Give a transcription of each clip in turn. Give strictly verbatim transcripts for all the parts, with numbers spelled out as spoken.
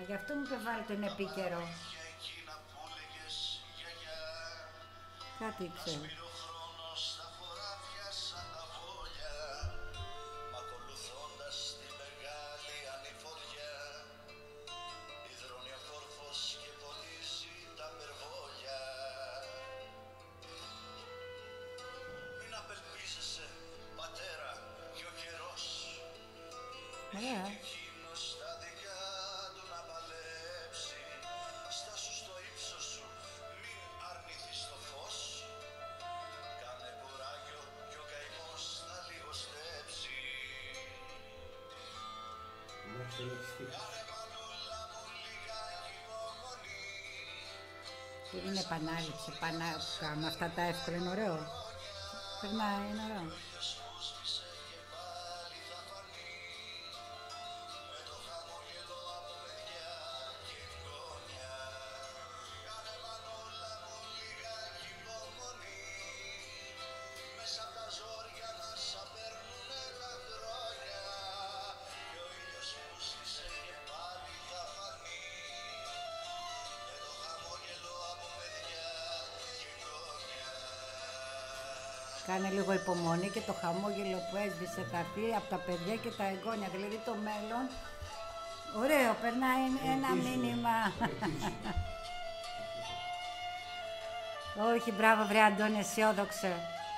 γι' αυτό μου είπε βάλει τον επίκαιρο. Κάτι ξέρω. Ωραία. Είναι επανάληψη, επανάληψη, με αυτά τα εύκολα είναι ωραίο. Περνάει, είναι ωραίο. Κάνε λίγο υπομονή και το χαμόγελο που έσβησε θα έρθει από τα παιδιά και τα εγγόνια, δηλαδή το μέλλον. Ωραίο, περνάει ένα μήνυμα. Όχι, μπράβο βρε Αντώνη, αισιόδοξε.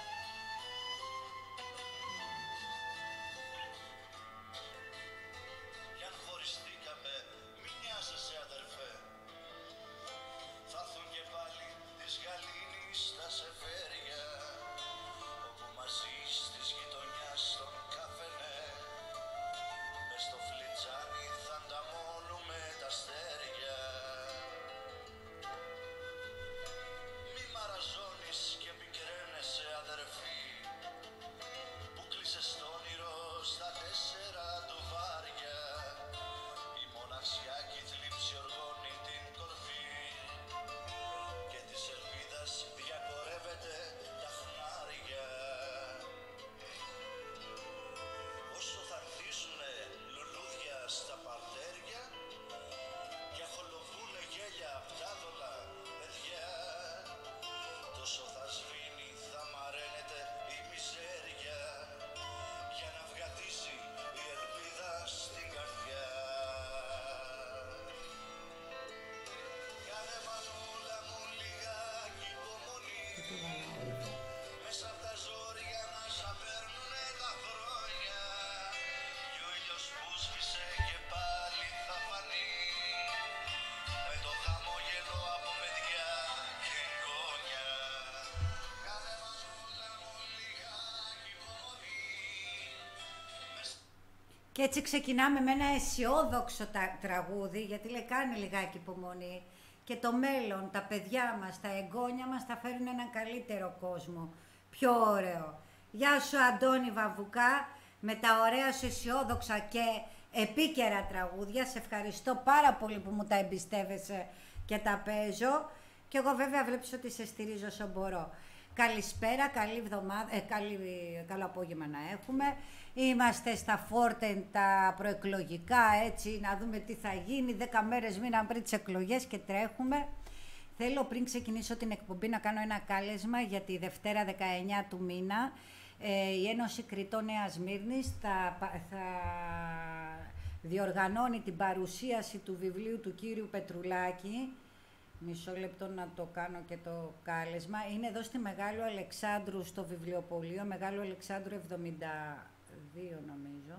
Και έτσι ξεκινάμε με ένα αισιόδοξο τραγούδι, γιατί λέει κάνει λιγάκι υπομονή και το μέλλον, τα παιδιά μας, τα εγγόνια μας θα φέρουν έναν καλύτερο κόσμο, πιο ωραίο. Γεια σου Αντώνη Βαβουκά, με τα ωραία σου αισιόδοξα και επίκαιρα τραγούδια. Σε ευχαριστώ πάρα πολύ που μου τα εμπιστεύεσαι και τα παίζω. Και εγώ βέβαια βλέπεις ότι σε στηρίζω όσο μπορώ. Καλησπέρα, καλή εβδομάδα, ε, καλή, καλό απόγευμα να έχουμε. Είμαστε στα Φόρτεν τα προεκλογικά, έτσι, να δούμε τι θα γίνει. Δέκα μέρες μείναν πριν τις εκλογές και τρέχουμε. Θέλω πριν ξεκινήσω την εκπομπή να κάνω ένα κάλεσμα για τη Δευτέρα δεκαεννιά του μήνα. Ε, η Ένωση Κριτών Νέας Σμύρνης θα, θα διοργανώνει την παρουσίαση του βιβλίου του κύριου Πετρουλάκη. Μισό λεπτό να το κάνω και το κάλεσμα. Είναι εδώ στη Μεγάλου Αλεξάνδρου στο βιβλιοπωλείο, Μεγάλου Αλεξάνδρου εβδομήντα δύο νομίζω.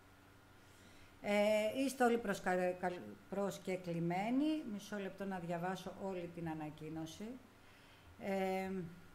Ε, είστε όλοι προσκα... προσκεκλημένοι. Μισό λεπτό να διαβάσω όλη την ανακοίνωση. Ε,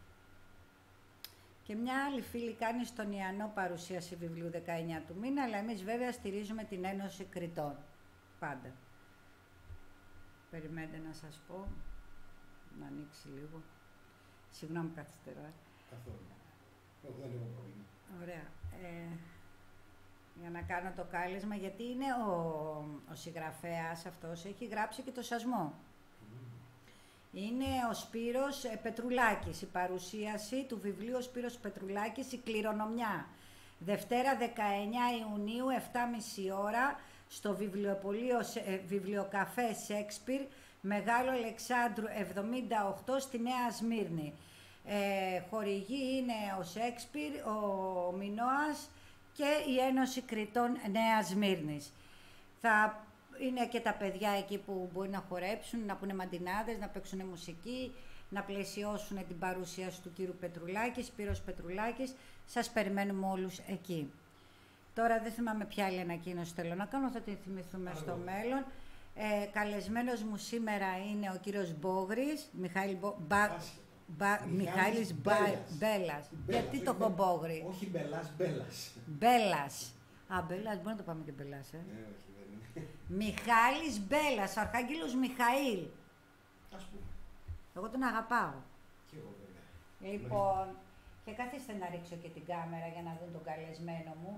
και μια άλλη φίλη κάνει στον Ιαννό παρουσίαση βιβλίου δεκαεννιά του μήνα, αλλά εμείς βέβαια στηρίζουμε την Ένωση Κριτών. Πάντα. Περιμένετε να σας πω, να ανοίξει λίγο. Συγγνώμη καθυστερώ. Καθόλου. Εγώ δεν έχω πρόβλημα. Ωραία. Ε, για να κάνω το κάλεσμα, γιατί είναι ο, ο συγγραφέας αυτός, έχει γράψει και το Σασμό. Mm. Είναι ο Σπύρος Πετρουλάκης, η παρουσίαση του βιβλίου ο Σπύρος Πετρουλάκης, η κληρονομιά. Δευτέρα δεκαεννιά Ιουνίου, εφτά και μισή ώρα, στο βιβλιοπωλείο, ε, βιβλιοκαφέ Σέξπιρ, Μεγάλο Αλεξάνδρου εβδομήντα οκτώ στη Νέα Σμύρνη. Ε, χορηγοί είναι ο Σέξπιρ, ο Μινώας και η Ένωση Κριτών Νέας Σμύρνης. Θα είναι και τα παιδιά εκεί που μπορεί να χορέψουν, να πούνε μαντινάδες, να παίξουν μουσική, να πλαισιώσουν την παρουσίαση του κύριου Πετρουλάκη, Σπύρος Πετρουλάκης. Σας περιμένουμε όλους εκεί. Τώρα δεν θυμάμαι ποια άλλη ανακοίνωση θέλω να κάνω, θα την θυμηθούμε στο μέλλον. Ε, καλεσμένος μου σήμερα είναι ο κύριος Μπόγρης, Μιχάλη Μπο... Μπα... Μπα... Μιχάλης Μπέλας. Μπέλας. Γιατί το έχω Μπόγρη? Όχι Μπελάς, Μπέλας. Μπέλας. Α, Μπέλας, μπορεί να το πάμε και Μπελάς, ε. Ναι, όχι, δεν είναι. Μιχάλης Μπέλας, ο Αρχάγγελος Μιχαήλ. Ας πούμε. Εγώ τον αγαπάω. Και εγώ βέβαια. Λοιπόν, και καθίστε να ρίξω και την κάμερα για να δουν τον καλεσμένο μου.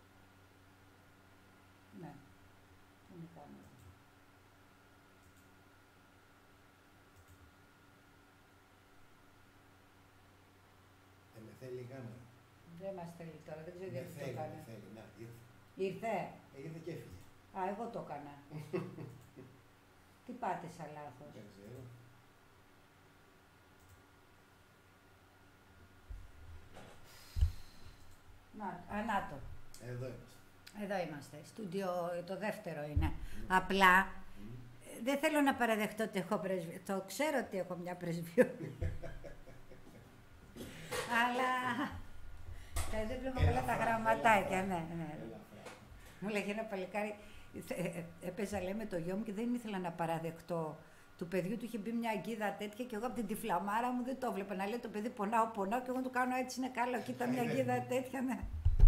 Ναι, είναι η κάμερα. Δεν με θέλει η κάμερα. Δεν μας θέλει τώρα, δεν ξέρω Με γιατί το θέλει, έκανε. με θέλει. Να, ήρθε. Ήρθε. Ήρθε και έφυγε. Α, εγώ το έκανα. Τι πάτησα λάθος. Δεν ξέρω. Να, α, να το. Εδώ είμαστε. Εδώ είμαστε. Στούντιο το δεύτερο είναι. Απλά ε, δεν θέλω να παραδεχτώ ότι έχω πρεσβείο. Το ξέρω ότι έχω μια πρεσβείο. Αλλά ε, δεν βλέπω καλά τα γραμματάκια. Ναι, ναι. Μου λέγε ένα παλικάρι, ε, ε, έπαιζα λέει με το γιο μου και δεν ήθελα να παραδεχτώ. Του παιδιού του είχε μπει μια αγκίδα τέτοια και εγώ από την τυφλαμάρα μου δεν το βλέπα. Να λέει το παιδί πονάω, πονάω και εγώ του κάνω έτσι είναι καλό. Κοίτα μια αγκίδα τέτοια, ναι.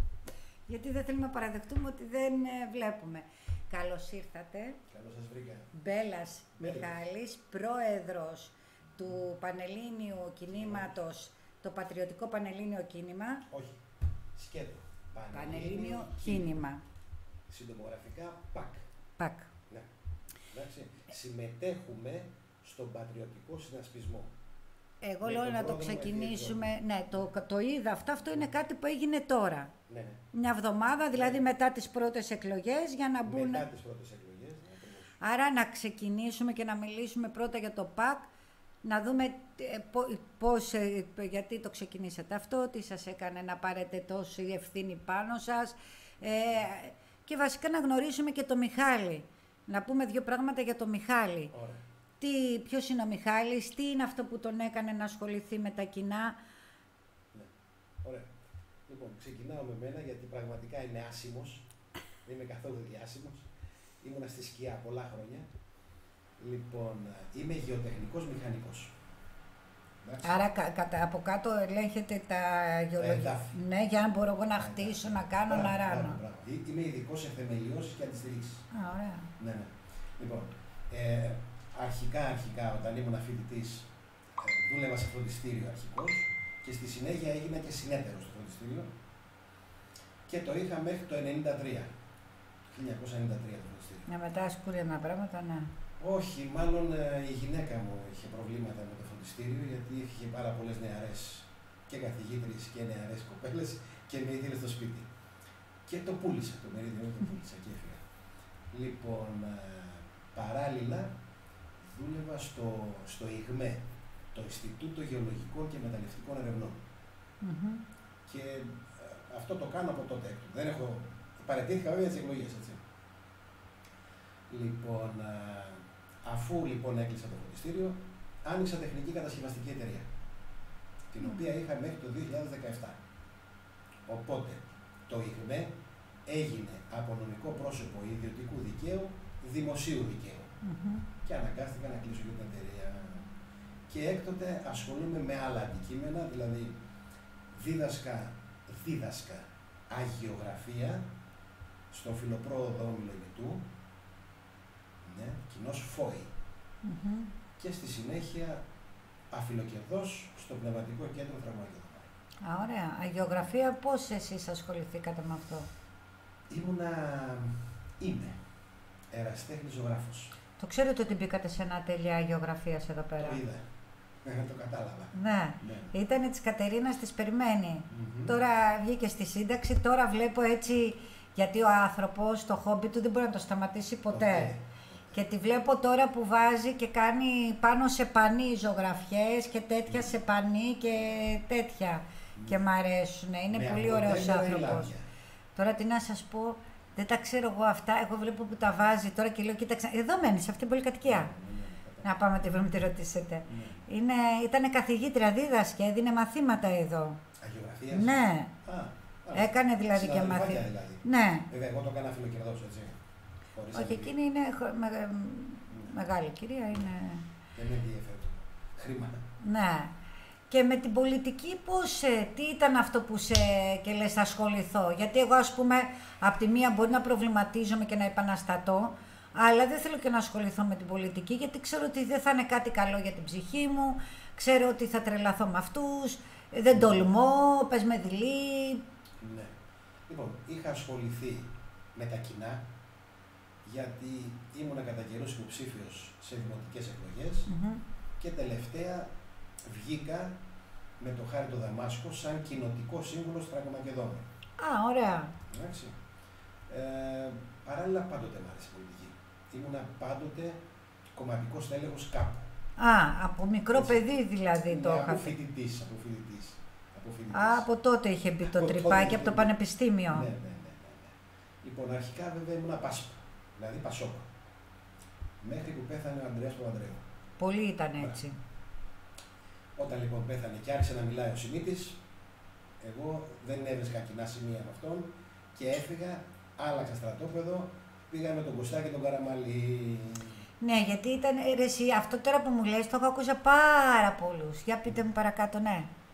Γιατί δεν θέλουμε να παραδεχτούμε ότι δεν ε, βλέπουμε. Καλώς ήρθατε. Καλώς σας βρήκα. Μπέλας Μπέλας. Μιχάλης, πρόεδρος του Πανελλήνιου Κινήματος, το Πατριωτικό Πανελλήνιο Κίνημα. Όχι. Σκέτο. Πανελλήνιο Κίνημα. Συντομογραφικά ΠΑΚ. ΠΑΚ. Ναι. Εντάξει. Συμμετέχουμε στον πατριωτικό συνασπισμό. Εγώ Με λέω τον να το πρόεδρο ξεκινήσουμε. Ευαγγελιώτη. Ναι, το, το είδα αυτό. Αυτό είναι κάτι που έγινε τώρα. Ναι, ναι. Μια εβδομάδα, δηλαδή Ναι. μετά τις πρώτες εκλογές, για να μπουν. Μετά τις πρώτες εκλογές. Ναι, ακριβώς. Άρα να ξεκινήσουμε και να μιλήσουμε πρώτα για το ΠΑΚ, να δούμε ε, πο- πώς, ε, γιατί το ξεκινήσατε αυτό, τι σας έκανε να πάρετε τόση ευθύνη πάνω σας ε, και βασικά να γνωρίσουμε και το Μιχάλη. Να πούμε δύο πράγματα για το Μιχάλη. Ωραία. Τι, ποιος είναι ο Μιχάλης, τι είναι αυτό που τον έκανε να ασχοληθεί με τα κοινά. Ναι. Ωραία. Λοιπόν, ξεκινάω με μένα γιατί πραγματικά είμαι άσημος. Δεν είμαι καθόλου διάσημος. Ήμουνα στη σκιά πολλά χρόνια. Λοιπόν, είμαι γεωτεχνικός μηχανικός. Εντάξει. Άρα κα- κατα- από κάτω ελέγχετε τα γεωλογικά. εδάφη. Ναι, για να μπορώ εγώ να χτίσω, να κάνω, Μπράβο, να ράνω. μπράβο, μπράβο. Ε, Είμαι ειδικό σε θεμελιώσεις και αντιστηλίξεις. Α, ωραία. Ναι, ναι. Λοιπόν, ε, αρχικά, αρχικά, όταν ήμουν φοιτητής, ε, δούλευα σε φροντιστήριο αρχικώς και στη συνέχεια έγινα και συνέτερος στο φροντιστήριο και το είχα μέχρι το ενενήντα τρία. χίλια εννιακόσια ενενήντα τρία το φροντιστήριο. Να μετά σκούριανα πράγματα, ναι. Όχι, μάλλον ε, η γυναίκα μου είχε προβλήματα με το φροντιστήριο γιατί είχε πάρα πολλές νεαρές και καθηγήτριες και νεαρές κοπέλες και με ήθελε στο σπίτι. Και το πούλησα, το μερίδιο μου το πούλησα και έφυγα. Λοιπόν, ε, παράλληλα δούλευα στο, στο ΙΓΜΕ, το Ινστιτούτο Γεωλογικών και Μεταλλευτικών Ερευνών. Μμμ. Και ε, αυτό το κάνω από τότε. Δεν έχω, παραιτήθηκα βέβαια τις εκλογές, έτσι. Λοιπόν, ε, αφού λοιπόν έκλεισα το φροντιστήριο, άνοιξα τεχνική κατασκευαστική εταιρεία, την οποία είχα μέχρι το δύο χιλιάδες δεκαεπτά. Οπότε, το ΙΓΜΕ έγινε από νομικό πρόσωπο ιδιωτικού δικαίου δημοσίου δικαίου. Μμμ. Και αναγκάστηκα να κλείσω και την εταιρεία. Και έκτοτε ασχολούμαι με άλλα αντικείμενα, δηλαδή δίδασκα, δίδασκα αγιογραφία στον φιλοπρόοδο Όμιλο Ημιτού, ναι, κοινός ΦΟΗ. Μμμ. Και στη συνέχεια αφιλοκερδός στο Πνευματικό Κέντρο Θραυμαγιώδου. Α, ωραία. Αγιογραφία, πώς εσείς ασχοληθήκατε με αυτό? Ήμουνα, είμαι, ερασιτέχνης ζωγράφος. Το ξέρετε ότι μπήκατε σε ένα ατέλειο αγιογραφίας εδώ πέρα? Το είδα, το κατάλαβα. Ναι. Ναι. Ήτανε της Κατερίνας της Περιμένη. Μμμ. Τώρα βγήκε στη σύνταξη, τώρα βλέπω έτσι Γιατί ο άνθρωπος το χόμπι του δεν μπορεί να το σταματήσει ποτέ. Okay. Και τη βλέπω τώρα που βάζει και κάνει πάνω σε πανί ζωγραφιές και τέτοια σε πανί και τέτοια. Mm. Και μ' αρέσουν. Είναι Με πολύ ωραίος άνθρωπος. Τώρα τι να σας πω, δεν τα ξέρω εγώ αυτά. Εγώ βλέπω που τα βάζει τώρα και λέω, κοίταξε, εδώ μένει, σε αυτήν την πολυκατοικία. Mm. Να πάμε να τη ρωτήσετε. Mm. Είναι, ήτανε καθηγήτρια, δίδασκε, έδινε μαθήματα εδώ. Αγιογραφίας. Ναι. Α, έκανε δηλαδή και μαθήματα. Δηλαδή. Ναι. Βέβαια, εγώ το έκανα φιλοκερδός, έτσι. Όχι, εκείνη είναι με, με, μεγάλη κυρία, είναι... Δεν με ενδιαφέρει. Χρήμα. Ναι. Και με την πολιτική πώς, τι ήταν αυτό που σε και λες θα ασχοληθώ. Γιατί εγώ ας πούμε, από τη μία μπορεί να προβληματίζομαι και να επαναστατώ, αλλά δεν θέλω και να ασχοληθώ με την πολιτική, γιατί ξέρω ότι δεν θα είναι κάτι καλό για την ψυχή μου, ξέρω ότι θα τρελαθώ με αυτούς, δεν τολμώ, πες με δειλή. Ναι. Λοιπόν, είχα ασχοληθεί με τα κοινά, γιατί ήμουνα κατά καιρούς υποψήφιος σε δημοτικές εκλογές mm-hmm. και τελευταία βγήκα με το Χάρη το Δαμάσκο σαν κοινοτικό σύμβουλος Θρακομακεδόνων. Α, ωραία. Εντάξει. Ε, παράλληλα πάντοτε μ' άρεσε η πολιτική. Ήμουνα πάντοτε κομματικός τέλεχος κάπου. Α, από μικρό Έτσι. παιδί δηλαδή ναι, το είχα. Από φοιτητής, από φοιτητής. Α, από τότε είχε μπει το τρυπάκι, από το πανεπιστήμιο. Ναι, ναι, ναι, ναι, ναι. Λοιπόν, αρχικά βέβαια ήμουνα Πάσπα. Δηλαδή Πασόκ. Μέχρι που πέθανε ο Ανδρέας Παπανδρέου. Πολλοί ήταν έτσι. Όταν λοιπόν πέθανε και άρχισε να μιλάει ο Σιμίτης, εγώ δεν έβρισκα κοινά σημεία με αυτόν και έφυγα, άλλαξα στρατόπεδο, πήγα με τον Κωστάκη και τον Καραμαλή. Ναι, γιατί ήταν, ρε, εσύ, αυτό τώρα που μου λες το έχω ακούσει πάρα πολλούς. Για πείτε μου παρακάτω, ναι.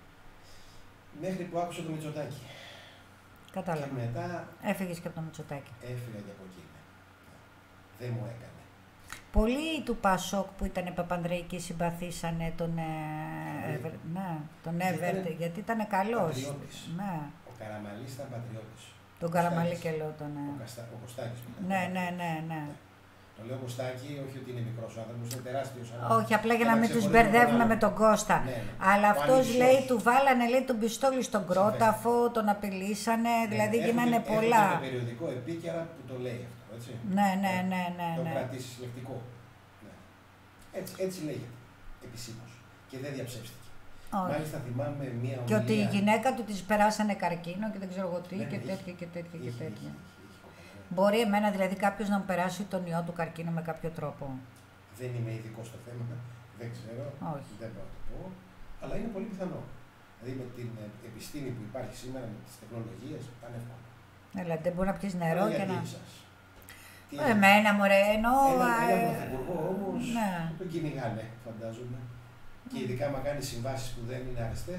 Μέχρι που άκουσα το Μητσοτάκη. Κατάλαβα. Και μετά... Έφυγες και από το Μητσοτάκη. Έφυγα και από εκεί. Δεν μου έκανε. Πολλοί του Πασόκ που ήταν Παπανδρεϊκοί συμπαθήσανε τον, ε, ε, ναι, τον Εύερτ, γιατί ήταν καλός. Ναι. Ο Καραμαλής ήταν πατριώτης. Τον Καραμαλή και λέω τον. Ο, Καστα... ο Κωστάκης. Ναι, ναι, ναι, ναι. Το λέω Κωστάκη, όχι ότι είναι μικρός άνθρωπος, είναι τεράστιος άνθρωπος. Όχι, απλά για να μην τους μπερδεύουμε με τον Κώστα. Ναι, ναι. Αλλά αυτός λέει, του βάλανε λέει, τον πιστόλι στον κρόταφο, τον απειλήσανε, ναι, δηλαδή ναι, γίνανε έχω, πολλά. Έχω το περιοδικό επίκαιρα που το λέει αυτό, έτσι. Ναι, ναι, ναι, ναι. Το ναι. κρατήσεις λεκτικό. Ναι. Έτσι, έτσι λέγεται, επισήμως. Και δεν διαψεύστηκε. Όχι. Μάλιστα θυμάμαι μία ομιλία... Και ότι η γυναίκα του της περάσανε καρκίνο και δεν ξέρω εγώ τι, ναι, και είχε, τέτοια και τέτοια και τέτοια. Είχε, είχε, Μπορεί εμένα δηλαδή κάποιος να μου περάσει τον ιό του καρκίνου με κάποιο τρόπο. Δεν είμαι ειδικό στο θέμα, δεν ξέρω, Όχι. δεν μπορώ να το πω, αλλά είναι πολύ πιθανό. Δηλαδή με την επιστήμη που υπάρχει σήμερα, με τις τεχνολογίες, πάνε εύκολα. Δηλαδή δεν μπορεί να πιεις νερό αλλά και να... Εσάς. Εμένα μωρέ, εννοώ... Ένα, ένα πρωθυπουργό όμως ναι. τον κυνηγάνε, φαντάζομαι. Και ειδικά άμα κάνει συμβάσεις που δεν είναι αρεστές.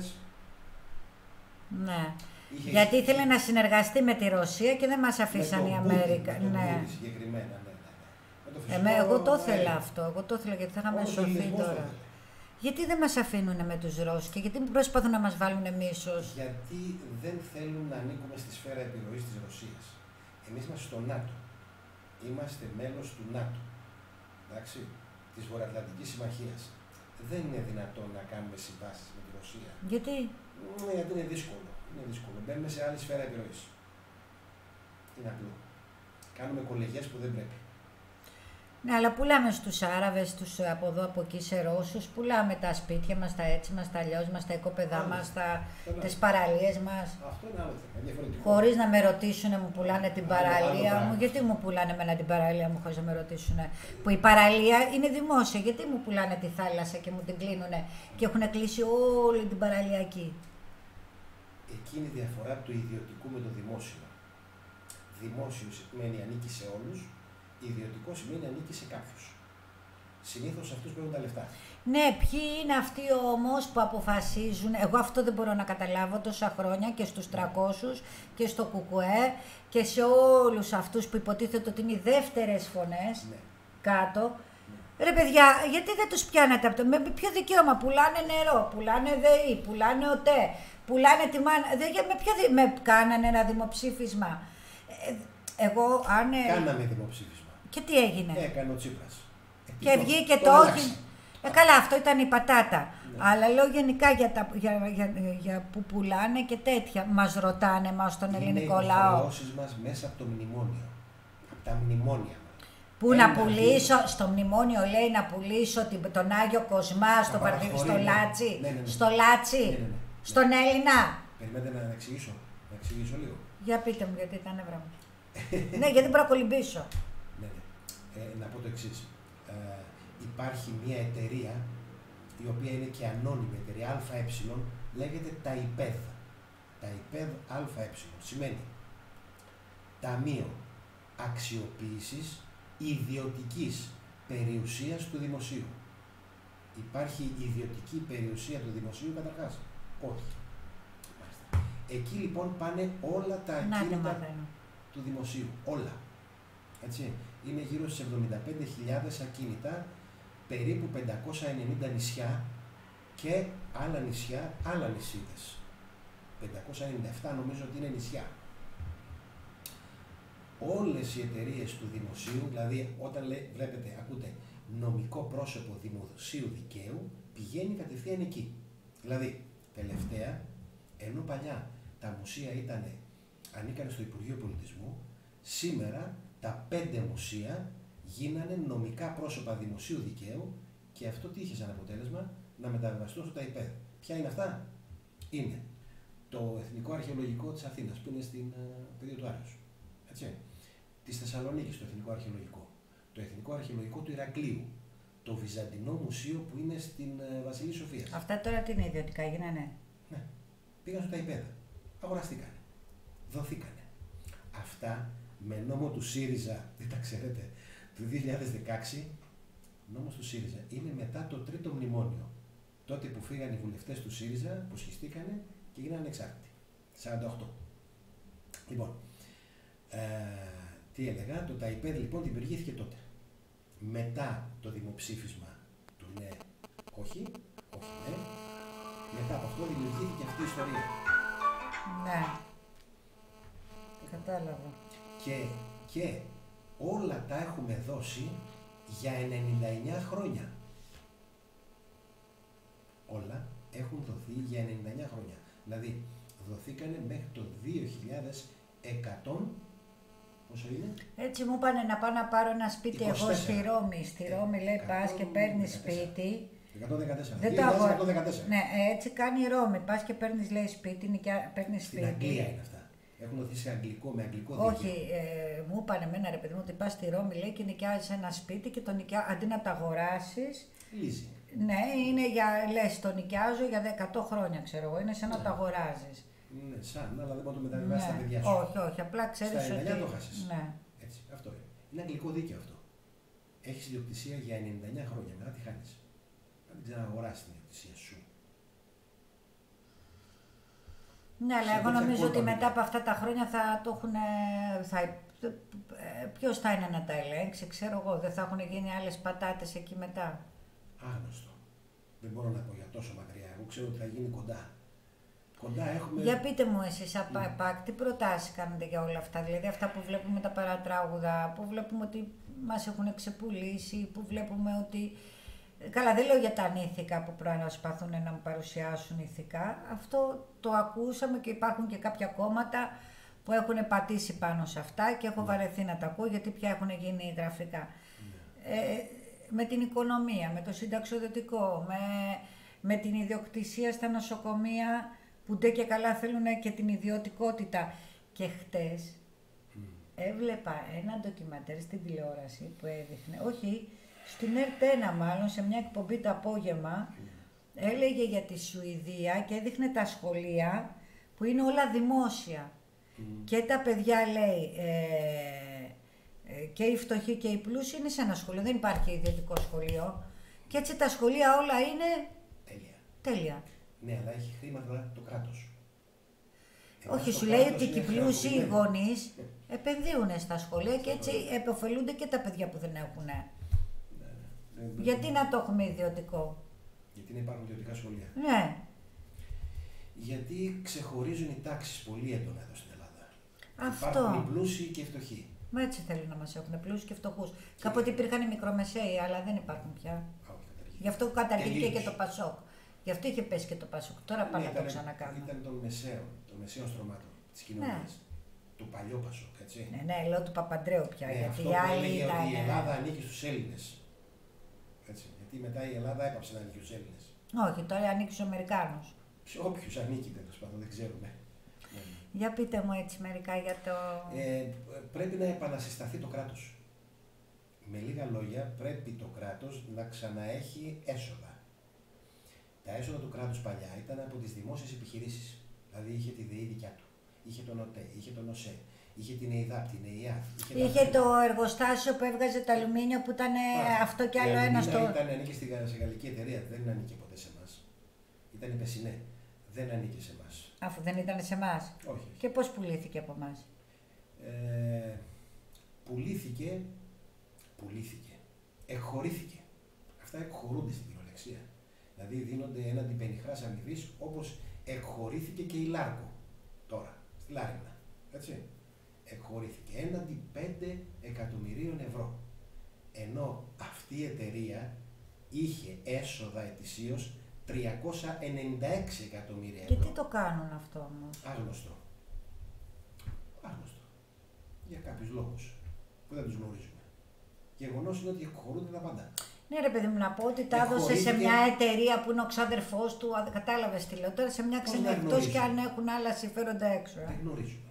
Ναι. Είχε... Γιατί ήθελε να συνεργαστεί με τη Ρωσία και δεν μας αφήσαν οι Αμέρικα. Ναι. ναι. Συγκεκριμένα, ναι, ναι. ναι. Εμέ, εγώ το ήθελα αυτό, εγώ το ήθελα γιατί θα είχαμε σωθεί τώρα. Γιατί δεν μας αφήνουν με τους Ρώσους και γιατί προσπαθούν να μας βάλουν μίσος. Γιατί δεν θέλουν να ανήκουμε στη σφαίρα επιρροής της Ρωσίας. Εμείς είμαστε στο ΝΑΤΟ. Είμαστε μέλος του ΝΑΤΟ. Εντάξει, της Βορειοατλαντικής Συμμαχίας. Δεν είναι δυνατόν να κάνουμε συμβάσεις με τη Ρωσία. Γιατί? Ναι, γιατί είναι δύσκολο. Είναι δύσκολο. Μπαίνουμε σε άλλη σφαίρα επιρροής. Είναι απλό. Κάνουμε κολεγιές που δεν πρέπει. Ναι, αλλά πουλάμε στους Άραβες, τους από εδώ, από εκεί, σε Ρώσους, πουλάμε τα σπίτια μας, τα έτσι μας, τα αλλιώς μας, τα οικόπεδά μας, τα... τις παραλίες μας. Αυτό είναι άλλο θέμα, διαφορετικό. Χωρίς να με ρωτήσουν, μου πουλάνε την άλλο, παραλία άλλο μου. Γιατί μου πουλάνε εμένα την παραλία μου, χωρίς να με ρωτήσουν. Που η παραλία είναι δημόσια. Γιατί μου πουλάνε τη θάλασσα και μου την κλείνουνε και έχουν κλείσει όλη την παραλία εκεί. Εκείνη η διαφορά του ιδιωτικού με το δημόσιο. Δημόσιο σημαίνει ανήκει σε όλους. Ιδιωτικό σημαίνει ανήκει σε κάποιους. Συνήθως αυτούς που έχουν τα λεφτά. Ναι, ποιοι είναι αυτοί όμως που αποφασίζουν, εγώ αυτό δεν μπορώ να καταλάβω τόσα χρόνια και στους τριακόσιους και στο ΚΚΕ και σε όλους αυτούς που υποτίθεται ότι είναι οι δεύτερες φωνές ναι. κάτω. Ναι. Ρε παιδιά, γιατί δεν τους πιάνετε από το... Με ποιο δικαίωμα πουλάνε νερό, πουλάνε ΔΕΗ, πουλάνε ΟΤΕ, πουλάνε τη μάνα... Δεν, με ποιο δι... με κάνανε ένα δημοψήφισμα. Ε, εγώ αν... Κάναμε δημοψήφισμα. Και τι έγινε. Έκανε ο Τσίπρας. Και βγήκε το όχι. Ε, καλά, αυτό ήταν η πατάτα. Ναι. Αλλά λέω γενικά για, τα, για, για, για που πουλάνε και τέτοια. Μας ρωτάνε μας τον ελληνικό λαό. Είναι οι υποχρεώσεις μας μέσα από το μνημόνιο. Από τα μνημόνια. Πού Ένα, να πουλήσω, δύο. στο μνημόνιο λέει να πουλήσω την, τον Άγιο Κοσμά, στο, παρδι, στο ναι. Λάτσι, Ναι, ναι, ναι. στο Λάτσι, Ναι, ναι, ναι. στον Έλληνα. Περιμένετε να εξηγήσω, να εξηγήσω λίγο. Για πείτε μου, γιατί τα νεύρα μου. Ναι, γιατί μπορώ να κολυμπήσω. Ναι, ναι. Ε, να πω το εξής. Ε, υπάρχει μια εταιρεία, η οποία είναι και ανώνυμη εταιρεία, ΑΕ, λέγεται ΤΑΙΠΕΔ. ΤΑΙΠΕΔ ΑΕ. Σημαίνει Ταμείο Αξιοποίησης Ιδιωτικής Περιουσίας του Δημοσίου. Υπάρχει ιδιωτική περιουσία του Δημοσίου καταρχάς? Όχι. Εκεί λοιπόν πάνε όλα τα ακίνητα του Δημοσίου. Όλα. Έτσι. Είναι γύρω στις εβδομήντα πέντε χιλιάδες ακίνητα, περίπου πεντακόσια ενενήντα νησιά και άλλα νησιά, άλλα νησίδες. πεντακόσια ενενήντα επτά νομίζω ότι είναι νησιά. Όλες οι εταιρείες του Δημοσίου, δηλαδή όταν λέ, βλέπετε, ακούτε νομικό πρόσωπο δημοσίου δικαίου, πηγαίνει κατευθείαν εκεί. Δηλαδή, τελευταία, ενώ παλιά τα μουσεία ήταν, ανήκανε στο Υπουργείο Πολιτισμού, σήμερα τα πέντε μουσεία γίνανε νομικά πρόσωπα δημοσίου δικαίου και αυτό τι είχε σαν αποτέλεσμα? Να μεταβιβαστούν στο ΤΑΙΠΕΔ. Ποια είναι αυτά? Είναι το Εθνικό Αρχαιολογικό της Αθήνας, που είναι στην uh, πεδίο του Άριος. Έτσι. Της Θεσσαλονίκης, το Εθνικό Αρχαιολογικό. Το Εθνικό Αρχαιολογικό του Ηρακλείου. Το Βυζαντινό Μουσείο που είναι στην uh, Βασιλής Σοφίας. Αυτά τώρα τι είναι, ιδιωτικά γίνανε? Ναι. Πήγαν στο ΤΑΙΠΕΔ. Αγοραστήκανε. Δοθήκανε. Αυτά με νόμο του ΣΥΡΙΖΑ, δεν τα ξέρετε, του δύο χιλιάδες δεκαέξι, νόμος του ΣΥΡΙΖΑ, είναι μετά το τρίτο μνημόνιο. Τότε που φύγαν οι βουλευτές του ΣΥΡΙΖΑ, που σχιστήκανε και γίνανε ανεξάρτητοι. σαράντα οκτώ. Λοιπόν, ε, τι έλεγα, το ΤΑΙΠΕΔ λοιπόν δημιουργήθηκε τότε. Μετά το δημοψήφισμα του ναι, όχι, όχι ναι, μετά από αυτό δημιουργήθηκε αυτή η ιστορία. Ναι. Κατάλαβα. Και, και όλα τα έχουμε δώσει για ενενήντα εννιά χρόνια. Όλα έχουν δοθεί για ενενήντα εννιά χρόνια. Δηλαδή, δοθήκανε μέχρι το δύο χιλιάδες εκατό. Πόσο είναι? Έτσι μου είπανε να πάω να πάρω ένα σπίτι είκοσι εγώ τέσσερα. στη Ρώμη. Στη Ρώμη λέει πας και παίρνεις σπίτι. εκατόν δεκατέσσερα. Δεν το αγοράζω. δεκατέσσερα. Ναι, έτσι κάνει η Ρώμη. Πας και παίρνεις λέει σπίτι, νοικιά, παίρνεις Στην σπίτι. Αγγλία είναι αυτά. Έχουν δοθεί σε αγγλικό, με αγγλικό δίκαιο. Όχι, ε, μου είπανε εμένα ρε παιδί μου ότι πας στη Ρώμη λέει και νοικιάζεις ένα σπίτι και το νοικιά, αντί να το αγοράσεις. Leasing. Ναι, είναι για, λες, το νοικιάζω για εκατό χρόνια, ξέρω εγώ, είναι σαν να Ναι. το αγοράζεις. Ναι, σαν, αλλά δεν μπορεί να το μεταβιβάσει στα Ναι. παιδιά σου. Όχι, όχι, απλά ξέρεις Στα ότι... ενενήντα το χάσεις. Ναι. Έτσι, αυτό είναι. Είναι αγγλικό δίκαιο αυτό. Έχεις ιδιοκτησία για ενενήντα εννιά χρόνια, μετά τι χάνεις? Δεν ξαναγοράσεις την ιδιοκτησία σου. Ναι, αλλά Σε εγώ τέτοια νομίζω ότι κόλπα μετά είναι. από αυτά τα χρόνια θα το έχουν. Θα, ποιος θα είναι να τα ελέγξει, ξέρω εγώ. Δεν θα έχουν γίνει άλλες πατάτες εκεί μετά. Άγνωστο. Δεν μπορώ να πω για τόσο μακριά. Εγώ ξέρω ότι θα γίνει κοντά. Κοντά έχουμε. Για πείτε μου εσείς, Mm. από ΕΠΑΚ, τι προτάσεις κάνετε για όλα αυτά? Δηλαδή αυτά που βλέπουμε τα παρατράγουδα, που βλέπουμε ότι μας έχουν ξεπουλήσει, που βλέπουμε ότι... Καλά, δεν λέω για τα ανήθικα που προσπαθούν να μου παρουσιάσουν ηθικά. Αυτό το ακούσαμε και υπάρχουν και κάποια κόμματα που έχουν πατήσει πάνω σε αυτά και έχω βαρεθεί να τα ακούω γιατί πια έχουν γίνει γραφικά. Mm. Ε, με την οικονομία, με το συνταξιοδοτικό, με, με την ιδιοκτησία στα νοσοκομεία που ντε και καλά θέλουν και την ιδιωτικότητα. Και χτες Mm. έβλεπα ένα ντοκιματέρ στην τηλεόραση που έδειχνε, όχι, στην ΕΡΤ ένα μάλλον, σε μια εκπομπή το απόγευμα, έλεγε για τη Σουηδία και έδειχνε τα σχολεία που είναι όλα δημόσια. Mm. Και τα παιδιά λέει, ε, ε, και οι φτωχοί και οι πλούσιοι είναι σε ένα σχολείο, δεν υπάρχει ιδιωτικό σχολείο. Και έτσι τα σχολεία όλα είναι Τέλεια. τέλεια. Ναι, αλλά έχει χρήματα το κράτος. Όχι, σου λέει ότι και οι πλούσιοι γονείς επενδύουν στα σχολεία και έτσι επωφελούνται και τα παιδιά που δεν έχουν. Ναι, ναι. Γιατί να το έχουμε ιδιωτικό? Γιατί να υπάρχουν ιδιωτικά σχολεία. Ναι. Γιατί ξεχωρίζουν οι τάξεις πολύ έντονα εδώ στην Ελλάδα. Αυτό. Υπάρχουν οι πλούσιοι και οι φτωχοί. Μα έτσι θέλουν να μας έχουν, πλούσιους και φτωχούς. Κάποτε υπήρχαν οι μικρομεσαίοι, αλλά δεν υπάρχουν πια. Α, όχι, καταργήθηκε. Γι' αυτό καταργήθηκε και, λίγους. το Πασόκ. Γι' αυτό είχε πέσει και το Πασόκ. Τώρα πάνε ναι, να το ξανακάνουν. Ήταν των μεσαίων, των μεσαίων στρωμάτων της κοινωνίας. Ναι. Του παλιού Πασόκ, έτσι. Ναι, ναι, λέω του Παπαντρέου πια. Ναι, γιατί αυτό οι άλλοι έλεγε ήταν. Ότι η Ελλάδα ανήκει στους Έλληνες. Έτσι. Γιατί μετά η Ελλάδα έπαψε να ανήκει στους Έλληνες. Όχι, τώρα ανήκει στους Αμερικάνους. Σε όποιους ανήκει τέλος πάντων, δεν ξέρουμε. Για πείτε μου έτσι μερικά για το... Ε, πρέπει να επανασυσταθεί το κράτος. Με λίγα λόγια, πρέπει το κράτος να ξαναέχει έσοδα. Τα έσοδα του κράτους παλιά ήταν από τις δημόσιες επιχειρήσεις. Δηλαδή είχε τη ΔΕΗ δικιά του, είχε τον ΟΤΕ, είχε τον ΟΣΕ, είχε την ΕΙΔΑΠ, την ΕΙΑΔ. Είχε, είχε το εργοστάσιο που έβγαζε το αλουμίνιο που ήταν Α, αυτό κι άλλο ένα στο... Ήταν, ανήκε στη γαλλική εταιρεία, δεν ανήκε ποτέ σε εμάς. Ήταν η Πεσινέ, δεν ανήκε σε εμάς. Αφού δεν ήταν σε εμάς. Όχι. Και πώς πουλήθηκε από εμάς. Ε, πουλήθηκε, πουλήθηκε, εκχωρήθηκε. Αυτά εκχωρούνται στην κυριολεξία. Δηλαδή δίνονται έναντι πενιχράς αμοιβής, όπως εκχωρήθηκε και η Λάρκο τώρα, στη Λάριννα. Έτσι. Εκχωρήθηκε έναντι πέντε εκατομμυρίων ευρώ. Ενώ αυτή η εταιρεία είχε έσοδα ετησίως τριακόσια ενενήντα έξι εκατομμύρια ευρώ. Και τι το κάνουν αυτό όμως. Άγνωστο. Άγνωστο. Για κάποιους λόγους που δεν τους γνωρίζουμε. Γεγονός είναι ότι εκχωρούνται τα πάντα. Ναι, ρε παιδί μου, να πω ότι τα έδωσε σε μια εταιρεία που είναι ο ξάδερφός του, κατάλαβες τι λέω τώρα, σε μια ξένη εκτός και αν έχουν άλλα συμφέροντα έξω. Δεν γνωρίζουμε.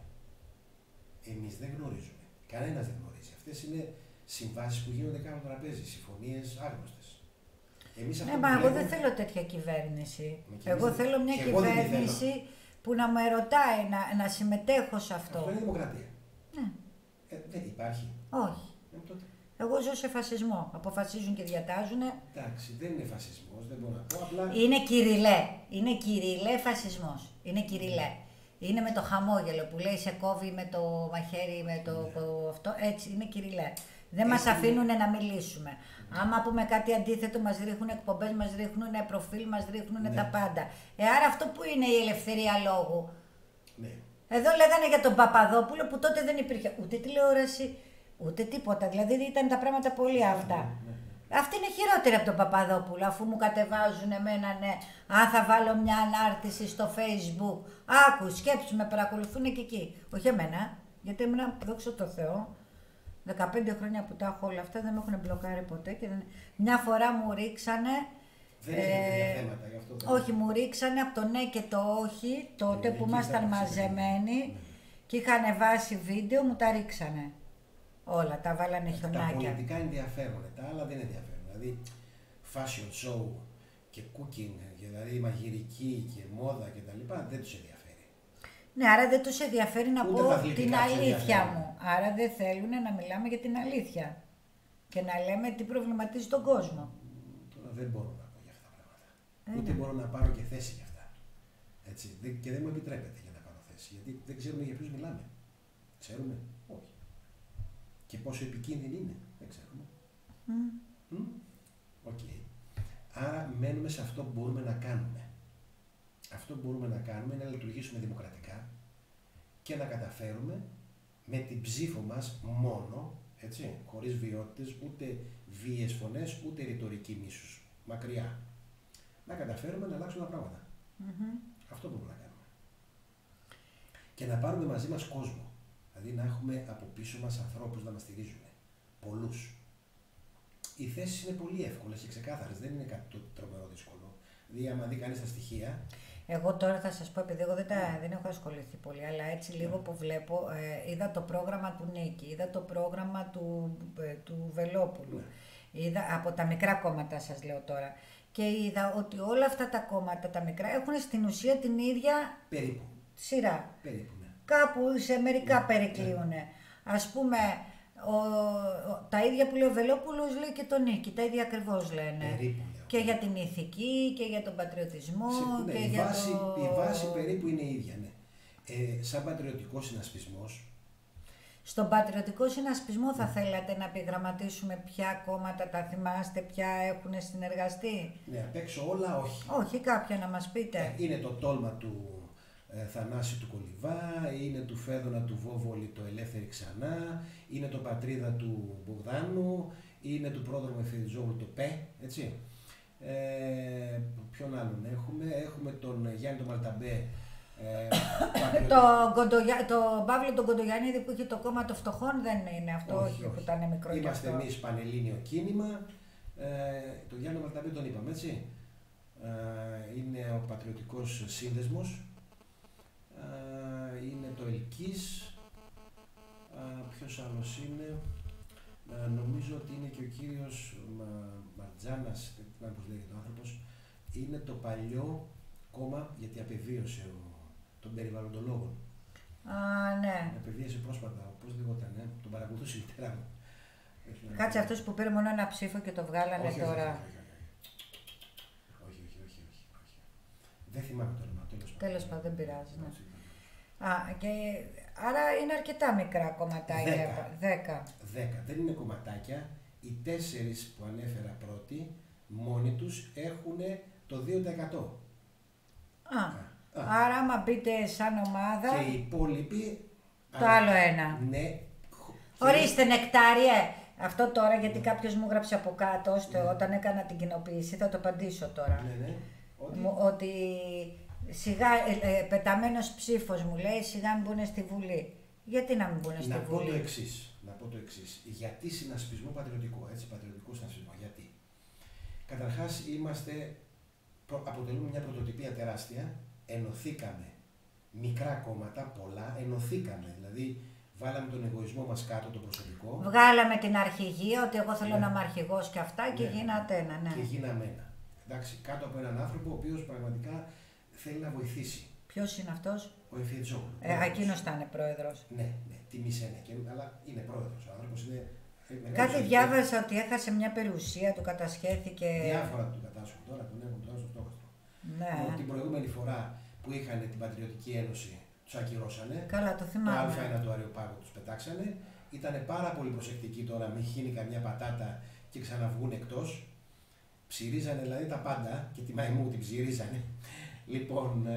Εμείς δεν γνωρίζουμε. Κανένας δεν γνωρίζει. Αυτές είναι συμβάσεις που γίνονται κάτω από το τραπέζι, συμφωνίες άγνωστες. Εμείς ναι, μα εγώ δεν θέλω τέτοια κυβέρνηση. Εγώ θέλω μια κυβέρνηση που να με ρωτάει, να, να συμμετέχω σε αυτό. Αυτό είναι δημοκρατία. Ναι. Ε, δεν υπάρχει. Όχι. Ε, τότε. Εγώ ζω σε φασισμό. Αποφασίζουν και διατάζουν. Εντάξει, δεν είναι φασισμός, δεν μπορώ να πω. Απλά... Είναι κυριλέ. Είναι κυριλέ φασισμός. Είναι κυριλέ. Είναι με το χαμόγελο που λέει σε κόβει με το μαχαίρι, με το ναι. αυτό. Έτσι, είναι κυριλέ. Δεν μας αφήνουν να μιλήσουμε. Άμα πούμε κάτι αντίθετο, μας ρίχνουν εκπομπές, μας ρίχνουν προφίλ, μας ρίχνουν ναι. τα πάντα. Ε, άρα αυτό που είναι η ελευθερία λόγου. Ναι. Εδώ λέγανε για τον Παπαδόπουλο που τότε δεν υπήρχε ούτε τηλεόραση, ούτε τίποτα. Δηλαδή ήταν τα πράγματα πολύ αυτά. Ναι, ναι, ναι. Αυτή είναι χειρότερη από τον Παπαδόπουλο, αφού μου κατεβάζουν εμένα, ναι. Αν θα βάλω μια ανάρτηση στο Facebook, άκου, σκέψου, με παρακολουθούν και εκεί. Όχι εμένα, γιατί ήμουν, δόξα τω Θεώ, δεκαπέντε χρόνια που τα έχω όλα αυτά, δεν με έχουν μπλοκάρει ποτέ. Και δεν... Μια φορά μου ρίξανε. Δεν ε, έχετε θέματα γι' αυτό. Όχι, μου ρίξανε από το ναι και το όχι, τότε που ήμασταν μαζεμένοι ναι. και είχαν βάσει βίντεο, μου τα ρίξανε. Όλα, τα βάλανε χιονάκια. Τα πολιτικά ενδιαφέρουν, τα άλλα δεν ενδιαφέρουν. Δηλαδή, fashion show και cooking, δηλαδή μαγειρική και μόδα κτλ. Δεν τους ενδιαφέρει. Ναι, άρα δεν τους ενδιαφέρει να ούτε πω την αλήθεια μου. Άρα δεν θέλουν να μιλάμε για την αλήθεια. Και να λέμε τι προβληματίζει τον κόσμο. Τώρα δεν μπορώ να πω για αυτά τα πράγματα. Ε, ούτε ναι. μπορώ να πάρω και θέση για αυτά. Έτσι. Και δεν μου επιτρέπεται για να πάρω θέση. Γιατί δεν ξέρουμε για ποιους μιλάμε. Ξέρουμε. Όχι. Και πόσο επικίνδυνη είναι. Δεν ξέρουμε. Οκ. Mm. Mm? Okay. Άρα μένουμε σε αυτό που μπορούμε να κάνουμε. Αυτό που μπορούμε να κάνουμε είναι να λειτουργήσουμε δημοκρατικά και να καταφέρουμε με την ψήφο μας μόνο, έτσι, χωρίς βιότητες, ούτε βίαιες φωνές, ούτε ρητορική μίσους, μακριά. Να καταφέρουμε να αλλάξουμε τα πράγματα. Mm-hmm. Αυτό μπορούμε να κάνουμε. Και να πάρουμε μαζί μας κόσμο. Δηλαδή να έχουμε από πίσω μας ανθρώπους να μας στηρίζουν. Πολλούς. Οι θέσεις είναι πολύ εύκολες και ξεκάθαρες. Δεν είναι κάτι το τρομερό δύσκολο. Δηλαδή, άμα δει κανείς τα στοιχεία. Εγώ τώρα θα σας πω, επειδή εγώ δεν, τα, δεν έχω ασχοληθεί πολύ, αλλά έτσι λίγο που βλέπω, ε, είδα το πρόγραμμα του Νίκη, είδα το πρόγραμμα του, ε, του Βελόπουλου, ναι. είδα, από τα μικρά κόμματα σας λέω τώρα, και είδα ότι όλα αυτά τα κόμματα, τα μικρά, έχουν στην ουσία την ίδια περίπου. σειρά. Περίπου, ναι. Κάπου σε μερικά ναι, περικλείουν. Ναι. Ας πούμε, ο, ο, τα ίδια που λέει ο Βελόπουλος λέει και το Νίκη, τα ίδια ακριβώς λένε. Περίπου. Και για την ηθική και για τον πατριωτισμό. Ναι, και η, για βάση, το... η βάση περίπου είναι η ίδια, ναι. Ε, σαν πατριωτικό συνασπισμός. Στον πατριωτικό συνασπισμό θα mm. θέλατε να επιγραμματίσουμε ποια κόμματα τα θυμάστε, ποια έχουν συνεργαστεί. Ναι, απ' έξω όλα όχι. Όχι, κάποια να μας πείτε. Είναι το τόλμα του ε, Θανάση του Κολιβά, είναι του Φέδωνα του Βόβολη το Ελεύθερη Ξανά, είναι το Πατρίδα του Μπογδάνου, είναι του Πρόδρομου Εφηριζόγλου το ΠΕ, έτσι. Ε, ποιον άλλον έχουμε, έχουμε τον Γιάννη τον Μαλταμπέ. Ε, το, Κοντογιά, το Παύλο τον Κοντογιαννίδη που είχε το κόμμα των φτωχών δεν είναι αυτό, όχι, όχι, όχι. Που ήταν μικρό. Είμαστε εμείς Πανελλήνιο Κίνημα. Ε, τον Γιάννη Μαλταμπέ τον είπαμε, έτσι. Ε, είναι ο Πατριωτικός Σύνδεσμος. Ε, είναι το Ελκύς. Ε, ποιος άλλος είναι. Ε, νομίζω ότι είναι και ο κύριος Μα, Μαρτζάνας, δεν θυμάμαι πώς λέγεται ο άνθρωπος. Είναι το παλιό κόμμα, γιατί απεβίωσε ο, των περιβαλλοντολόγων. Α, ναι. Απεβίωσε πρόσφατα, πώς λεγόταν, ε? Τον παρακολουθούσε η μητέρα μου. Κάτσε αυτός που πήρε μόνο ένα ψήφο και το βγάλανε όχι, τώρα. Όχι όχι όχι, όχι, όχι, όχι, όχι. Δεν θυμάμαι το όνομα, τέλος πάντων. Τέλος πάντων, δεν πειράζει. Ναι. Α, και, άρα είναι αρκετά μικρά κομματάκια. Δέκα. Δέκα. Δέκα. Δεν είναι κομματάκια. Οι τέσσερις που ανέφερα πρώτοι, μόνοι τους έχουν το δύο τοις εκατό. Α, Α, άρα άμα μπείτε σαν ομάδα... Και οι υπόλοιποι... Το α, άλλο ένα. Ναι. Ορίστε νεκτάριε. Αυτό τώρα γιατί κάποιος μου γράψε από κάτω, ώστε ναι. Όταν έκανα την κοινοποίηση, θα το απαντήσω τώρα. Ναι, ναι. Ότι, μου, ότι σιγά, ε, ε, πεταμένος ψήφος μου λέει, σιγά μην μπουν στη Βουλή. Γιατί να μην μπουν στη να Βουλή. Πω το εξής, να πω το εξής. Γιατί συνασπισμό πατριωτικό, έτσι, πατριωτικό συνασπισμό. Γιατί. Καταρχάς είμαστε, αποτελούμε μια πρωτοτυπία τεράστια, ενωθήκαμε. Μικρά κόμματα, πολλά, ενωθήκαμε. Δηλαδή, βάλαμε τον εγωισμό μας κάτω, το προσωπικό. Βγάλαμε την αρχηγία, ότι εγώ θέλω ναι. να είμαι αρχηγός και αυτά και ναι. γίνατε ένα, ναι. Και γίναμε ένα. Εντάξει, κάτω από έναν άνθρωπο ο οποίος πραγματικά θέλει να βοηθήσει. Ποιος είναι αυτός? Ο Εφιετζόγλου. Ε, εκείνος θα είναι πρόεδρος. Ναι, ναι, τιμή σένα, αλλά είναι πρόεδρος. Ο άνθρωπος είναι. Κάτι διάβασα ότι έχασε μια περιουσία, του κατασχέθηκε. Διάφορα του κατάσχουν τώρα, τον έχουν τώρα στο στόχαστρο. Ναι. Ότι την προηγούμενη φορά που είχαν την Πατριωτική Ένωση, τους ακυρώσανε. Καλά, το θυμάμαι. Το Α ένα του Αριοπάγου τους πετάξανε. Ήταν πάρα πολύ προσεκτικοί τώρα, μην χύνει καμιά πατάτα και ξαναβγούν εκτός. Ψυρίζανε δηλαδή τα πάντα και τη μαϊμού την ψυρίζανε. Λοιπόν,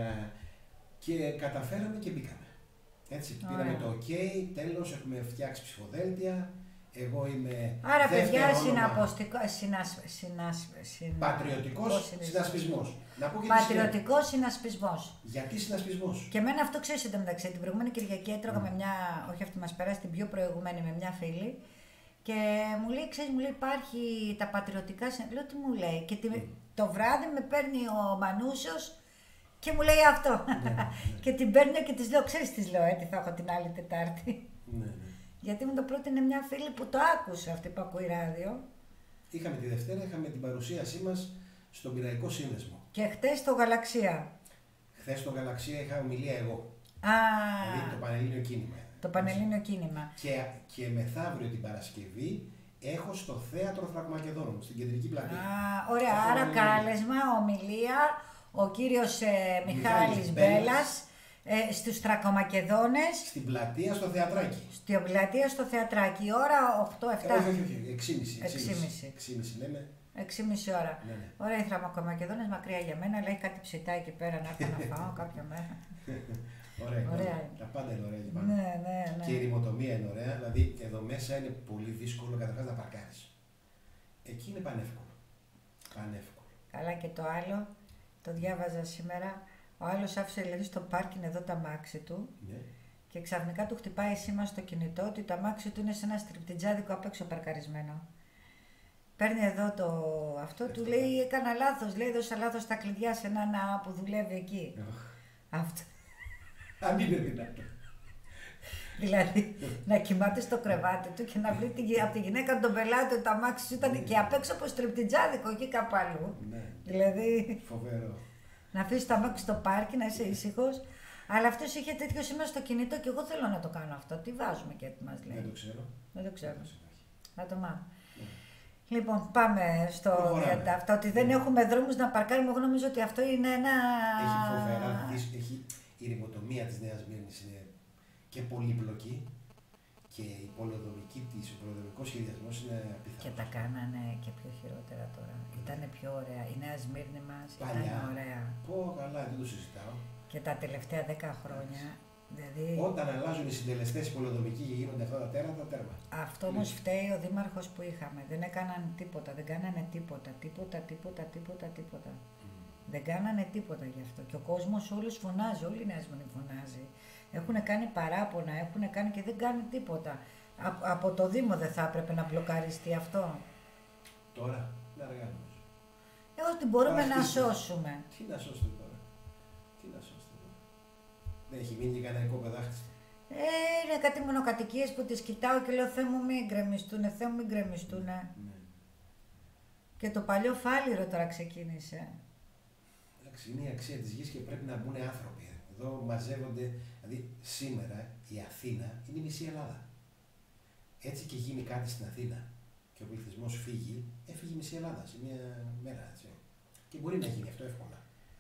και καταφέραμε και μπήκαμε. Έτσι, Ωραία. πήραμε το OK, τέλος, έχουμε φτιάξει ψηφοδέλτια. Εγώ είμαι. Άρα, παιδιά, συναποστικό. Συνασ, συνασ, συνα... Πατριωτικός συνασπισμός. Πατριωτικός συνασπισμός. Γιατί συνασπισμός? Και εμένα αυτό ξέρεις εντωμεταξύ. Την προηγούμενη Κυριακή έτρωγα mm. με μια. Όχι αυτή μας περάσει, την πιο προηγούμενη με μια φίλη. Και μου λέει, ξέρεις, μου λέει, υπάρχει τα πατριωτικά. Λέω, τι μου λέει. Και τη, mm. το βράδυ με παίρνει ο Μανούσιος και μου λέει αυτό. Ναι, ναι. Και την παίρνω και της λέω, ξέρεις, της λέω, έτσι θα έχω την άλλη Τετάρτη. Ναι, ναι. Γιατί μου το πρότεινε μια φίλη που το άκουσε αυτή που ακούει ράδιο. Είχαμε τη Δευτέρα, είχαμε την παρουσίασή μας στον Πειραϊκό Σύνδεσμο. Και χτες στο Γαλαξία. Χθες στο Γαλαξία είχα ομιλία εγώ. Α, δηλαδή το Πανελλήνιο Κίνημα. Το Πανελλήνιο Κίνημα. Και, και μεθαύριο την Παρασκευή έχω στο Θέατρο Θρακομακεδόνων, στην Κεντρική Πλατεία. Α, ωραία, άρα κάλεσμα, ομιλία, ο κύριος ε, Μιχάλης, Μιχάλης Μπέλας. Ε, στους Θρακομακεδόνες. Στην πλατεία στο θεατράκι. Στην πλατεία στο θεατράκι. Η ώρα οκτώ εφτά. Όχι, όχι, όχι. έξι και μισή. έξι και μισή λέμε. έξι και μισή ώρα. Ναι, ναι. Ωραία, οι Θρακομακεδόνες μακριά για μένα, αλλά έχει κάτι ψητά εκεί πέρα να έρθω να φάω κάποια μέρα. Ωραία, ωραία. Τα πάντα είναι ωραία λοιπόν. Ναι, ναι, ναι. Και η ρημοτομία είναι ωραία. Δηλαδή εδώ μέσα είναι πολύ δύσκολο καταρχάς να παρκάρεις. Εκεί είναι πανεύκολο. Πανεύκολο. Καλά, και το άλλο, το διάβαζα σήμερα. Ο άλλος άφησε δηλαδή στο πάρκινγκ εδώ τα μάξι του ναι. Και ξαφνικά του χτυπάει σήμα στο κινητό ότι τα μάξι του είναι σε ένα στριπτιτζάδικο απ' έξω παρκαρισμένο. Παίρνει εδώ το αυτό, του λέει έκανα λάθος, λέει έδωσα λάθος τα κλειδιά σε έναν που δουλεύει εκεί. Oh. Αυτό. Αν είναι δυνατό. Δηλαδή να κοιμάται στο κρεβάτι του και να βρει από τη γυναίκα τον πελάτη ότι τα μάξι του ήταν και απ' έξω από στριπτιτζάδικο εκεί κάπου αλλού. Ναι. Δηλαδή. Φοβερό. Να αφήσει τα μάξι στο πάρκι, να είσαι ήσυχος. Αλλά αυτό είχε τέτοιο σήμα στο κινητό και εγώ θέλω να το κάνω αυτό. Τι βάζουμε και τι μας λέει. Δεν το ξέρω. Δεν το ξέρω. Θα το μάθω. Yeah. Λοιπόν, πάμε στο διατά. Αυτό ότι δεν yeah. έχουμε δρόμους να παρκάρουμε. Εγώ νομίζω ότι αυτό είναι ένα. Έχει φοβερά. Έχει, η ρημοτομία της Νέας Μύρνης είναι και πολύπλοκη. Και η πολεοδομική της, ο πολεοδομικός σχεδιασμός είναι απίθανος. Και τα κάνανε και πιο χειρότερα τώρα. Ήτανε πιο ωραία. Η Νέα Σμύρνη μας ήταν ωραία. Πω καλά, δεν το συζητάω. Και τα τελευταία δέκα χρόνια Δηλαδή... Όταν αλλάζουν οι συντελεστές οι πολεοδομικοί και γίνονται αυτά τα τέρατα, τέρμα. Αυτό όμως φταίει ο δήμαρχος που είχαμε. Δεν έκαναν τίποτα, δεν κάνανε τίποτα, τίποτα, τίποτα, τίποτα, τίποτα. Mm. Δεν κάνανε τίποτα γι' αυτό. Και ο κόσμος όλος φωνάζει, όλη η Νέα Σμyrνή φωνάζει. Έχουν κάνει παράπονα, έχουν κάνει και δεν κάνει τίποτα. Α, από το Δήμο δεν θα έπρεπε να μπλοκαριστεί αυτό. Τώρα, είναι αργά νομίζω. Ε, ότι μπορούμε Τώρα, να τι, σώσουμε. Τι να σώσετε τώρα. Τι να σώσετε τώρα. Δεν έχει μείνει κανένα οικόπεδάχτιστο. Ε, είναι κάτι μονοκατοικίες που τις κοιτάω και λέω Θεέ μου μην γκρεμιστούνε, Θεέ μου μην γκρεμιστούνε. Ναι. Και το παλιό Φάληρο τώρα ξεκίνησε. Εντάξει, είναι η αξία της γης και πρέπει να μπουν άνθρωποι. Εδώ μαζεύονται, δηλαδή σήμερα η Αθήνα είναι η μισή Ελλάδα. Έτσι και γίνει κάτι στην Αθήνα και ο πληθυσμός φύγει, έφυγε η μισή Ελλάδα σε μια μέρα, έτσι. Και μπορεί να γίνει αυτό εύκολα.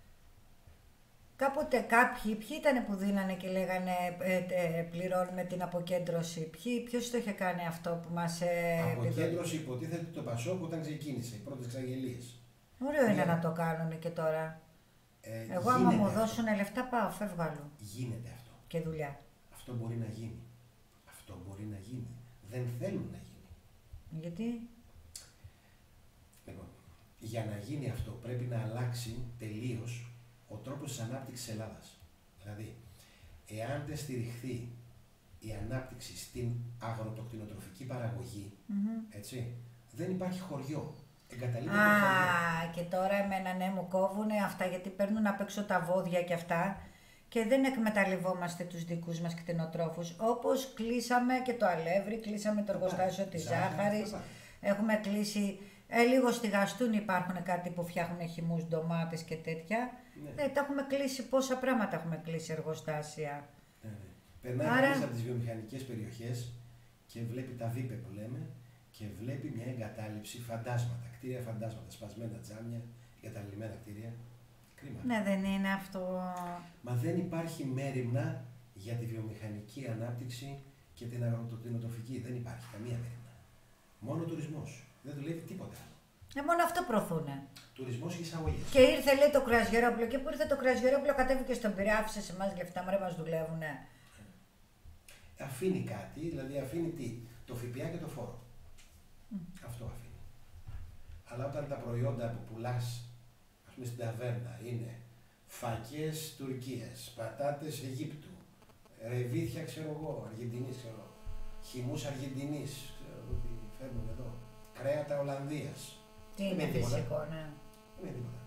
Κάποτε κάποιοι, ποιοι ήταν που δίνανε και λέγανε ε, ε, πληρώνουμε την αποκέντρωση, ποιοι, ποιος το είχε κάνει αυτό που μας... Ε, αποκέντρωση υποτίθεται το Πασόκ όταν ξεκίνησε, οι πρώτες εξαγγελίες. Ωραίο είναι να το κάνουν και τώρα. Ε, Εγώ άμα μου δώσουν λεφτά πάω, φεύγω αλλού. Γίνεται αυτό. Και δουλειά. Αυτό μπορεί να γίνει. Αυτό μπορεί να γίνει. Δεν θέλουν να γίνει. Γιατί? Λοιπόν, για να γίνει αυτό πρέπει να αλλάξει τελείως ο τρόπος της ανάπτυξης της Ελλάδας. Δηλαδή, εάν δεν στηριχθεί η ανάπτυξη στην αγροτοκτηνοτροφική παραγωγή, mm-hmm. έτσι, δεν υπάρχει χωριό. Εγκαταλείπεται το χωριό. Α, και τώρα εμένα ναι μου κόβουνε αυτά γιατί παίρνουν απ' έξω τα βόδια και αυτά και δεν εκμεταλλευόμαστε τους δικούς μας κτηνοτρόφους. Όπως κλείσαμε και το αλεύρι, κλείσαμε το εργοστάσιο της ζάχαρης, έχουμε κλείσει... Ε, λίγο στη Γαστούνη υπάρχουν κάτι που φτιάχνουν χυμούς, ντομάτες και τέτοια. Ναι. Ε, τα έχουμε κλείσει, πόσα πράγματα έχουμε κλείσει εργοστάσια. Ναι, ναι. Περνάει Άρα... κανείς από τις βιομηχανικές περιοχές και βλέπει τα βίπε που λέμε και βλέπει μια εγκατάλειψη, φαντάσματα, κτίρια φαντάσματα, σπασμένα τζάμια, εγκαταλειμμένα κτίρια. Κρίμα. Ναι, δεν είναι αυτό. Μα δεν υπάρχει μέριμνα για τη βιομηχανική ανάπτυξη και την αγροτοκτηνοτροφική. Δεν υπάρχει καμία μέριμνα. Μόνο τουρισμός. Δεν δουλεύει τίποτα άλλο. Ε, μόνο αυτό προωθούνε. Τουρισμός και εισαγωγές. Και ήρθε, λέει, το κρουαζιερόπλο. Και που ήρθε το κρουαζιερόπλο, κατέβηκε στον Πειραιά, άφησε σε εμάς λεφτά, μωρέ, μας δουλεύουνε. Αφήνει κάτι, δηλαδή αφήνει τι, το ΦΠΑ και το φόρο. Mm. Αυτό αφήνει. Αλλά όταν τα προϊόντα που πουλάς, ας πούμε στην ταβέρνα, είναι φακές Τουρκίας, πατάτες Αιγύπτου, ρεβίθια, ξέρω εγώ, Αργεντινής, ξέρω, χυμούς Αργεντινής, ξέρω ότι φέρνουν εδώ. Κρέατα Ολλανδίας. Τι είναι φυσικό, ναι. Δεν είναι τίποτα.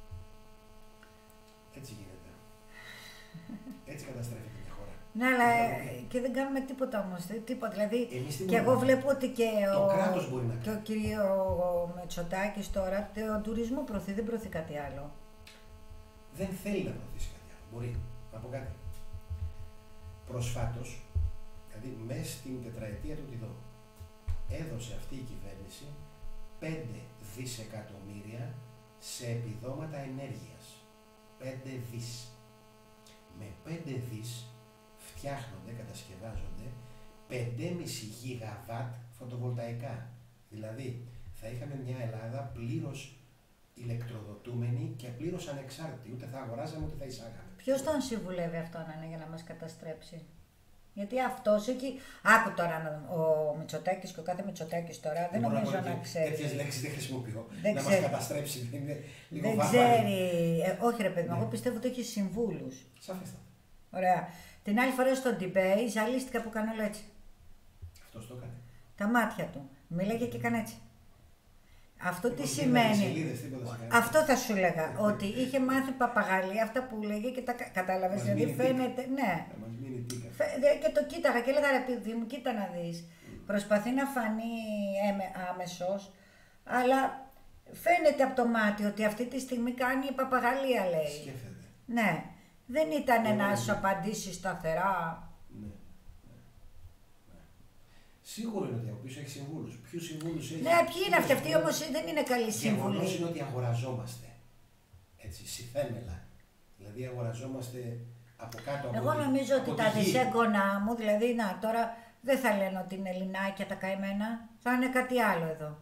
Έτσι γίνεται. Έτσι καταστρέφεται μια χώρα. Ναι, αλλά και δεν κάνουμε τίποτα όμως. Τίποτα. Δηλαδή, και εγώ να... βλέπω ότι και το ο, κράτος μπορεί να και ο κύριο Μητσοτάκης τώρα τον τουρισμό προωθεί, δεν προωθεί κάτι άλλο. Δεν θέλει να προωθήσει κάτι άλλο. Μπορεί. Να πω κάτι. Προσφάτως, δηλαδή μέσα στην τετραετία του Τιδό, έδωσε αυτή η κυβέρνηση πέντε δισεκατομμύρια σε επιδόματα ενέργειας. πέντε δις. Με πέντε δις φτιάχνονται, κατασκευάζονται πέντε κόμμα πέντε γιγαβάτ φωτοβολταϊκά. Δηλαδή θα είχαμε μια Ελλάδα πλήρως ηλεκτροδοτούμενη και πλήρως ανεξάρτητη. Ούτε θα αγοράζαμε ούτε θα εισάγαμε. Ποιος τον συμβουλεύει αυτό να είναι για να μας καταστρέψει? Γιατί αυτός εκεί. Άκου τώρα ο Μητσοτάκης και ο κάθε Μητσοτάκης τώρα δεν νομίζω να ξέρει. Τέτοιες λέξεις δεν χρησιμοποιώ. Δεν να ξέρει. Μας καταστρέψει. Είναι λίγο δεν βάρβαρη. ξέρει. Ε, όχι ρε παιδί μου, ναι. Εγώ πιστεύω ότι έχει συμβούλους. Σαφέστατα. Ωραία. Την άλλη φορά στο debate ζαλίστηκα που έκανε όλο έτσι. Αυτός το έκανε. Τα μάτια του. Μίλαγε και έκανε έτσι. Αυτό τι σημαίνει? Σελίδες, αυτό θα σου λέγα. Ότι είχε μάθει παπαγαλία αυτά που λέγε και τα κατάλαβες. Δηλαδή φαίνεται. Ναι. Και το κοίταγα και έλεγα ρε παιδί μου, κοίτα να δεις. Mm. Προσπαθεί να φανεί άμεσος, αλλά φαίνεται από το μάτι ότι αυτή τη στιγμή κάνει παπαγαλία, λέει. Σκέφτεται. Ναι. Δεν ήταν yeah, να σου απαντήσει σταθερά. Ναι. Ναι. Ναι. Σίγουρο είναι ότι από πίσω έχει συμβούλους. Ποιους συμβούλους έχει? Ναι, ποιοι είναι αυτοί, αυτοί όμως δεν είναι καλοί σύμβουλοι. Γεγονός είναι ότι αγοραζόμαστε. Έτσι, συθέμελα. Δηλαδή αγοραζόμαστε από κάτω από. Εγώ νομίζω ότι τα δισέγγονά μου, δηλαδή να τώρα δεν θα λένε ότι είναι Ελληνάκια τα καημένα, θα είναι κάτι άλλο εδώ.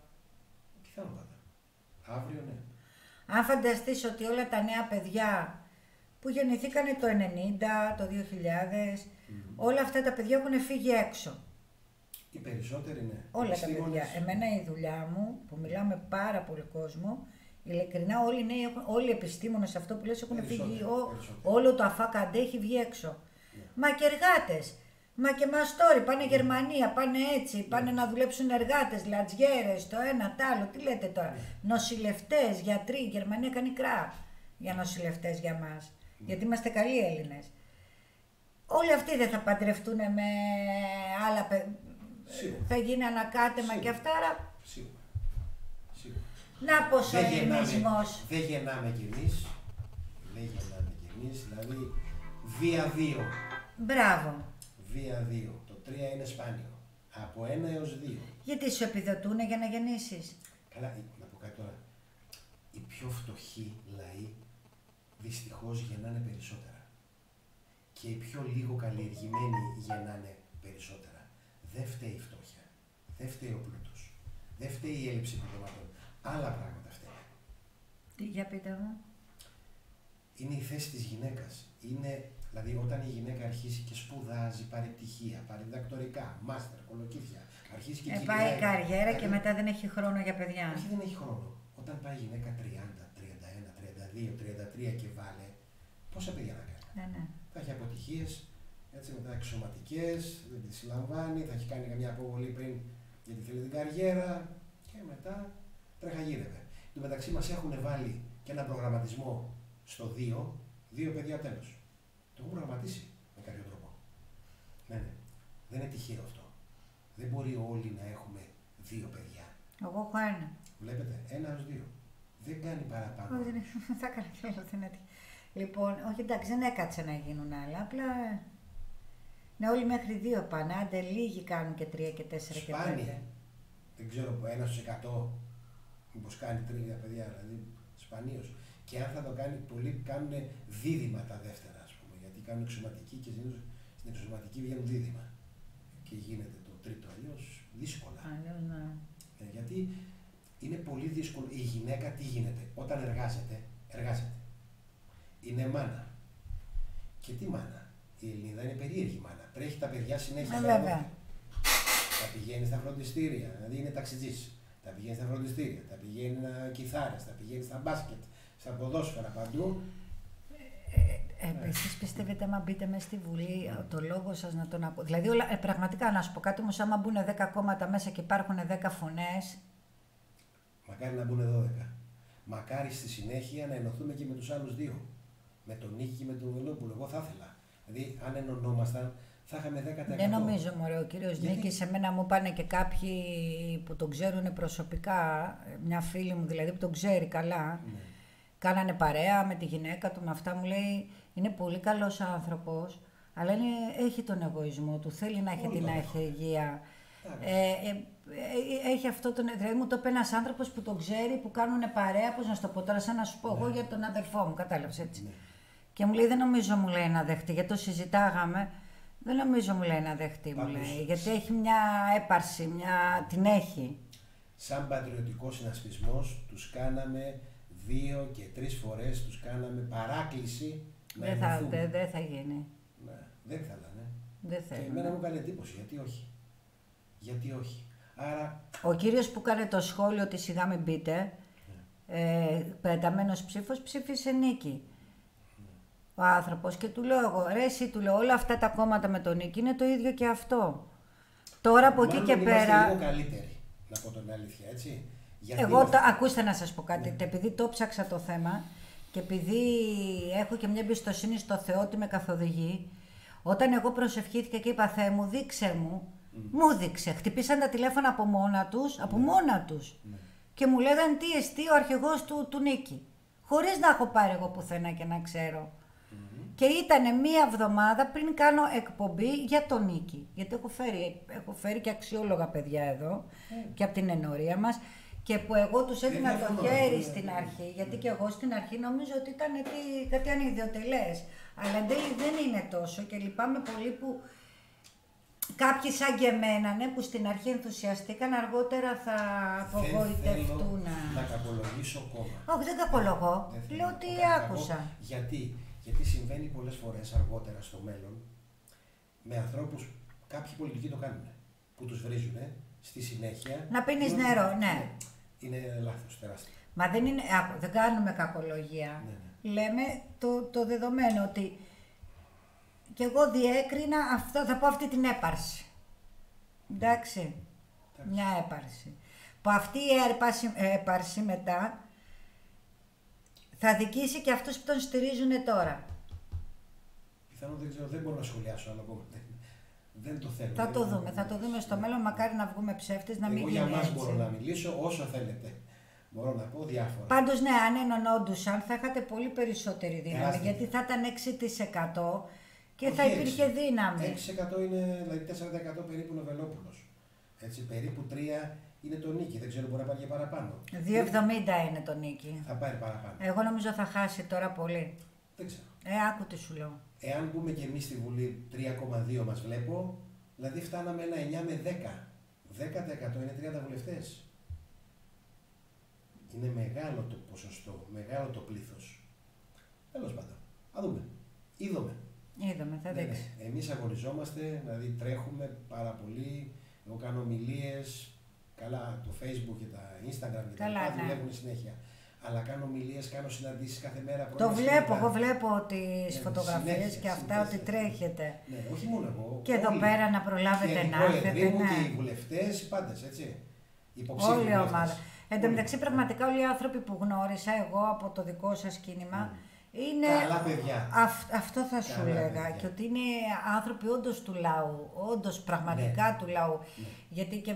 Πιθανότατα. Αύριο ναι. Αν φανταστείς ότι όλα τα νέα παιδιά που γεννηθήκανε το ενενήντα, το δύο χιλιάδες, mm. όλα αυτά τα παιδιά έχουν φύγει έξω. Οι περισσότεροι, ναι. Όλα τα παιδιά. Εμένα η δουλειά μου, που μιλάμε πάρα πολύ κόσμο, ειλικρινά όλοι οι νέοι, όλοι οι επιστήμονες, αυτό που λες, έχουν φύγει, ο, όλο το αφάκαντε έχει βγει έξω. Yeah. Μα και εργάτες, μα και μαστόροι, πάνε yeah. Γερμανία, πάνε έτσι, πάνε yeah. να δουλέψουν εργάτες, λατζιέρες, το ένα, το άλλο, τι λέτε τώρα, yeah. νοσηλευτές, γιατροί, η Γερμανία κάνει κρά για νοσηλευτές για μας, yeah. γιατί είμαστε καλοί Έλληνες. Όλοι αυτοί δεν θα παντρευτούν με άλλα παιδιά, θα γίνει ανακάτεμα και αυτά, άρα... Σίγουρα. Σίγουρα. Να πως ο ελληνισμός. Δεν γεννάμε κι εμείς, δεν γεννάμε κι εμείς, δηλαδή βία δύο. Μπράβο. Βία δύο. Το τρία είναι σπάνιο. Από ένα έως δύο. Γιατί σου επιδοτούνε για να γεννήσεις. Καλά, να πω κάτι τώρα. Οι πιο φτωχοί λαοί δυστυχώς γεννάνε περισσότερα. Και οι πιο λίγο καλλιεργημένοι γεννάνε περισσότερα. Δεν φταίει η φτώχεια. Δεν φταίει ο πλούτος. Δεν φταίει η έλλειψη επιδομάτων. Άλλα πράγματα φταίνε. Τι, για πείτε μου. Είναι η θέση της γυναίκας. Είναι, δηλαδή, όταν η γυναίκα αρχίσει και σπουδάζει, πάρει πτυχία, πάρει διδακτορικά, μάστερ, κολοκύθια, αρχίσει και ε, πάει η καριέρα δηλαδή, και μετά δεν έχει χρόνο για παιδιά. Όχι, δεν έχει χρόνο. Όταν πάει η γυναίκα τριάντα, τριάντα ένα, τριάντα δύο, τριάντα τρία και βάλε, πόσα παιδιά να κάνει. Ναι, ναι. Θα έχει αποτυχίες. Έτσι, μετά εξωματικές, δεν τη συλλαμβάνει, θα έχει κάνει καμιά αποβολή πριν γιατί θέλει την καριέρα και μετά τρεχαγύρευε. Εν τω μεταξύ μας έχουν βάλει και ένα προγραμματισμό στο δύο, δύο παιδιά τέλος. Το έχουν προγραμματίσει με κάποιο τρόπο. Ναι, ναι. Δεν είναι τυχαίο αυτό. Δεν μπορεί όλοι να έχουμε δύο παιδιά. Εγώ έχω ένα. Βλέπετε, ένα έως δύο. Δεν κάνει παραπάνω. Όχι, δεν θα έκανα κι άλλο, δεν έτυχε. Λοιπόν, όχι εντάξει, δεν έκατσε να γίνουν άλλα, απλά... Ναι, όλοι μέχρι δύο πάνε, άντε λίγοι κάνουν και τρία και τέσσερα και πέντε. Δεν ξέρω, ένα στους εκατό μήπως κάνει τρία παιδιά, δηλαδή σπανίως. Και αν θα το κάνει, πολλοί κάνουν δίδυμα τα δεύτερα, ας πούμε, γιατί κάνουν εξωματική και στην εξωματική βγαίνουν δίδυμα. Και γίνεται το τρίτο, αλλιώς δύσκολα. Αλλιώς, ναι. Ε, γιατί είναι πολύ δύσκολο. Η γυναίκα τι γίνεται, όταν εργάζεται, εργάζεται. Είναι μάνα. Και τι μάνα. Η Ελληνίδα είναι περίεργη μάνα. Τρέχει τα παιδιά συνέχεια. Ε, βέβαια. Τα πηγαίνει στα φροντιστήρια, δηλαδή είναι ταξιτζής. Τα πηγαίνει στα φροντιστήρια, τα πηγαίνει να κιθάρες, τα πηγαίνει στα μπάσκετ, στα ποδόσφαιρα παντού. Ε, ε, εσείς πιστεύετε, άμα μπείτε μέσα στη Βουλή, το λόγο σας να τον ακούω. Δηλαδή, όλα, ε, πραγματικά να σου πω κάτι όμως, άμα μπουν δέκα κόμματα μέσα και υπάρχουν δέκα φωνές. Μακάρι να μπουν δώδεκα. Μακάρι στη συνέχεια να ενωθούμε και με τους άλλους δύο. Με τον Νίκη και με τον Βελόπουλο. Εγώ θα ήθελα. Δηλαδή, αν ενωνόμασταν, θα είχαμε δέκα τοις εκατό. Δεν νομίζω, μωρέ, ο κύριος Γιατί... Νίκης, σε μένα μου πάνε και κάποιοι που τον ξέρουν προσωπικά, μια φίλη μου δηλαδή που τον ξέρει καλά, ναι. Κάνανε παρέα με τη γυναίκα του, με αυτά μου λέει, είναι πολύ καλός άνθρωπος, αλλά είναι, έχει τον εγωισμό του, θέλει να έχει Όλο την αρχαιγία. Ε, ε, ε, έχει αυτό τον. Δηλαδή μου το είπε ένας άνθρωπος που τον ξέρει, που κάνουν παρέα, πώς να σου το πω τώρα, σαν να σου πω ναι. εγώ για τον αδερφό μου, κατάλαβες έτσι. Ναι. Και μου λέει, δεν νομίζω μου λέει να δεχτεί, γιατί το συζητάγαμε. Δεν νομίζω μου λέει να δεχτεί, Πάντως, μου λέει, γιατί έχει μια έπαρση, μια... την έχει. Σαν πατριωτικό συνασπισμός τους κάναμε δύο και τρεις φορές, τους κάναμε παράκληση να δεν θα, δε, δε θα γίνει. Ναι, δεν θέλανε. Δεν και εμένα μου έκανε εντύπωση, γιατί όχι. Γιατί όχι. Άρα... Ο κύριος που έκανε το σχόλιο ότι σιγά μην μπείτε, ναι. ε, πεταμένος ψήφος, ψήφισε Νίκη. Ο άνθρωπος και του λέω εγώ, ρε εσύ, του λέω, όλα αυτά τα κόμματα με τον Νίκη είναι το ίδιο και αυτό. Τώρα από εκεί και πέρα... Είμαστε λίγο καλύτεροι, να πω την αλήθεια, έτσι. Γιατί εγώ, το, ακούστε να σας πω κάτι, ναι. επειδή το ψάξα το θέμα και επειδή έχω και μια εμπιστοσύνη στο Θεό ότι με καθοδηγεί, όταν εγώ προσευχήθηκα και είπα, Θεέ μου, δείξε μου, mm. μου δείξε. Χτυπήσαν τα τηλέφωνα από μόνα τους, από ναι. μόνα τους. Ναι. Και μου λέγανε τι εστί ο αρχηγός του, του Νίκη. Χωρίς να έχω πάρει εγώ πουθενά και να ξέρω. Και ήταν μία εβδομάδα πριν κάνω εκπομπή για τον Νίκη. Γιατί έχω φέρει, έχω φέρει και αξιόλογα παιδιά εδώ mm. και από την ενορία μας. Και που εγώ τους έδινα το χέρι στην αρχή. Γιατί και εγώ στην αρχή νομίζω ότι ήταν κάτι ανιδιοτελές. Αλλά εν τέλει δεν είναι τόσο και λυπάμαι πολύ που κάποιοι σαν και εμένα, ναι, που στην αρχή ενθουσιαστήκαν, αργότερα θα απογοητευτούν. Να κακολογήσω κόμμα. Όχι, δεν κακολογώ. Λέω ότι άκουσα. Γιατί Γιατί συμβαίνει πολλές φορές αργότερα στο μέλλον με ανθρώπους, κάποιοι πολιτικοί το κάνουν, που τους βρίζουν στη συνέχεια. Να πίνεις νερό, ναι. Είναι λάθος, τεράστιο. Μα δεν είναι, άκου, δεν κάνουμε κακολογία. Ναι, ναι. Λέμε το, το δεδομένο ότι και εγώ διέκρινα αυτό, θα πω αυτή την έπαρση. Εντάξει, Εντάξει. μια έπαρση. Που αυτή η έπαρση, έπαρση μετά θα δικήσει και αυτούς που τον στηρίζουν τώρα. Πιθανόν δεν ξέρω, δεν μπορώ να σχολιάσω άλλο ακόμα. Δεν, δεν το θέλω. Θα δεν το είναι, δούμε, θα το δούμε στο ναι. μέλλον, μακάρι να βγούμε ψεύτες, να Εγώ μην για γίνει μας έτσι. μπορώ να μιλήσω όσο θέλετε. Μπορώ να πω διάφορα. Πάντως ναι, αν ενωνόντουσαν θα είχατε πολύ περισσότερη δύναμη, Τεράστια. γιατί θα ήταν έξι τοις εκατό και Όχι θα υπήρχε έξι. δύναμη. έξι τοις εκατό είναι, δηλαδή τέσσερα τοις εκατό περίπου είναι ο Βελόπουλος. Έτσι, περίπου τρία είναι το Νίκη, δεν ξέρω, μπορεί να πάρει και παραπάνω. δύο εβδομήντα είναι το Νίκη. Θα πάρει παραπάνω. Εγώ νομίζω θα χάσει τώρα πολύ. Δεν ξέρω. Ε, άκου τι σου λέω. Εάν μπούμε και εμείς στη Βουλή τρία κόμμα δύο μας βλέπω, δηλαδή φτάναμε ένα εννιά με δέκα. δέκα τοις εκατό είναι τριάντα βουλευτές. Είναι μεγάλο το ποσοστό, μεγάλο το πλήθος. Τέλος πάντων. Α δούμε. Είδαμε. Είδαμε, θα Ναι, δείξει. ναι. Εμείς αγωνιζόμαστε, δηλαδή τρέχουμε πάρα πολύ. Εγώ κάνω ομιλίες. Καλά, το Facebook και τα Instagram και Καλά, τα λοιπά ναι. δουλεύουν συνέχεια. Αλλά κάνω ομιλίες, κάνω συναντήσεις κάθε μέρα. Το πρωί, βλέπω, μεσημέρι. εγώ βλέπω τις Ναι, φωτογραφίες συνέχεια, και αυτά συνέχεια. ότι τρέχετε. Ναι, όχι μόνο εγώ. Και εδώ όλοι. πέρα να προλάβετε Και να οι πρόεδροι έρθετε. μου και οι Ναι. βουλευτές, οι πάντες, έτσι. Υποψήφιοι Όλη η βουλευτές. ομάδα. Εν τω Όλοι. μεταξύ, πραγματικά όλοι οι άνθρωποι που γνώρισα εγώ από το δικό σας κίνημα είναι. Καλά παιδιά. αυ- αυτό θα σου Καλά λέγα. παιδιά. Και ότι είναι άνθρωποι όντως του λαού. Όντως πραγματικά Ναι. του λαού. Ναι. Γιατί και,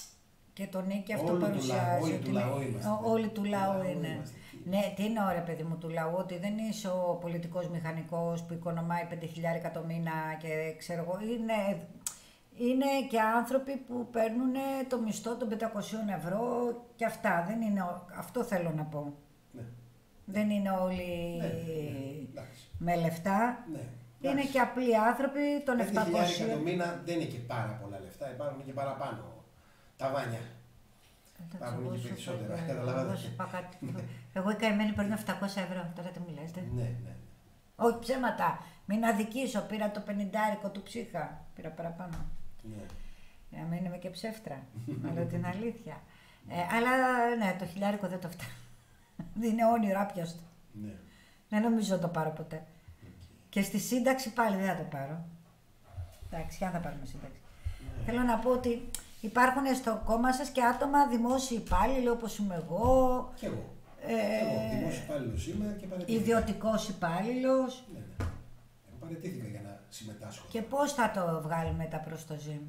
και τον Νίκη αυτό Όλοι του παρουσιάζει. λαού, όλοι ότι του είναι- λαού είμαστε. ό- Όλοι του Του λαού λαού είναι. είμαστε. Ναι, τι είναι ωραία παιδί μου του λαού, ότι δεν είσαι ο πολιτικός μηχανικός που οικονομάει πέντε χιλιάρικα το μήνα και ξέρω εγώ. Είναι, είναι και άνθρωποι που παίρνουν το μισθό των πεντακόσια ευρώ και αυτά. Δεν είναι, ο- αυτό θέλω να πω. Ναι. Δεν είναι όλοι Ναι, ναι, εντάξει. με λεφτά. Ναι. Είναι Εντάξει. και απλοί άνθρωποι των πέντε χιλιάρικα επτακόσια. το μήνα δεν είναι και πάρα πολλά λεφτά, υπάρχουν και παραπάνω ταβάνια. Υπάρχουν εγώ και σου περισσότερα, πω- καταλαβαίνετε. εγώ σου πω κάτι. Εγώ η καημένη παίρνω επτακόσια ευρώ. Τώρα τι μου λες, δε. Ναι, ναι. Όχι ψέματα. Μην αδικήσω. Πήρα το πενηντάρικο του ψύχα. Πήρα παραπάνω. ναι. Για να μην είμαι και ψεύτρα. Αλλά την αλήθεια. Ε, αλλά ναι, το χιλιάρικο δεν το φτάνω. Είναι όνειρο άπιαστο. ναι. Δεν νομίζω να το πάρω ποτέ. Οκ. Και στη σύνταξη πάλι δεν θα το πάρω. Εντάξει, αν θα πάρουμε σύνταξη. Ναι. Θέλω να πω ότι υπάρχουν στο κόμμα σας και άτομα δημόσιοι υπάλληλοι όπως είμαι εγώ, Κι εγώ. ε, Εγώ δημόσιο υπάλληλος είμαι και παραιτήθηκα. ιδιωτικός υπάλληλος. Ναι, ναι. Εγώ παραιτήθηκα για να συμμετάσχω. Και πώς θα το βγάλουμε μετά προς το ζυμ.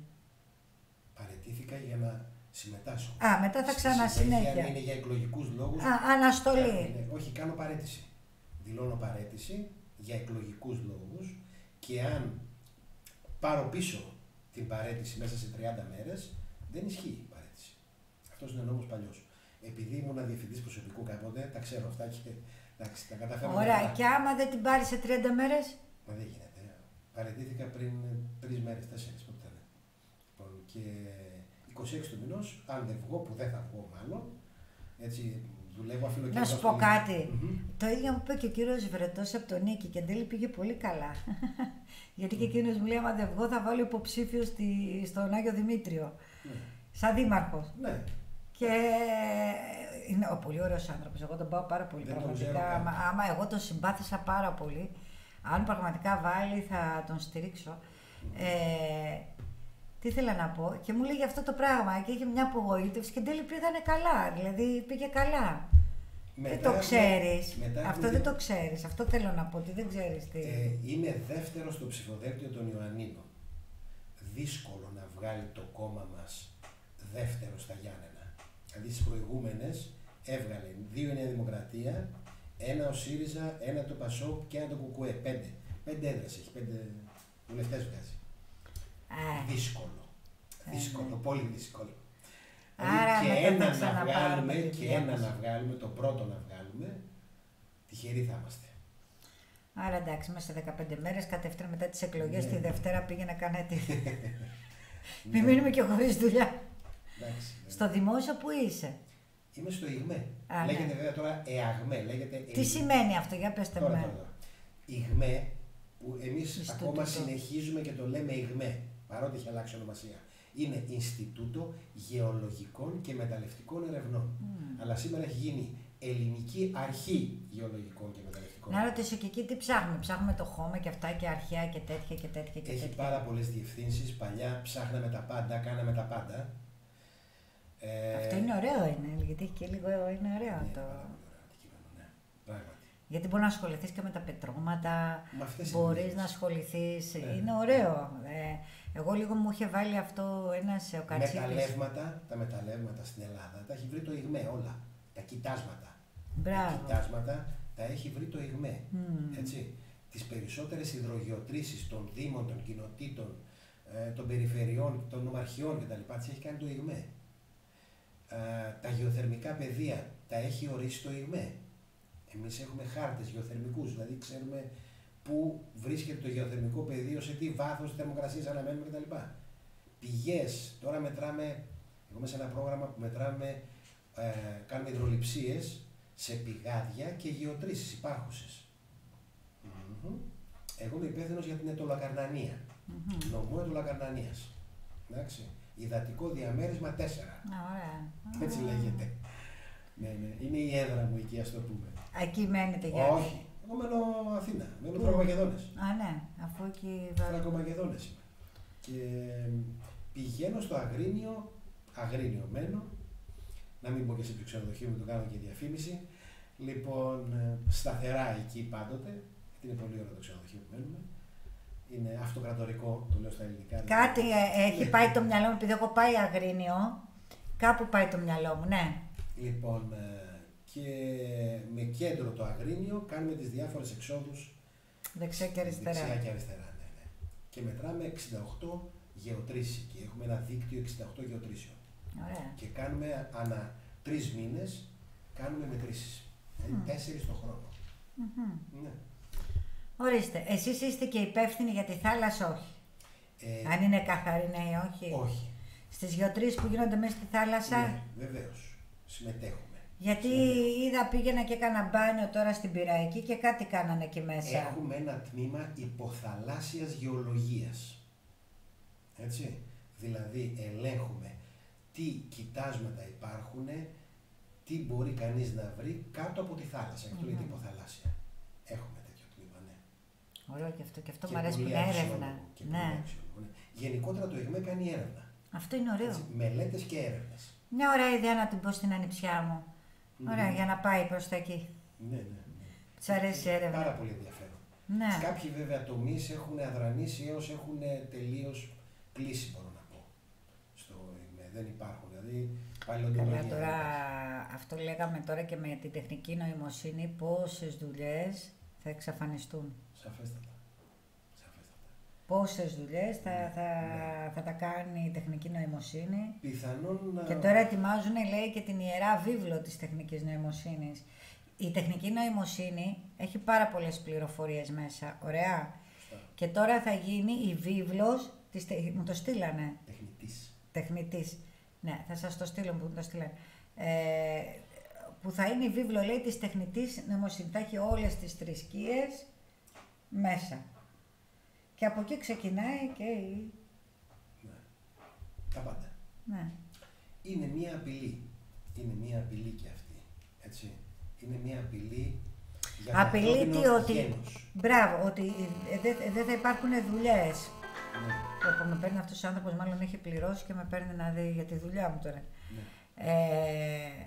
Παραιτήθηκα για να συμμετάσχω. Α, μετά θα Στη ξανασυνέχεια. συνέχεια, αν είναι για εκλογικούς λόγους. Α, αναστολή. Ναι, όχι, κάνω παρέτηση. Δηλώνω παρέτηση για εκλογικούς λόγους και αν πάρω πίσω την παρέτηση μέσα σε τριάντα μέρες, δεν ισχύει η παρέτηση. Αυτός είναι ο νόμος παλιός. Επειδή ήμουν διευθυντής προσωπικού κάποτε, τα ξέρω αυτά και εντάξει, τα καταφέρω. Ωραία, καλά. και άμα δεν την πάρει σε τριάντα μέρες. Μα δεν γίνεται. Παρετήθηκα πριν τρεις μέρες, τέσσερις, πότε ήταν. Λοιπόν, και είκοσι έξι του μηνός, αν δεν βγω, που δεν θα βγω μάλλον, έτσι δουλεύω αφιλοκοινωνία. Να σου πω κάτι. Το ίδιο μου είπε και ο κύριος Βρετός από τον Νίκη και εν τέλει πήγε πολύ καλά. Γιατί και εκείνος μου λέει: άμα δεν βγω, θα βάλω υποψήφιο στη, στον Άγιο Δημήτριο. Ναι. Σαν δήμαρχος. Ναι. Και είναι ο πολύ ωραίος άνθρωπος. Εγώ τον πάω πάρα πολύ. Δεν τον πραγματικά. ξέρω καν. Άμα, άμα εγώ τον συμπάθησα πάρα πολύ, αν πραγματικά βάλει, θα τον στηρίξω. Ε, τι ήθελα να πω, και μου λέγε αυτό το πράγμα και είχε μια απογοήτευση και εν τέλει πήγανε καλά. Δηλαδή πήγε καλά. Μετά δεν το έχουμε- ξέρεις. μετά Αυτό έχουμε- δεν το ξέρεις. Αυτό θέλω να πω, ότι δεν ξέρεις τι. Ε, είμαι δεύτερο στο ψηφοδέλτιο των Ιωαννίνων. Δύσκολο να βγάλει το κόμμα μας δεύτερο στα Γιάννενα. Δηλαδή στις προηγούμενες έβγαλε δύο η Νέα Δημοκρατία, ένα ο ΣΥΡΙΖΑ, ένα το ΠΑΣΟΚ και ένα το ΚΚΕ. Πέντε. Πέντε έδρες έχει, πέντε βουλευτές βγάζει. Α, Δύσκολο. Ε, Δύσκολο, ναι. πολύ δύσκολο. Άρα Δηλαδή και μετά θα ένα να ξαναπάρουμε βγάλουμε, τη και δουλειά ένα μας. να βγάλουμε, το πρώτο να βγάλουμε, τυχεροί θα είμαστε. άρα εντάξει, μέσα σε δεκαπέντε μέρες κατευθείαν μετά τις εκλογές, Ναι. τη Δευτέρα πήγε να κάνετε. Μην Ναι. μείνουμε και χωρίς δουλειά. Εντάξει, ναι. Στο δημόσιο που είσαι. Είμαι στο ΙΓΜΕ. Α, ναι. Λέγεται βέβαια τώρα ΕΑΓΜΕ. Λέγεται Τι σημαίνει αυτό, για πέστε Τώρα, μου. τώρα, τώρα. ΙΓΜΕ, που εμείς ακόμα συνεχίζουμε και το λέμε ΙΓΜΕ, παρότι έχει αλλάξει ονομασία. Είναι Ινστιτούτο Γεωλογικών και Μεταλλευτικών Ερευνών. Mm. Αλλά σήμερα έχει γίνει Ελληνική Αρχή Γεωλογικών και Μεταλλευτικών. Να ρωτήσω και εκεί τι ψάχνουμε. Ψάχνουμε το χώμα και αυτά και αρχαία και τέτοια και τέτοια και έχει τέτοια. πάρα πολλές διευθύνσεις. Παλιά ψάχναμε τα πάντα, κάναμε τα πάντα. Ε... Αυτό είναι ωραίο, είναι, γιατί έχει και λίγο είναι ωραίο ναι, το. Πάρα πολύ ωραίο αντικείμενο, ναι. Πράγματι. Γιατί μπορεί να ασχοληθείς και με τα πετρώματα, μπορείς να ασχοληθείς, ναι. είναι ωραίο. Ε, εγώ λίγο μου είχε βάλει αυτό ένας ο Κατσίπης. Μεταλλεύματα, τα μεταλλεύματα στην Ελλάδα τα έχει βρει το ΙΓΜΕ όλα. Τα κοιτάσματα. Μπράβο. Τα κοιτάσματα τα έχει βρει το ΙΓΜΕ. Mm. Έτσι. Τις περισσότερες υδρογεωτρήσεις των δήμων, των κοινοτήτων, ε, των περιφερειών, των νομαρχιών κτλ. Τις έχει κάνει το ΙΓΜΕ. Ε, τα γεωθερμικά πεδία τα έχει ορίσει το ΙΓΜΕ. Εμείς έχουμε χάρτες γεωθερμικούς, δηλαδή ξέρουμε πού βρίσκεται το γεωθερμικό πεδίο, σε τι βάθος θερμοκρασίας αναμένουμε κτλ. Πηγές, τώρα μετράμε, εγώ μέσα σε ένα πρόγραμμα που μετράμε, ε, κάνουμε υδροληψίες σε πηγάδια και γεωτρήσεις υπάρχουσες. Mm-hmm. Εγώ είμαι υπεύθυνος για την ετωλακαρνανία, mm-hmm. νομό ετωλακαρνανίας. Εντάξει. Υδατικό διαμέρισμα τέσσερα. Ωραία. Έτσι λέγεται. Ναι, ναι. Είναι η έδρα μου εκεί, ας το πούμε. Εκεί μένετε για. Όχι. Εγώ μένω Αθήνα. Μένω Θρακομακεδόνες. Α, ναι. Αφού εκεί. Θρακομακεδόνες είμαι. Και πηγαίνω στο Αγρίνιο, Αγρίνιο μένω. Να μην πω και σε ποιο ξενοδοχείο μου, το κάνω και διαφήμιση. Λοιπόν, σταθερά εκεί πάντοτε. Είναι πολύ ωραίο το ξενοδοχείο που μένουμε. Είναι αυτοκρατορικό, το λέω στα ελληνικά. Κάτι ε, έχει πάει το μυαλό μου, επειδή έχω πάει Αγρίνιο. Κάπου πάει το μυαλό μου, ναι. Λοιπόν, και με κέντρο το Αγρίνιο κάνουμε τις διάφορες εξόδους δεξιά και αριστερά. Δεξιά και αριστερά, ναι, ναι. Και μετράμε εξήντα οκτώ γεωτρήσεις και έχουμε ένα δίκτυο εξήντα οκτώ γεωτρήσεων. Ωραία. Και κάνουμε ανά τρεις μήνες κάνουμε μετρήσεις. Δηλαδή mm. τέσσερις το χρόνο. Mm-hmm. Ναι. Ορίστε, εσείς είστε και υπεύθυνοι για τη θάλασσα, όχι. Ε, Αν είναι καθαρή, ναι ή όχι. Όχι. Στις γεωτρήσεις που γίνονται μέσα στη θάλασσα. Ναι, βεβαίως. Συμμετέχουμε. Γιατί είδα πήγαινα και έκανα μπάνιο τώρα στην Πειραϊκή και κάτι κάνανε εκεί μέσα. Έχουμε ένα τμήμα υποθαλάσσιας γεωλογίας. Έτσι. Δηλαδή ελέγχουμε τι κοιτάσματα υπάρχουν, τι μπορεί κανείς να βρει κάτω από τη θάλασσα. Αυτό mm-hmm. λέγεται υποθαλάσσια. Έχουμε τέτοιο τμήμα, ναι. Ωραίο και αυτό. Και αυτό μου αρέσει που είναι έρευνα. Ναι. Γενικότερα το ΕΓΜΕ κάνει έρευνα. Αυτό είναι ωραίο. Έτσι, μελέτες και έρευνες. Μια ωραία ιδέα να την πω στην ανιψιά μου. Mm-hmm. Ωραία, για να πάει προς τα εκεί. Ναι, ναι. ναι. Της αρέσει η έρευνα. Πάρα πολύ ενδιαφέρον. Ναι. Κάποιοι βέβαια τομείς έχουν αδρανήσει έως έχουν τελείως κλείσει, μπορώ να πω. Στο ΕΓΜΕ. Δεν υπάρχουν. Δηλαδή, καλά, τώρα, αυτό λέγαμε τώρα και με την τεχνική νοημοσύνη, πόσες δουλειές θα εξαφανιστούν. Σαφέστατα. Σαφέστατα. Πόσες δουλειές θα, ναι, θα, ναι. θα τα κάνει η τεχνική νοημοσύνη. Πιθανόν. Και τώρα ετοιμάζουν, λέει, και την ιερά βίβλο της τεχνικής νοημοσύνης. Η τεχνική νοημοσύνη έχει πάρα πολλές πληροφορίες μέσα. Ωραία. Φωστά. Και τώρα θα γίνει η βίβλος, της, μου το στείλανε. Τεχνητής. Τεχνητής. Ναι, θα σας το στείλω που μου το στείλανε. Ε, που θα είναι η βίβλο, λέει, της τεχνητής νοημοσύνης. Θα έχει όλες τις θρησκείες μέσα. Και από εκεί ξεκινάει και η... Ναι. Τα πάντα. Ναι. Είναι μία απειλή. Είναι μία απειλή και αυτή. Έτσι. Είναι μία απειλή για απειλή το τι ότι... γένος. Μπράβο, ότι δεν δε θα υπάρχουν δουλειές. Ναι. Όπου με παίρνει αυτός ο άνθρωπος, μάλλον έχει πληρώσει και με παίρνει να δει για τη δουλειά μου τώρα. Ναι. Ε,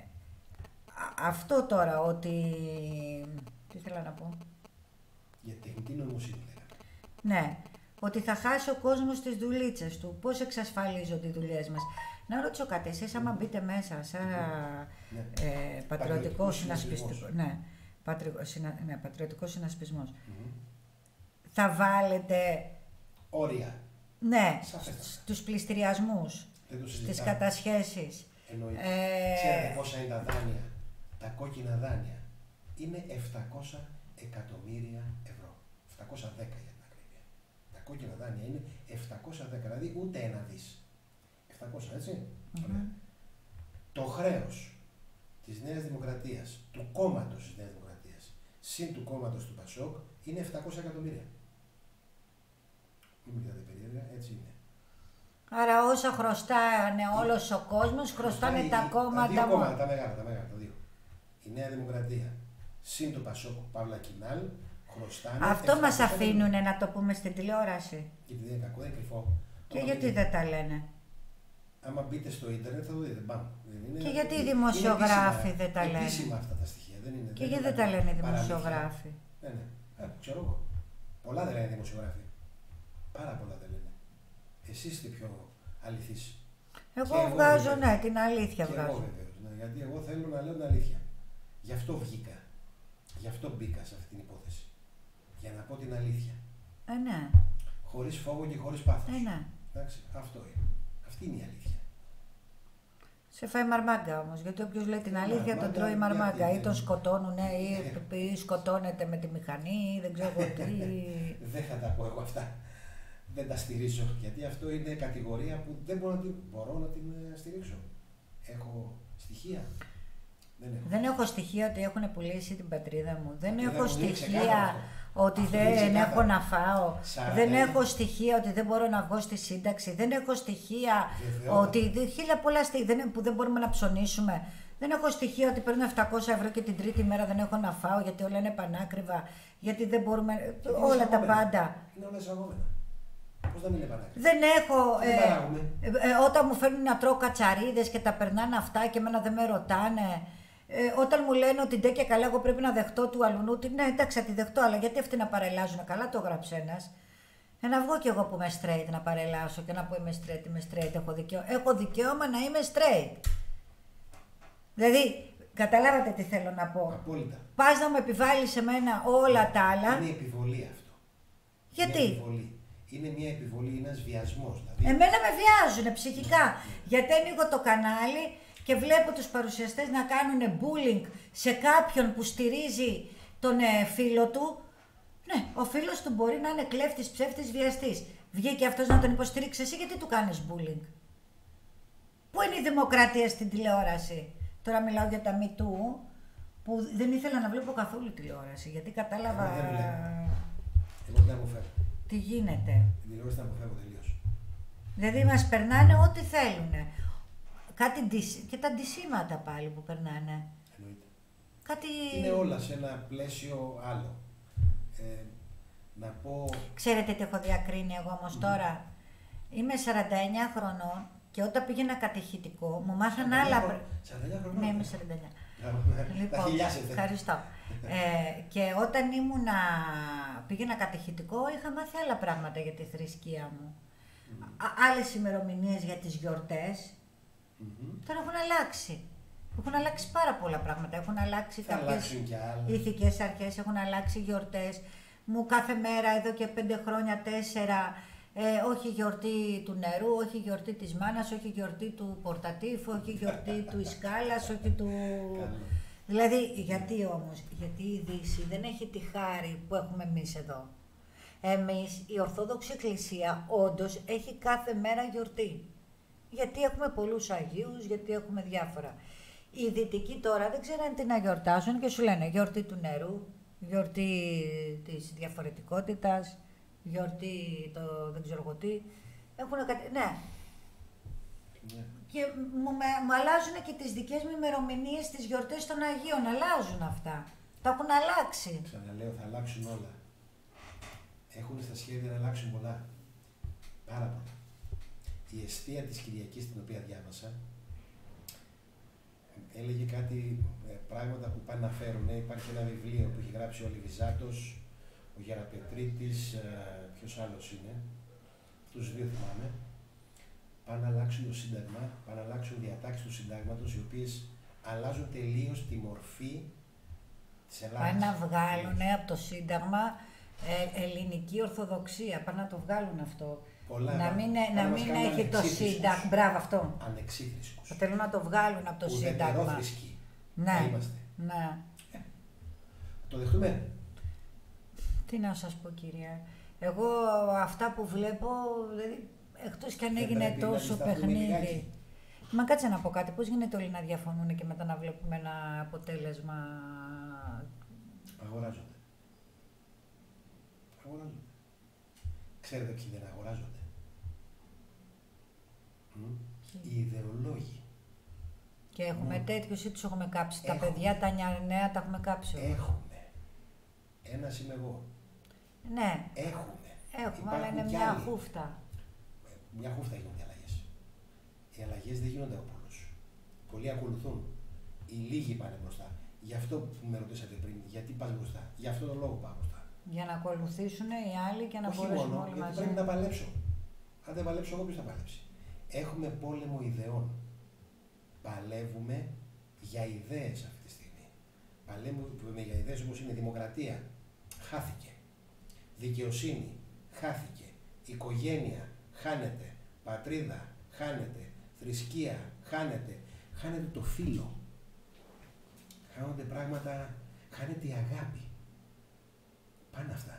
αυτό τώρα, ότι... Τι ήθελα να πω. Για τεχνητή νοημοσύνη λέγαμε. Ναι, ότι θα χάσει ο κόσμος τις δουλίτσες του. Πώς εξασφαλίζονται οι δουλειές μας. Να ρωτήσω κάτι, εσείς άμα μπείτε μέσα σαν ναι. ε, πατριωτικό συνασπιστικό, ναι, πατρι, συνα, ναι, πατριωτικό συνασπισμός, mm-hmm. θα βάλετε όρια. Ναι, στους πληστηριασμούς, στις κατασχέσεις. Εννοείται. Ε... Ξέρετε πόσα είναι τα δάνεια, τα κόκκινα δάνεια. Είναι επτακόσια εκατομμύρια ευρώ. επτακόσια δέκα για την ακρίβεια. Τα κόκκινα δάνεια είναι επτακόσια δέκα, δηλαδή ούτε ένα δις. επτακόσια, έτσι. Mm-hmm. Ωραία. Το χρέος της Νέας Δημοκρατίας, του κόμματος της Νέας Δημοκρατίας, συν του κόμματος του Πασόκ, είναι επτακόσια εκατομμύρια. Μην μιλάτε περίεργα, έτσι είναι. Άρα όσα χρωστάνε όλος ο κόσμος, χρωστάνε τα κόμματα. Τα δύο κόμματα, τα μεγάλα, τα μεγάλα, τα δύο. Η Νέα Δημοκρατία, συν το Πασόκ, Παύλα Κινάλ, χρωστάνε. Αυτό μας αφήνουν να το πούμε στην τηλεόραση. Γιατί δεν είναι κακό, δεν είναι κρυφό. Και άμα γιατί μπείτε, δεν τα λένε. Άμα μπείτε στο ίντερνετ θα το δείτε. Μπαμ. Είναι, και γιατί είναι, οι δημοσιογράφοι είναι δεν τα λένε. Επίσημα αυτά τα στοιχεία. Δεν είναι, και δεν γιατί δεν τα λένε οι δημοσιογράφοι. Ναι, ναι. Α, ξέρω εγώ. Πολλά δεν λένε οι δημοσιογράφοι. Πάρα πολλά δεν λένε. Εσείς είστε πιο αληθείς. Εγώ, εγώ βγάζω, βεβαίως. Ναι, την αλήθεια και βγάζω. Εγώ βεβαίως, ναι, γιατί εγώ θέλω να λέω την αλήθεια. Γι' αυτό βγήκα. Γι' αυτό μπήκα σε αυτή την υπόθεση. Για να πω την αλήθεια. Ε, ναι. Χωρίς φόβο και χωρίς πάθος. Ε, ναι. Εντάξει, αυτό είναι. Αυτή είναι η αλήθεια. Σε φάει μαρμάγκα όμως, γιατί όποιος λέει την αλήθεια τον τρώει μαρμάγκα. Ή τον σκοτώνουν, ή, ή σκοτώνεται με τη μηχανή, ή δεν ξέρω τι. Δεν θα τα πω εγώ αυτά. Δεν τα στηρίζω, γιατί αυτό είναι κατηγορία που δεν μπορώ να την, μπορώ να την στηρίξω. Έχω στοιχεία. Δεν έχω, δεν έχω στοιχεία ότι έχουν πουλήσει την πατρίδα μου. Δεν πατρίδα έχω μου στοιχεία ότι αυτό δεν έχω να φάω. Σαρα, δεν έχω στοιχεία ότι δεν μπορώ να βγω στη σύνταξη. Δεν έχω στοιχεία βεβαίως. Ότι χίλια πολλά στοιχεία που δεν μπορούμε να ψωνίσουμε. Δεν έχω στοιχεία ότι παίρνω επτακόσια ευρώ και την τρίτη μέρα δεν έχω να φάω γιατί όλα είναι πανάκριβα. Γιατί δεν μπορούμε. Και όλα τα πάντα. Είναι όλα εισαγόμενα. Πώς δεν είναι πανάκριβα. Δεν έχω. Ε, ε, ε, όταν μου φέρνουν να τρώω κατσαρίδες και τα περνάνε αυτά και εμένα δεν με ρωτάνε. Ε, όταν μου λένε ότι ντε και καλά, εγώ πρέπει να δεχτώ του αλουνού, ναι, εντάξει, θα τη δεχτώ, αλλά γιατί αυτοί να παρελάζουν, καλά το έγραψε ένας. Ε, να βγω κι εγώ που είμαι straight να παρελάσω και να πω είμαι straight, είμαι straight, έχω δικαίωμα, έχω δικαίωμα να είμαι straight. Δηλαδή, καταλάβατε τι θέλω να πω. Απόλυτα. Πας να μου επιβάλλεις σε μένα όλα τα άλλα. Είναι επιβολή αυτό. Γιατί? Είναι επιβολή. Είναι μια επιβολή, ένας βιασμός. Δηλαδή... Εμένα με βιάζουν ψυχικά. Γιατί ανοίγω το κανάλι και βλέπω τους παρουσιαστές να κάνουν bullying σε κάποιον που στηρίζει τον ε, φίλο του. Ναι, ο φίλος του μπορεί να είναι κλέφτης, ψεύτης, βιαστής. Βγήκε αυτός να τον υποστηρίξει εσύ, γιατί του κάνεις bullying. Πού είναι η δημοκρατία στην τηλεόραση? Τώρα μιλάω για τα Me Too, που δεν ήθελα να βλέπω καθόλου τηλεόραση, γιατί κατάλαβα... Εγώ δεν βλέπω. Εγώ δεν αποφεύγω. Τι γίνεται. Την τηλεόραση την αποφεύγω τελείως. Δηλαδή μας περνάνε ό,τι θέλουν. Κάτι ντυσ... και τα ντυσίματα πάλι που περνάνε. Εννοείται. Κάτι... Είναι όλα σε ένα πλαίσιο άλλο. Ε, να πω... Ξέρετε τι έχω διακρίνει εγώ όμως mm. τώρα. Είμαι σαράντα εννιά χρονών και όταν πήγαινα κατηχητικό μου μάθαν άλλα... σαράντα εννιά χρονών. Ναι, είμαι σαράντα εννιά. Λοιπόν, ευχαριστώ. ε, και όταν ήμουνα, πήγαινα κατηχητικό είχα μάθει άλλα πράγματα για τη θρησκεία μου. Mm. Άλλες ημερομηνίες για τις γιορτές. Mm-hmm. Τώρα έχουν αλλάξει. Έχουν αλλάξει πάρα πολλά πράγματα. Έχουν αλλάξει κάποιες ηθικές αρχές, έχουν αλλάξει γιορτές. Μου κάθε μέρα εδώ και πέντε χρόνια, τέσσερα, ε, όχι γιορτή του νερού, όχι γιορτή της μάνας, όχι γιορτή του πορτατήφου, όχι γιορτή του Ισκάλας, όχι του... Δηλαδή, γιατί όμως? Γιατί η Δύση δεν έχει τη χάρη που έχουμε εμείς εδώ. Εμείς, η Ορθόδοξη Εκκλησία, όντως έχει κάθε μέρα γιορτή. Γιατί έχουμε πολλούς Αγίους, γιατί έχουμε διάφορα. Οι Δυτικοί τώρα δεν ξέρουν τι να γιορτάσουν και σου λένε γιορτή του νερού, γιορτή της διαφορετικότητας, γιορτή το δεν ξέρω εγώ τι. Έχουν κάτι... Ναι. Yeah. Και μου, με, μου αλλάζουν και τις δικές μου ημερομηνίες, τις γιορτές των Αγίων. Αλλάζουν αυτά. Τα έχουν αλλάξει. Ξαναλέω, θα αλλάξουν όλα. Έχουν στα σχέδια να αλλάξουν πολλά. Πάρα πολλά. Η εστία της Κυριακής, την οποία διάβασα, έλεγε κάτι, ε, πράγματα που πάνε να φέρουν. Υπάρχει ένα βιβλίο που έχει γράψει ο Λιβιζάτος, ο Γεραπετρίτης, ε, ποιος άλλος είναι, τους δύο θυμάμαι. Πάνε να αλλάξουν το Σύνταγμα, πάνε να αλλάξουν διατάξεις του Συντάγματος, οι οποίες αλλάζουν τελείως τη μορφή της Ελλάδας. Πάνε να βγάλουν από το Σύνταγμα ε, ελληνική Ορθοδοξία, πάνε να το βγάλουν αυτό. Πολλά, να μην, να μην έχει το Σύνταγμα. Μπράβο, αυτό. Ανεξίθρησκους. Θα θέλουν να το βγάλουν από το Σύνταγμα. Ουδετερόθρησκοι. Ναι. Είμαστε. Ναι. Ε, το δεχτούμε. Τι να σας πω, κυρία. Εγώ αυτά που βλέπω, δηλαδή, εκτός κι αν δεν έγινε τόσο παιχνίδι. Μα κάτσε να πω κάτι. Πώς γίνεται όλοι να διαφωνούν και μετά να βλέπουμε ένα αποτέλεσμα? Αγοράζονται. Αγοράζονται. Ξέρετε ποιοι δεν αγοράζονται? Mm. Οι ιδεολόγοι. Και έχουμε mm. τέτοιους ή τους έχουμε κάψει? Έχουμε. Τα παιδιά, τα νέα τα έχουμε κάψει. Έχουμε. Ένας είμαι εγώ. Ναι. Έχουμε. Έχουμε, αλλά είναι μια άλλοι. χούφτα. Μια χούφτα γίνονται οι αλλαγές. Οι αλλαγές δεν γίνονται από πολλούς. Πολλοί ακολουθούν. Οι λίγοι πάνε μπροστά. Γι' αυτό που με ρωτήσατε πριν, γιατί πας μπροστά. Γι' αυτό τον λόγο πάω μπροστά. Για να ακολουθήσουν οι άλλοι και να Όχι μπορέσουν μόνο, όλοι γιατί μαζί. πρέπει να παλέψω. Αν δεν παλέψω εγώ, ποιος θα παλέψει? Έχουμε πόλεμο ιδεών. Παλεύουμε για ιδέες αυτή τη στιγμή. Παλεύουμε για ιδέες όπως είναι δημοκρατία. Χάθηκε. Δικαιοσύνη. Χάθηκε. Οικογένεια. Χάνεται. Πατρίδα. Χάνεται. Θρησκεία. Χάνεται. Χάνεται το φύλο. Χάνονται πράγματα. Χάνεται η αγάπη. Πάνε αυτά.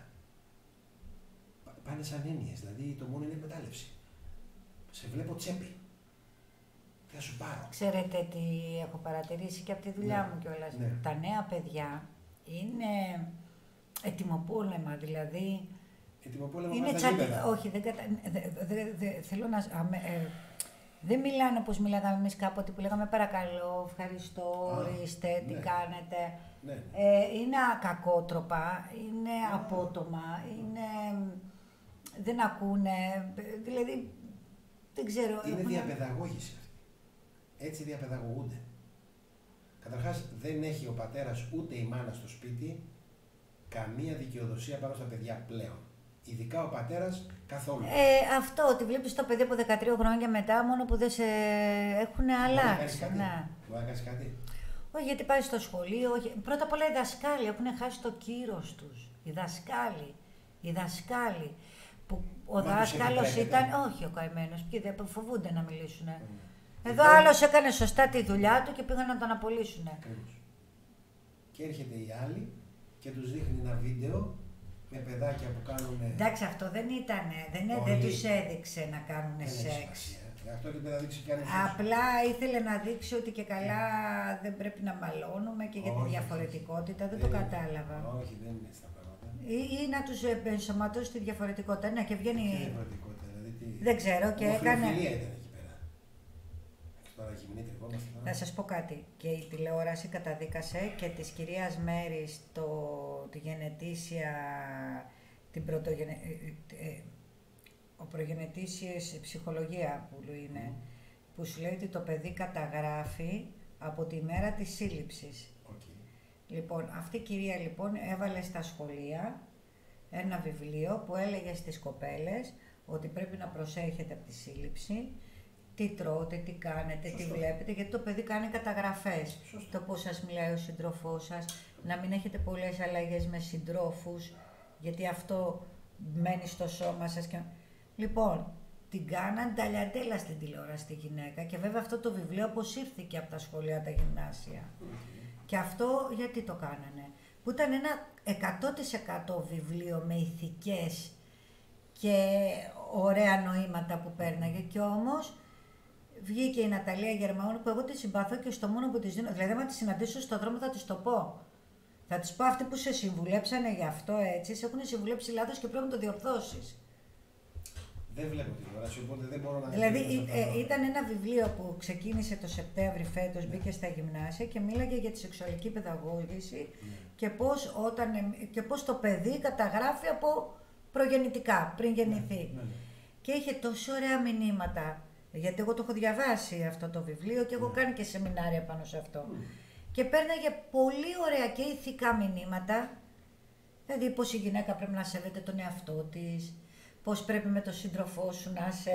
Πάνε σαν έννοιες. Δηλαδή το μόνο είναι εκμετάλλευση. Σε βλέπω τσέπη. Τι θα σου πάρω. Ξέρετε τι έχω παρατηρήσει και από τη δουλειά ναι. μου κιόλας. Ναι. Τα νέα παιδιά είναι ετοιμοπόλεμα, δηλαδή. Ετοιμοπόλεμα είναι τσάτι... Όχι, δεν κατα... δε, δε, δε, θέλω να... Ε, δεν μιλάνε όπως μιλάγαμε εμείς κάποτε που λέγαμε παρακαλώ, ευχαριστώ, ορίστε, τι ναι. κάνετε. Ναι. Ε, είναι κακότροπα, είναι yeah. απότομα, είναι... δεν ακούνε, δηλαδή δεν ξέρω. Είναι έχουν... διαπαιδαγώγηση αυτή. Έτσι διαπαιδαγωγούνται. Καταρχάς δεν έχει ο πατέρας ούτε η μάνα στο σπίτι καμία δικαιοδοσία πάνω στα παιδιά πλέον. Ειδικά ο πατέρας καθόλου. Ε, αυτό, ότι βλέπεις το παιδί από δεκατρία χρόνια μετά, μόνο που δεν σε έχουν αλλάξει. Μπορεί να κάνεις κάτι. Όχι, γιατί πάει στο σχολείο. Όχι. Πρώτα απ' όλα οι δασκάλοι έχουν χάσει το κύρος τους. Οι δασκάλοι. Οι δασκάλοι. Που ο δάσκαλος ήταν. Όχι ο καημένος. Ποιοι δεν φοβούνται να μιλήσουν. Mm. Εδώ mm. άλλος έκανε σωστά τη δουλειά του και πήγαν να τον απολύσουν. Ακριβώς. Και έρχεται η άλλη και τους δείχνει ένα βίντεο με παιδάκια που κάνουν. Εντάξει, αυτό δεν ήταν. Δεν, δεν τους έδειξε να κάνουν σεξ. Αυτό και να δείξει κι άλλο. Απλά ήθελε να δείξει ότι και καλά δεν πρέπει να μαλώνουμε και για τη διαφορετικότητα. Δεν, δεν το κατάλαβα. Όχι, δεν είναι έτσι τα πράγματα. Ή, ή να τους ενσωματώσει τη διαφορετικότητα. Ναι, και βγαίνει. Τι διαφορετικότητα, δηλαδή. Τι... Δεν ξέρω και έκανε. Φιλοφιλία ήταν εκεί πέρα. Τώρα γυμνή Θα σας πω κάτι. Και η τηλεόραση καταδίκασε και της κυρίας Μέρης το, τη γενετήσια, την πρωτογενε... ο προγενετήσιες ψυχολογία που είναι, mm. που σου λέει ότι το παιδί καταγράφει από τη μέρα της σύλληψης. Okay. Λοιπόν, αυτή η κυρία λοιπόν έβαλε στα σχολεία ένα βιβλίο που έλεγε στις κοπέλες ότι πρέπει να προσέχετε από τη σύλληψη, τι τρώτε, τι κάνετε, Σωστό. τι βλέπετε, γιατί το παιδί κάνει καταγραφές. Σωστό. Το πώς σας μιλάει ο σύντροφός σας, να μην έχετε πολλές αλλαγές με συντρόφους, γιατί αυτό μένει στο σώμα σας. Και... Λοιπόν, την κάναν ταλιατέλα στην τηλεόραση τη γυναίκα και βέβαια αυτό το βιβλίο αποσύρθηκε από τα σχολεία, τα γυμνάσια. Mm-hmm. Και αυτό γιατί το κάνανε. Που ήταν ένα εκατό τοις εκατό βιβλίο με ηθικές και ωραία νοήματα που πέρναγε και όμως βγήκε η Ναταλία Γερμανού που εγώ τη συμπαθώ και στο μόνο που της δίνω, δηλαδή άμα τη συναντήσω στον δρόμο θα της το πω. Θα της πω αυτοί που σε συμβουλέψανε γι' αυτό έτσι, σε έχουν συμβουλέψει λάθος και πρέπει να το διορθώσεις. Δεν βλέπω τηλεόραση, οπότε δεν μπορώ να... Δηλαδή ε, ήταν ένα βιβλίο που ξεκίνησε το Σεπτέμβρη φέτος, ναι. μπήκε στα γυμνάσια και μίλαγε για τη σεξουαλική παιδαγώγηση ναι. και, πώς όταν, και πώς το παιδί καταγράφει από προγεννητικά, πριν γεννηθεί. Ναι, ναι, ναι. Και είχε τόσο ωραία μηνύματα, γιατί εγώ το έχω διαβάσει αυτό το βιβλίο και έχω ναι. κάνει και σεμινάρια πάνω σε αυτό. Mm. Και πέρναγε πολύ ωραία και ηθικά μηνύματα, δηλαδή πώς η γυναίκα πρέπει να σέβεται τον εαυτό της, πώς πρέπει με τον σύντροφό σου να σε,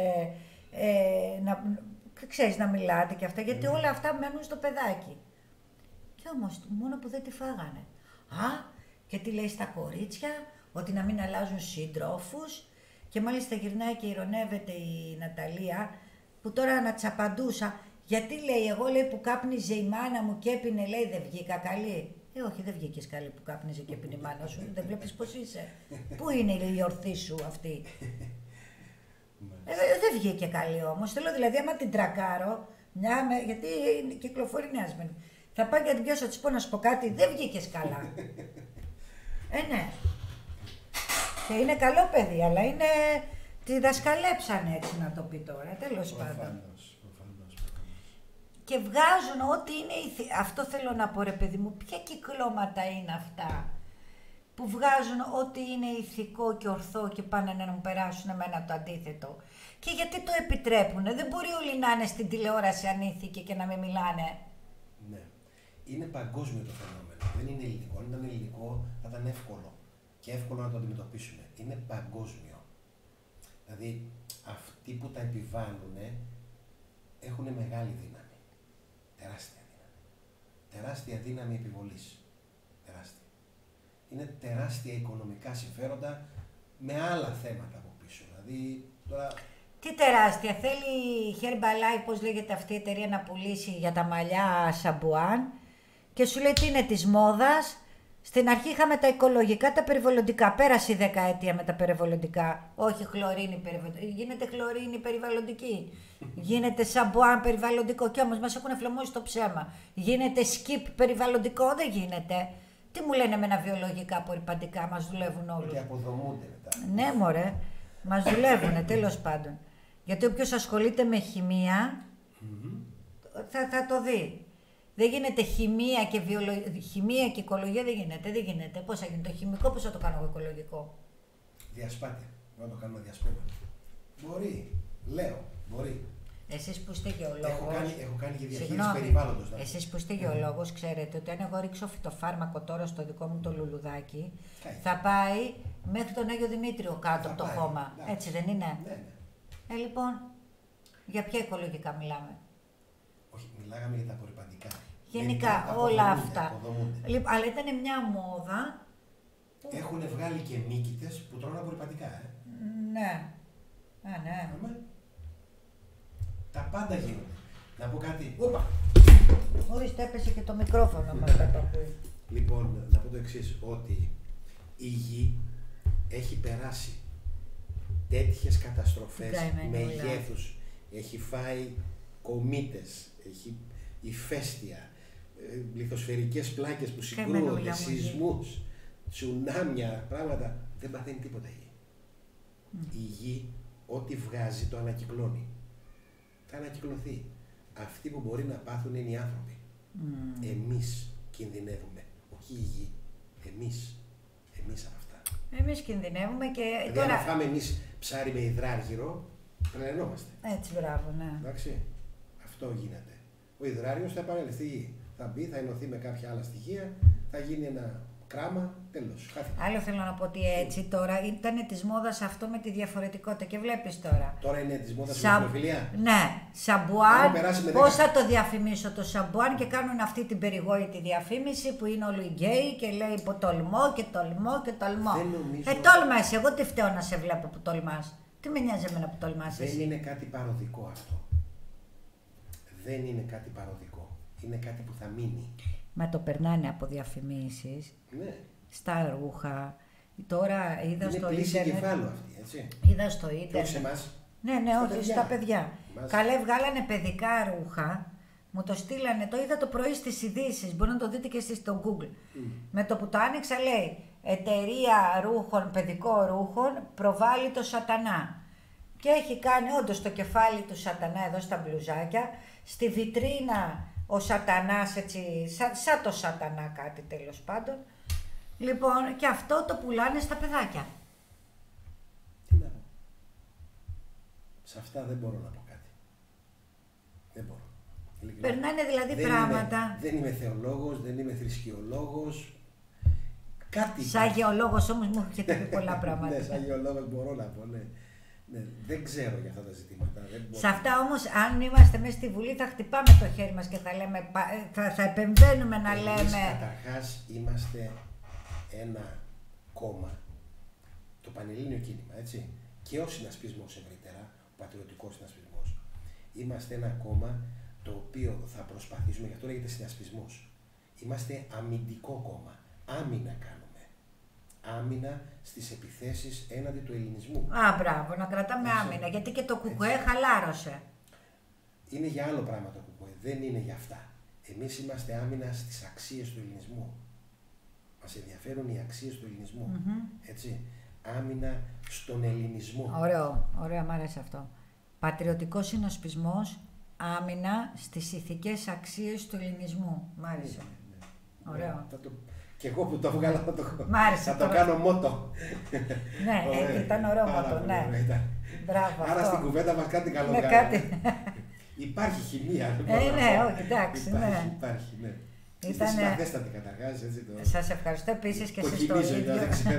ε, να, ξέρεις, να μιλάτε και αυτά, γιατί mm. όλα αυτά μένουν στο παιδάκι. Και όμως, μόνο που δεν τη φάγανε. Α, και τι λέει στα κορίτσια, ότι να μην αλλάζουν σύντροφους, και μάλιστα γυρνάει και ειρωνεύεται η Ναταλία, που τώρα να τσαπαντούσα, γιατί λέει, εγώ λέει που κάπνιζε η μάνα μου και έπινε, λέει, δεν βγήκα καλή. Ε, όχι, δεν βγήκες καλή που κάπνιζε και έπινε η μάνα σου, δεν βλέπεις πώς είσαι. Πού είναι η ορθή σου αυτή. ε, δεν βγήκε καλή όμως. Θέλω δηλαδή, άμα την τρακάρω, μια, γιατί κυκλοφορεί νεασμένη, θα πάω για την πιάσω, θα της πω να σου πω κάτι, δεν βγήκες καλά. ε, ναι. Και είναι καλό παιδί, αλλά είναι. Τη δασκαλέψανε έτσι να το πει τώρα, τέλος πάντων. Προφανώς, προφανώς. Και βγάζουν ό,τι είναι. ηθι- Αυτό θέλω να πω, ρε παιδί μου, ποια κυκλώματα είναι αυτά που βγάζουν ό,τι είναι ηθικό και ορθό και πάνε να μου περάσουν εμένα το αντίθετο. Και γιατί το επιτρέπουνε, δεν μπορεί όλοι να είναι στην τηλεόραση ανήθικοι και να μην μιλάνε. Ναι. Είναι παγκόσμιο το φαινόμενο. Δεν είναι ελληνικό. Αν ήταν ελληνικό θα ήταν εύκολο και εύκολο να το αντιμετωπίσουμε. Είναι παγκόσμιο. Δηλαδή αυτοί που τα επιβάλλουν έχουν μεγάλη δύναμη. Τεράστια δύναμη. Τεράστια δύναμη επιβολής. Τεράστια. Είναι τεράστια οικονομικά συμφέροντα με άλλα θέματα από πίσω. Δηλαδή τώρα. Τι τεράστια, θέλει η Herbalife, πώς λέγεται αυτή η εταιρεία, να πουλήσει για τα μαλλιά σαμπουάν και σου λέει τι είναι της μόδας. Στην αρχή είχαμε τα οικολογικά, τα περιβαλλοντικά. Πέρασε η δεκαετία με τα περιβαλλοντικά. Όχι χλωρίνη περιβαλλοντική. Γίνεται χλωρίνη περιβαλλοντική. Γίνεται σαμπουάν περιβαλλοντικό. Κι όμως μας έχουν φλωμώσει το ψέμα. Γίνεται skip περιβαλλοντικό. Δεν γίνεται. Τι μου λένε με ένα βιολογικά απορριπαντικά, μας δουλεύουν όλους. Και αποδομούνται μετά. Ναι, μωρέ. Μας δουλεύουνε, τέλος πάντων. Γιατί όποιος ασχολείται με χημεία Mm-hmm. θα, θα το δει. Δεν γίνεται χημεία και, βιολο... χημεία και οικολογία, δεν γίνεται. Δεν γίνεται. Πώς θα γίνει το χημικό, πώς θα το κάνω εγώ οικολογικό. Διασπάται. Μπορεί να το κάνουμε διασπόμενο. Μπορεί. Λέω. Μπορεί. Εσείς που είστε γεωλόγος. Έχω κάνει, έχω κάνει και διαχείριση Συγγνώμη, περιβάλλοντος. εσείς που είστε γεωλόγος, ξέρετε ότι αν εγώ ρίξω φυτοφάρμακο τώρα στο δικό μου το λουλουδάκι, Κάει. θα πάει μέχρι τον Άγιο Δημήτριο κάτω Θα από το πάει, χώμα. εντάξει. Έτσι δεν είναι. Ναι, ναι. Ε, λοιπόν, για ποια οικολογικά μιλάμε. Όχι, μιλάγαμε για τα απορριπαντικά. Γενικά Μερικά όλα αποδομούνται, αυτά. αποδομούνται. Λοιπόν, αλλά ήταν μια μόδα. που- Έχουν βγάλει και μύκητες που τρώνε απορριπαντικά. Ε. Ναι. Α, ναι. Άμα. Τα πάντα γίνονται. Να πω κάτι. Όπα! Ορίστε, έπεσε και το μικρόφωνο μας δεν το ακούει. Λοιπόν, να πω το εξής, ότι η γη έχει περάσει τέτοιες καταστροφές Καημένη όλα. μεγέθους. Έχει φάει κομήτες, έχει ηφαίστεια, ε, λιθοσφαιρικές πλάκες που Καημένη συγκρούονται, όλα μου η γη. σεισμούς, τσουνάμια, πράγματα. Δεν παθαίνει τίποτα η γη. Μμ. Η γη, ό,τι βγάζει, το ανακυκλώνει. Θα ανακυκλωθεί. Αυτοί που μπορεί να πάθουν είναι οι άνθρωποι. Μμ. Εμείς κινδυνεύουμε, όχι η γη. Εμείς. Εμείς από αυτά. Εμείς κινδυνεύουμε και Δηλαδή, τώρα. αν φάμε εμείς ψάρι με υδράργυρο, τρελαινόμαστε. Έτσι, μπράβο, ναι. Εντάξει. Αυτό γίνεται. Ο υδράριος θα επανελθεί η γη. Θα μπει, θα ενωθεί με κάποια άλλα στοιχεία, θα γίνει ένα κράμα, τέλος. Χάθηκα. Άλλο θέλω να πω ότι έτσι τώρα ήταν της μόδας αυτό με τη διαφορετικότητα και βλέπεις τώρα. Τώρα είναι της μόδας η Σα- δημοφιλία. Ναι, σαμπουάν. Αν περάσει με Πώς δέκα- θα το διαφημίσω το σαμπουάν και κάνουν αυτή την περιγόητη διαφήμιση που είναι όλοι γκέι και λέει που τολμώ και τολμώ και τολμώ. Δεν νομίζω- Ε, τόλμα εσύ, εγώ τι φταίω να σε βλέπω που τολμάς. Τι με νοιάζει εμένα που τολμάς Δεν εσύ. είναι κάτι παροδικό αυτό. Δεν είναι κάτι παροδικό. Είναι κάτι που θα μείνει. Μα το περνάνε από διαφημίσεις Ναι. στα ρούχα. Τώρα είδα Είναι στο πλήση ίντερνετ. κεφάλου αυτή, έτσι. Είδα στο Και όχι σε ίντερνετ. εμάς. Ναι, ναι, Στα όχι, παιδιά. στα παιδιά. Μας- Καλέ, βγάλανε παιδικά ρούχα. Μου το στείλανε, το είδα το πρωί στις ειδήσεις. Μπορεί να το δείτε και εσείς στο Google. Μμ. Με το που το άνοιξα λέει εταιρεία ρούχων, παιδικών ρούχων, προβάλλει το σατανά. Και έχει κάνει όντως το κεφάλι του σατανά εδώ στα μπλουζάκια. Στη βιτρίνα ο σατανάς έτσι, σαν, σαν το σατανά κάτι τέλος πάντων. Λοιπόν, και αυτό το πουλάνε στα παιδάκια. Τι να πω. Σε αυτά δεν μπορώ να πω κάτι. Δεν μπορώ. Ειλικρινά. Περνάνε δηλαδή Δεν πράγματα. Είμαι, δεν είμαι θεολόγος, δεν είμαι θρησκεολόγος. Κάτι. Σαν γεωλόγος όμως μου έχετε πει πολλά Ναι, πράγματα. σαν γεωλόγος μπορώ να πω, ναι. Ναι, δεν ξέρω για αυτά τα ζητήματα. Δεν μπορώ. Σε αυτά όμως, αν είμαστε μέσα στη Βουλή, θα χτυπάμε το χέρι μας και θα λέμε, πα- ε, θα, θα επεμβαίνουμε να Εμείς λέμε. καταρχάς είμαστε ένα κόμμα, το Πανελλήνιο Κίνημα, έτσι, και ο συνασπισμός ευρύτερα, ο πατριωτικός συνασπισμός. Είμαστε ένα κόμμα το οποίο θα προσπαθήσουμε, γι' αυτό λέγεται συνασπισμός. Είμαστε αμυντικό κόμμα. Άμυνα κάνουμε. Άμυνα στις επιθέσεις έναντι του ελληνισμού. Α, μπράβο, να κρατάμε Έτσι. άμυνα, γιατί και το κουκουέ Έτσι. χαλάρωσε. Είναι για άλλο πράγμα το κουκουέ, δεν είναι για αυτά. Εμείς είμαστε άμυνα στις αξίες του ελληνισμού. Μας ενδιαφέρουν οι αξίες του ελληνισμού. Μμμ. Έτσι. άμυνα στον ελληνισμό. Ωραίο, ωραίο, μ' άρεσε αυτό. Πατριωτικός συνασπισμός, άμυνα στις ηθικές αξίες του ελληνισμού. Μ' άρεσε. Ναι, ναι. Ωραίο. Ναι, το... Και εγώ που το έβγαλα θα το, άρεσε, θα το κάνω μότο. Ναι, ε, ήταν ωραίο μότο, ναι. Μπράβο, άρα αυτό. στην κουβέντα μας κάτι καλό ναι, κάνει. Κάτι. Υπάρχει χημεία. Ε, ναι, όχι, εντάξει, υπάρχει, ναι. Υπάρχει, ναι. Ήτανε... Είστε συμπαθέστατοι καταρχάς, έτσι το... Σας ευχαριστώ επίσης και εσείς το ίδιο.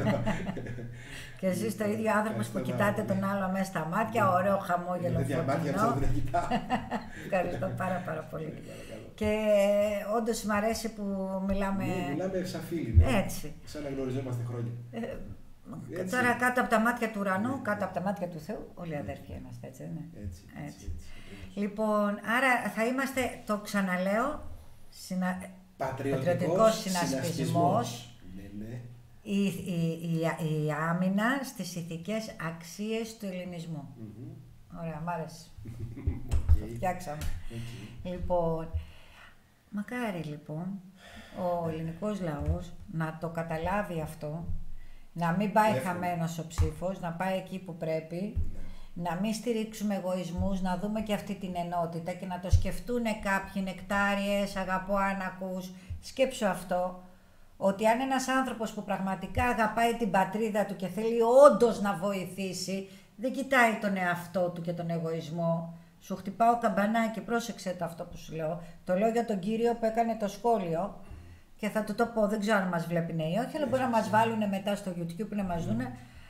Και εσείς το ίδιο άνθρωπος που κοιτάτε τον άλλο μέσα στα μάτια, ωραίο χαμόγελο φωτεινό. Ευχαριστώ πάρα πάρα πολύ. Και όντως μου αρέσει που μιλάμε... Ναι, μιλάμε σαν φίλοι, ναι. Έτσι. Σαν να γνωριζόμαστε χρόνια. Ε, τώρα κάτω από τα μάτια του ουρανού, ναι, κάτω από τα μάτια του Θεού, όλοι αδέρφια είμαστε, έτσι δεν είναι? Έτσι, έτσι, έτσι. έτσι. Λοιπόν, άρα θα είμαστε, το ξαναλέω, συνα... πατριωτικός, πατριωτικός συνασπισμός, συνασπισμός. Ναι, ναι. Η, η, η, η άμυνα στις ηθικές αξίες του ελληνισμού. Mm-hmm. Ωραία, μ' άρεσε. Okay. Το φτιάξαμε. Okay. Λοιπόν, μακάρι λοιπόν ο ελληνικός λαός να το καταλάβει αυτό, να μην πάει Έφυγε. χαμένος ο ψήφος, να πάει εκεί που πρέπει, να μην στηρίξουμε εγωισμούς, να δούμε και αυτή την ενότητα και να το σκεφτούν κάποιοι νεκτάριες, αγαπώ αν ακούς, σκέψου αυτό, ότι αν ένας άνθρωπος που πραγματικά αγαπάει την πατρίδα του και θέλει όντως να βοηθήσει, δεν κοιτάει τον εαυτό του και τον εγωισμό. Σου χτυπάω καμπανάκι, πρόσεξε το αυτό που σου λέω. Το λέω για τον κύριο που έκανε το σχόλιο και θα του το πω, δεν ξέρω αν μας βλέπει ναι ή όχι, αλλά μπορεί να μας βάλουν μετά στο YouTube να μας δούνε.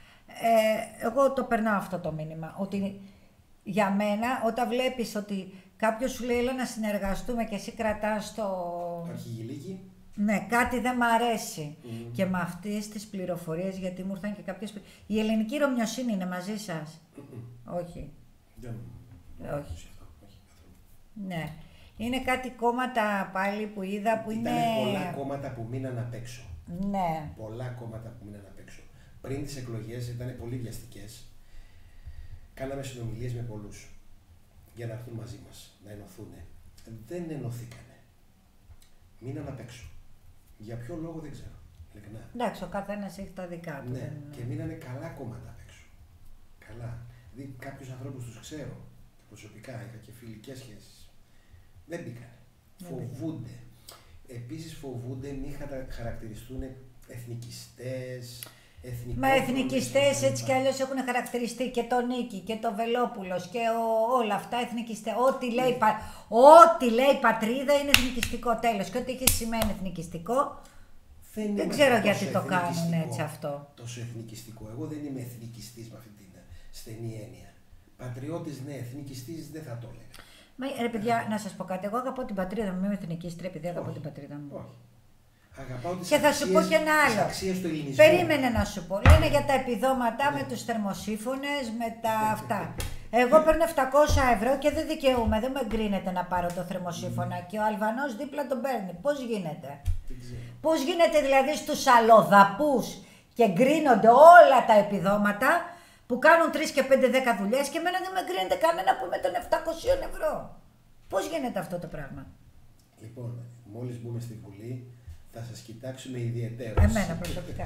Ε, εγώ το περνάω αυτό το μήνυμα, ότι για μένα όταν βλέπεις ότι κάποιος σου λέει έλα να συνεργαστούμε και εσύ κρατάς το... Αρχιγυλίκι. Ναι, κάτι δεν μ' αρέσει. Mm. Και με αυτές τις πληροφορίες, γιατί μου ήρθαν και κάποιες... Η ελληνική ρωμιοσύνη είναι μαζί σας? Mm-mm. Όχι. Δεν yeah. Όχι. όχι. Ναι. Είναι κάτι κόμματα πάλι που είδα που Ήτανε είναι... πολλά κόμματα που μείναν απ' έξω. Ναι. Πολλά κόμματα που μείναν απ' έξω. Πριν τις εκλογές ήταν πολύ βιαστικές. Κάναμε συνομιλίες με πολλούς για να έρθουν μαζί μας, να ενωθούν. Δεν ενωθήκανε. Μείναν απ' έξω. Για ποιο λόγο δεν ξέρω. Ειλικρινά. Εντάξει, ο καθένας έχει τα δικά του. Ναι, δεν... και μείνανε καλά κόμματα απ' έξω. Καλά. Δηλαδή κάποιους ανθρώπους τους ξέρω προσωπικά, είχα και φιλικές σχέσεις. Δεν μπήκανε. Ναι, φοβούνται. Ναι. Επίσης φοβούνται μην χαρακτηριστούν εθνικιστές. Μα εθνικιστές έτσι κι αλλιώς έχουν χαρακτηριστεί και το Νίκη και το Βελόπουλος και ο, όλα αυτά εθνικιστές. Ό,τι λέει, πα, ό,τι λέει πατρίδα είναι εθνικιστικό, τέλος. Και ό,τι έχει σημαίνει εθνικιστικό, δεν, δεν ξέρω γιατί το κάνουν έτσι αυτό. Τόσο εθνικιστικό. Εγώ δεν είμαι εθνικιστής με αυτή την στενή έννοια. Πατριώτης ναι, εθνικιστής δεν θα το έλεγα. Μα ρε παιδιά, να σας πω κάτι. Εγώ αγαπώ την πατρίδα μου, είμαι εθνικίστρια επειδή αγαπώ Όχι. την πατρίδα μου. Όχι. Αγαπάω τις και θα αξίες, σου πω και ένα άλλο. Περίμενε να σου πω. Λένε για τα επιδόματα ναι. με τους θερμοσύφωνες, με τα αυτά. Εγώ παίρνω επτακόσια ευρώ και δεν δικαιούμαι. Δεν με εγκρίνεται να πάρω το θερμοσύφωνα mm. και ο Αλβανός δίπλα τον παίρνει. Πώς γίνεται. Πώς γίνεται δηλαδή στους αλλοδαπούς και εγκρίνονται όλα τα επιδόματα που κάνουν τρεις και πέντε δέκα δουλειές και εμένα δεν με εγκρίνεται κανένα που είμαι των επτακόσια ευρώ. Πώς γίνεται αυτό το πράγμα. Λοιπόν, μόλις μπούμε στη Βουλή, θα σας κοιτάξουμε ιδιαιτέρως. Εμένα προσωπικά.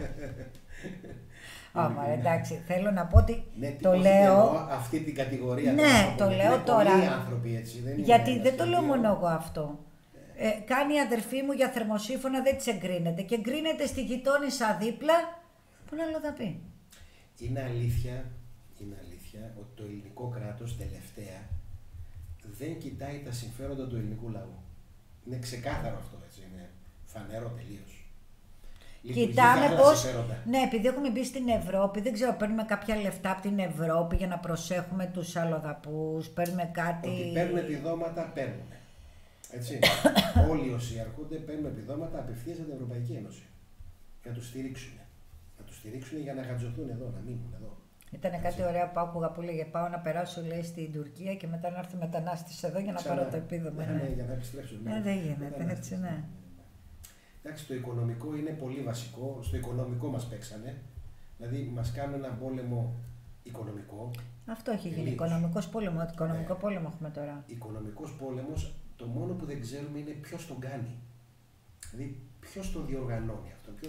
Όμα, εντάξει, θέλω να πω ότι ναι, το λέω... αυτή την κατηγορία. Ναι, το λέω τώρα. Πολλοί άνθρωποι έτσι, δεν γιατί είναι δεν το λέω μόνο εγώ αυτό. Ε, κάνει η αδερφή μου για θερμοσύφωνα, δεν της εγκρίνεται. Και εγκρίνεται στη γειτόνισσα δίπλα, που άλλο θα πει. Είναι αλήθεια, είναι αλήθεια ότι το ελληνικό κράτος τελευταία δεν κοιτάει τα συμφέροντα του ελληνικού λαού. Είναι ξεκάθαρο αυτό, έτσι, είναι φανερό τελείως. Κοιτάμε πώς, ναι, επειδή έχουμε μπει στην Ευρώπη, δεν ξέρω, παίρνουμε κάποια λεφτά από την Ευρώπη για να προσέχουμε τους αλλοδαπούς, παίρνουμε κάτι... Ότι παίρνουν επιδόματα, παίρνουν. Έτσι, όλοι όσοι έρχονται παίρνουν επιδόματα απευθείας από την Ευρωπαϊκή Ένωση. Για να τους στηρίξουν. Να τους στηρίξουν για να γατζωθούν εδώ, να μείνουν εδώ. Ήταν κάτι ωραίο που άκουγα που λέγε πάω να περάσω λέει στην Τουρκία και μετά να έρθει μετανάστης εδώ για να Ξανά. πάρω το επίδομα. Ναι, ναι, για να επιστρέψουν. Ναι, δεν γίνεται, έτσι ναι. Εντάξει, το οικονομικό είναι πολύ βασικό. Στο οικονομικό μας παίξανε. Δηλαδή μας κάνουν ένα πόλεμο οικονομικό. Αυτό έχει γίνει. Οικονομικός πόλεμο. Οικονομικό ναι. πόλεμο έχουμε τώρα. Οικονομικός πόλεμος, το μόνο που δεν ξέρουμε είναι ποιος τον κάνει. Δηλαδή ποιος τον διοργανώνει αυτό. Ποιος,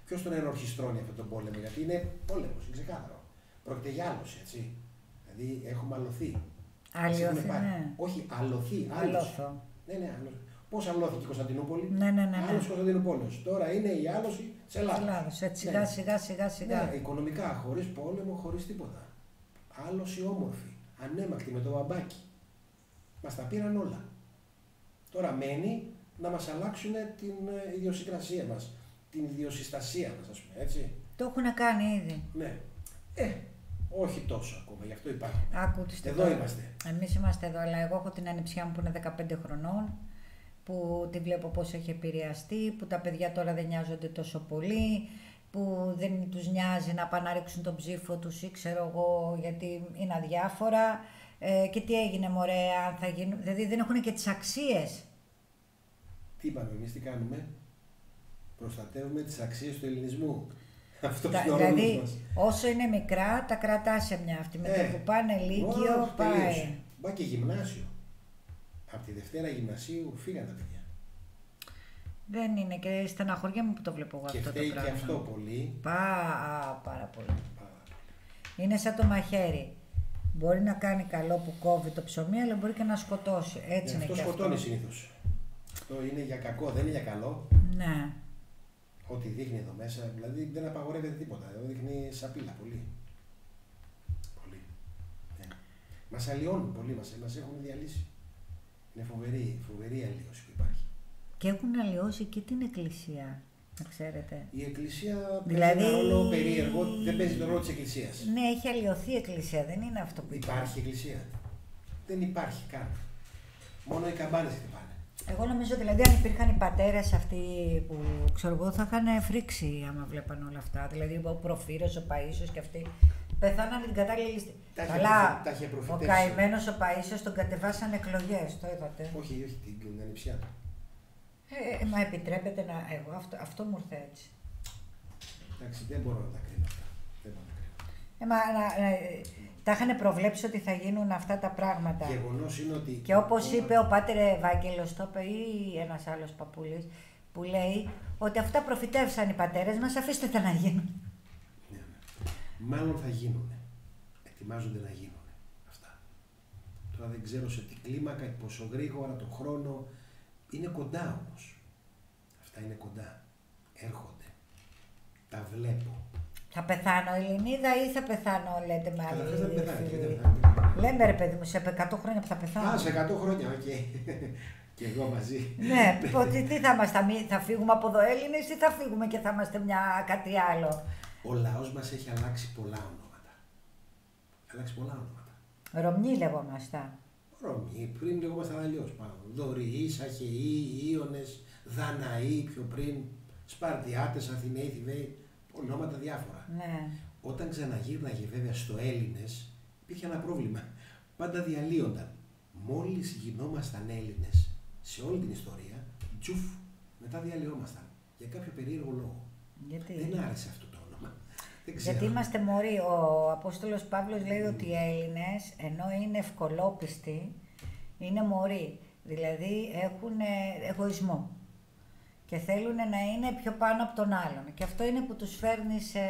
Ποιος τον ενορχιστρώνει αυτόν τον πόλεμο, γιατί είναι πόλεμος, είναι ξεκάθαρο. Πρόκειται για άλωση, έτσι. Δηλαδή έχουμε αλωθεί. Αλλιώθη, ναι. Όχι, αλωθεί, Αλώθω. Ναι, ναι, άλωση. Πώς αλώθηκε η Κωνσταντινούπολη? Ναι, ναι, ναι. Άλωση Κωνσταντινούπολης. Τώρα είναι η άλωση της Ελλάδας. Ελλάδος, έτσι, σιγά, ναι. σιγά, σιγά, σιγά. Ναι, οικονομικά, χωρίς πόλεμο, χωρίς τίποτα. Άλωση όμορφη, ανέμακτη με το μπαμπάκι. Μας τα πήραν όλα. Τώρα μένει να μας αλλάξουν την ιδιοσυγκρασία μας, την ιδιοσυστασία μας, ας πούμε, έτσι. Το έχουν κάνει ήδη. Ναι. Ε, όχι τόσο ακόμα, γι' αυτό υπάρχει. Ακούτε, εδώ είμαστε. Εμείς είμαστε εδώ, αλλά εγώ έχω την ανιψιά μου που είναι δεκαπέντε χρονών, που τη βλέπω πώς έχει επηρεαστεί, που τα παιδιά τώρα δεν νοιάζονται τόσο πολύ, που δεν τους νοιάζει να πάνε να ρίξουν τον ψήφο τους ή ξέρω εγώ γιατί είναι αδιάφορα. Ε, και τι έγινε μωρέ, αν θα γίνουν, δηλαδή δεν έχουν και τις αξίες. Τι είπαμε εμείς, τι κάνουμε? Προστατεύουμε τις αξίες του ελληνισμού. Αυτό είναι ο ρόλος Δηλαδή, μας. όσο είναι μικρά, τα κρατά σε μια αυτή. Με Ε, το που πάνε λύκειο, oh, πάει. τελείωσε. Μπα και γυμνάσιο. Από τη Δευτέρα γυμνασίου φύγαν τα παιδιά. Δεν είναι και στεναχωριέμαι που το βλέπω εγώ Και αυτό το φταίει πράγμα. και αυτό πολύ. Πά, α, πάρα πολύ. Πάρα πολύ. Είναι σαν το μαχαίρι. Μπορεί να κάνει καλό που κόβει το ψωμί, αλλά μπορεί και να σκοτώσει. Έτσι Ναι, είναι αυτό και σκοτώνει αυτό. συνήθως. Αυτό είναι για κακό, δεν είναι για καλό. Ναι. Ό,τι δείχνει εδώ μέσα, δηλαδή δεν απαγορεύεται τίποτα. Εδώ δείχνει σαπίλα πολύ. Πολύ. Ναι. Μας αλλοιώνουν πολύ, μας, μας έχουν διαλύσει. Είναι φοβερή, φοβερή αλλίωση που υπάρχει. Και έχουν αλλοιώσει και την εκκλησία, να ξέρετε. Η Εκκλησία Δηλαδή... παίζει ένα ρόλο περίεργο, δεν παίζει τον ρόλο της Εκκλησίας. Ναι, έχει αλλοιωθεί η εκκλησία, δεν είναι αυτό που υπάρχει. Υπάρχει Εκκλησία? Δεν υπάρχει καν. Μόνο οι καμπάνες χτυπάνε. Εγώ νομίζω δηλαδή αν υπήρχαν οι πατέρες αυτοί που ξέρω εγώ θα είχαν φρίξει άμα βλέπαν όλα αυτά. Δηλαδή ο Προφύρος, ο Παΐσιος και αυτοί πεθάνανε την κατάλληλη λίστη. Τα είχε Καλά, προφη- τα είχε ο προφητεύσει. καημένος ο Παΐσιος τον κατεβάσαν εκλογές, το είδατε. Όχι, όχι, την ανιψιά του. Ε, μα επιτρέπετε να... Εγώ αυτό, αυτό μου ήρθε έτσι. Εντάξει, δεν μπορώ να τα κρίνω αυτά. Δεν μπορώ να τα κρίνω. Ε, μα, να, να, τα είχαν προβλέψει ότι θα γίνουν αυτά τα πράγματα. Γεγονός είναι ότι. Και όπως είπε ο Πάτερ Ευάγγελος, το είπε ή ένας άλλος παππούλης, που λέει ότι αυτά προφητεύσαν οι πατέρες μας, αφήστε τα να γίνουν. Ναι, ναι. Μάλλον θα γίνουν. Ετοιμάζονται να γίνουν αυτά. Τώρα δεν ξέρω σε τι κλίμακα, πόσο γρήγορα, τον χρόνο. Είναι κοντά όμως. Αυτά είναι κοντά. Έρχονται. Τα βλέπω. Θα πεθάνω Ελληνίδα ή θα πεθάνω, λέτε με Αλλά άλλη θες να πεθάνει, φίλη. και δεν πεθάνει. Λέμε ρε παιδί μου, σε εκατό χρόνια που θα πεθάνω. Α, σε εκατό χρόνια, οκ. Και εγώ μαζί. Ναι, ότι τι θα είμαστε, θα φύγουμε από εδώ Έλληνες ή θα φύγουμε και θα είμαστε μια κάτι άλλο. Ο λαός μας έχει αλλάξει πολλά ονόματα. Αλλάξει πολλά ονόματα. Ρωμνοί λεγόμαστε. Ρώμοι, πριν λεγόμασταν αλλιώς πάνω. Δωρηείς, Αχαιοί, Ίωνες, Δαναοί πιο πριν, Σπαρτιάτες, Αθηναίοι, Θηβαίοι, ονόματα διάφορα. Ναι. Όταν ξαναγύρναγε βέβαια στο Έλληνες, υπήρχε ένα πρόβλημα. Πάντα διαλύονταν. Μόλις γινόμασταν Έλληνες, σε όλη την ιστορία, τσουφ, μετά διαλυόμασταν. Για κάποιο περίεργο λόγο. Γιατί? Δεν άρεσε αυτό το όνομα. Δεν ξέρω. Γιατί είμαστε μωροί. Ο Απόστολος Παύλος λέει ότι οι Έλληνες, ενώ είναι ευκολόπιστοι, είναι μωροί. Δηλαδή έχουν εγωισμό και θέλουν να είναι πιο πάνω από τον άλλον. Και αυτό είναι που τους φέρνει σε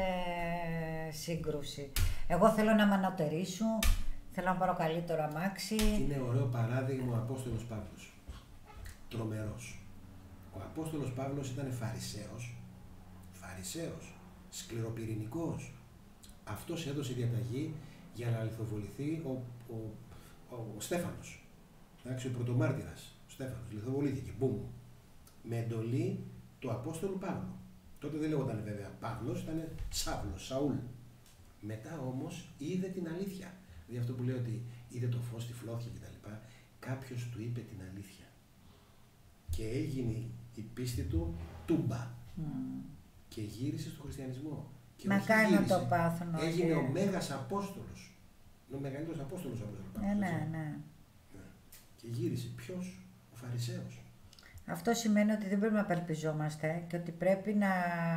σύγκρουση. Εγώ θέλω να με ανωτερήσουν, θέλω να πάρω καλύτερο αμάξι. Είναι ωραίο παράδειγμα ο Απόστολος Παύλος. Τρομερός. Ο Απόστολος Παύλος ήταν φαρισαίος, φαρισαίος, σκληροπυρηνικός. Αυτός έδωσε διαταγή για να λιθοβοληθεί ο, ο, ο, ο Στέφανος. Εντάξει, ο πρωτομάρτυρας, ο Στέφανος, λιθοβολήθηκε, μπουμ. Με εντολή του Απόστολου Παύλου. Τότε δεν λέγονταν βέβαια Παύλος, ήταν Σάβλος, Σαούλ. Μετά όμως είδε την αλήθεια. Δηλαδή αυτό που λέει ότι είδε το φως, τη φλόθια κτλ. Κάποιος του είπε την αλήθεια. Και έγινε η πίστη του τούμπα. Mm. Και γύρισε στο χριστιανισμό. Και μακάρι να το πάθουν όλοι. Έγινε ο Μέγας Απόστολος. Είναι ο μεγαλύτερος Απόστολος από τον ναι, ναι, ναι. Και γύρισε. Ποιος? Ο Φαρισαίος. Αυτό σημαίνει ότι δεν πρέπει να απελπιζόμαστε και ότι πρέπει να...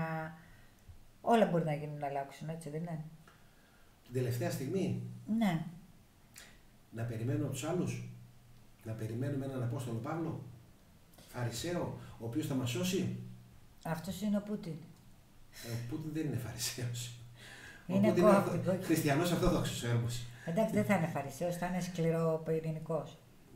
όλα μπορεί να γίνουν να αλλάξουν, έτσι δεν είναι? Την τελευταία στιγμή. Ναι. Να περιμένουμε τους άλλους. Να περιμένουμε έναν Απόστολο Παύλο. Φαρισαίο, ο οποίος θα μας σώσει. Αυτός είναι ο Πούτιν. Ο Πούτιν δεν είναι Φαρισαίος. Είναι Ο Πούτιν είναι κόκκινο. χριστιανός Ορθόδοξος όμως. Εντάξει, δεν θα είναι Φαρισαίος, θα είναι σκληροπυρηνικός.